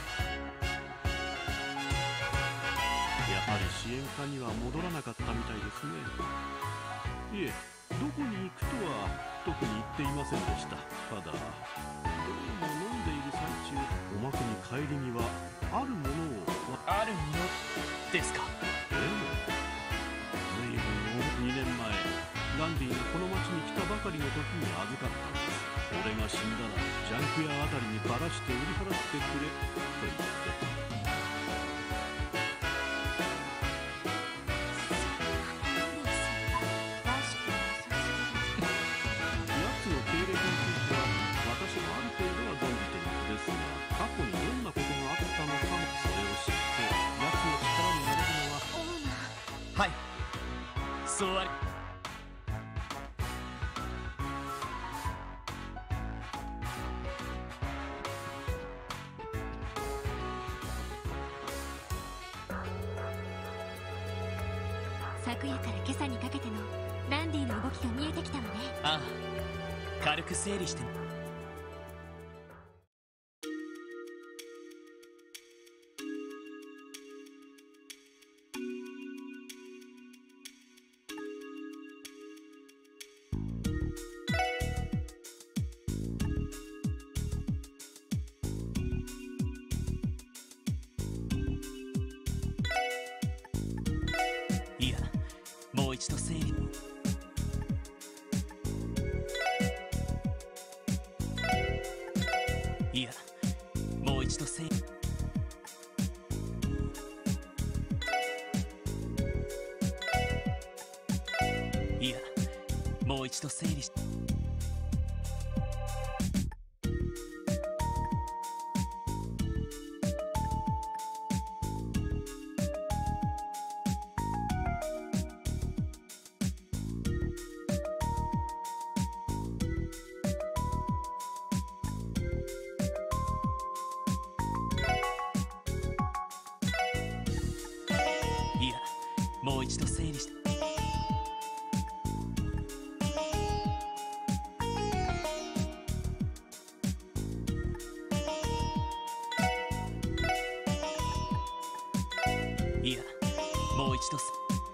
やはり支援課には戻らなかったみたいですね。いえ、どこに行くとは特に言っていませんでした。ただどうも飲んでいる最中、おまけに帰りにはあるものを。 あるものですか？ ええ、随分2年前ランディがこの町に来たばかりの時に預かったんです。俺が死んだらジャンク屋あたりにばらして売り払ってくれと言って。 はい、そうあり。 昨夜から今朝にかけてのランディの動きが見えてきたわね。 ああ、軽く整理して。いや、もう一度整理。いや、もう一度整理。いや、もう一度整理し。いや、もう一度整理して。いや、もう一度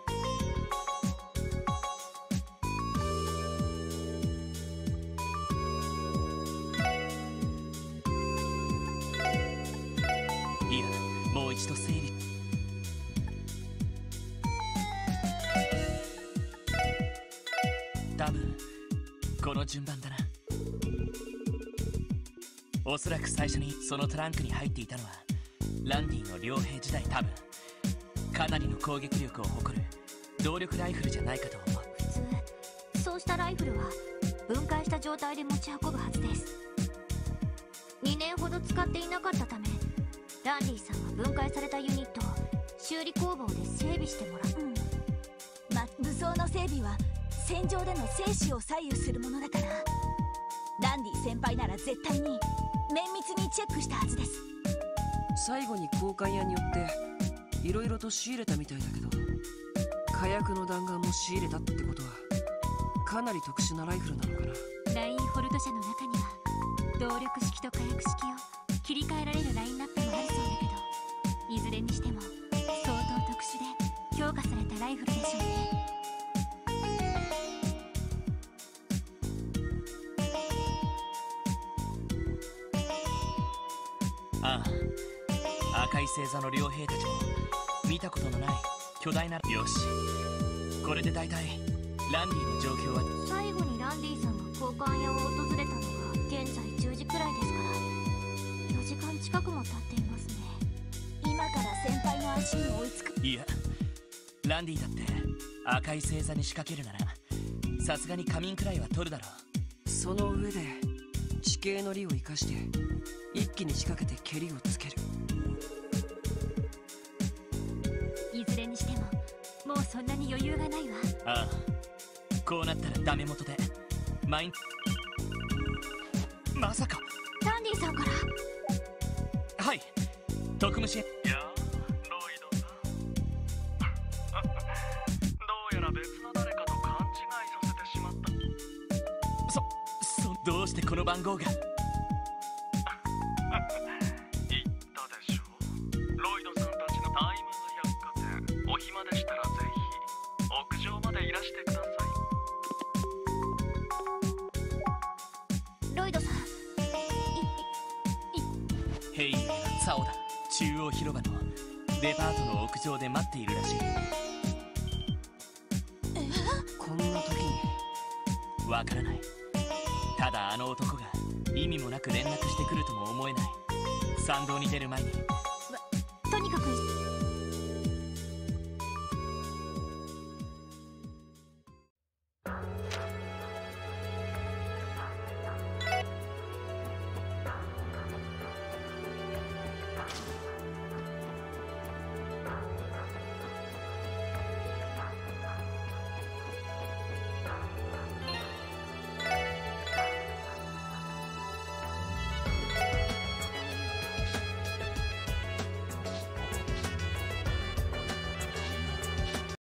いや、もう一度整理。多分この順番だな。おそらく最初にそのトランクに入っていたのはランディの傭兵時代。多分かなりの攻撃力を誇る動力ライフルじゃないかと思う。 普通そうしたライフルは分解した状態で持ち運ぶはずです。2年ほど使っていなかったため、ランディさんは分解されたユニットを修理工房で整備してもらう。 武装の整備は戦場での生死を左右するものだから、ランディ先輩なら絶対に綿密にチェックしたはずです。 最後に交換屋によっていろいろと仕入れたみたいだけど、火薬の弾丸も仕入れたってことはかなり特殊なライフルなのかな。 ラインホルト社の中には動力式と火薬式を切り替えられるラインナップもあるそうだけど、いずれにしても相当特殊で強化されたライフルでしょうね。 ああ、赤い星座の傭兵たちも見たことのない巨大な。よし、これで大体ランディの状況は。 最後にランディさんが交換屋を訪れたのが現在10時くらいですから、4時間近くも経っていますね。 今から先輩の足に追いつく。 いや、ランディだって赤い星座に仕掛けるならさすがに仮眠くらいは取るだろう。その上で地形の利を生かして一気に仕掛けて蹴りをつける。 いずれにしてももうそんなに余裕がないわ。 ああ、 こうなったらダメ元でまさかダンディさんから。 はい、特務支援。 やあ、ロイドさん。どうやら別の誰かと勘違いさせてしまった。 どうしてこの番号が言ったでしょ。ロイドさんたちのタイムズ百貨店、お暇でしたらぜひ屋上までいらしてください。 ロイドさん、 ヘイユーがツァオだ。中央広場のデパートの屋上で待っているらしい。 こんな時に。 わからない。ただあの男が意味もなく連絡してくるとも思えない。参道に出る前にとにかく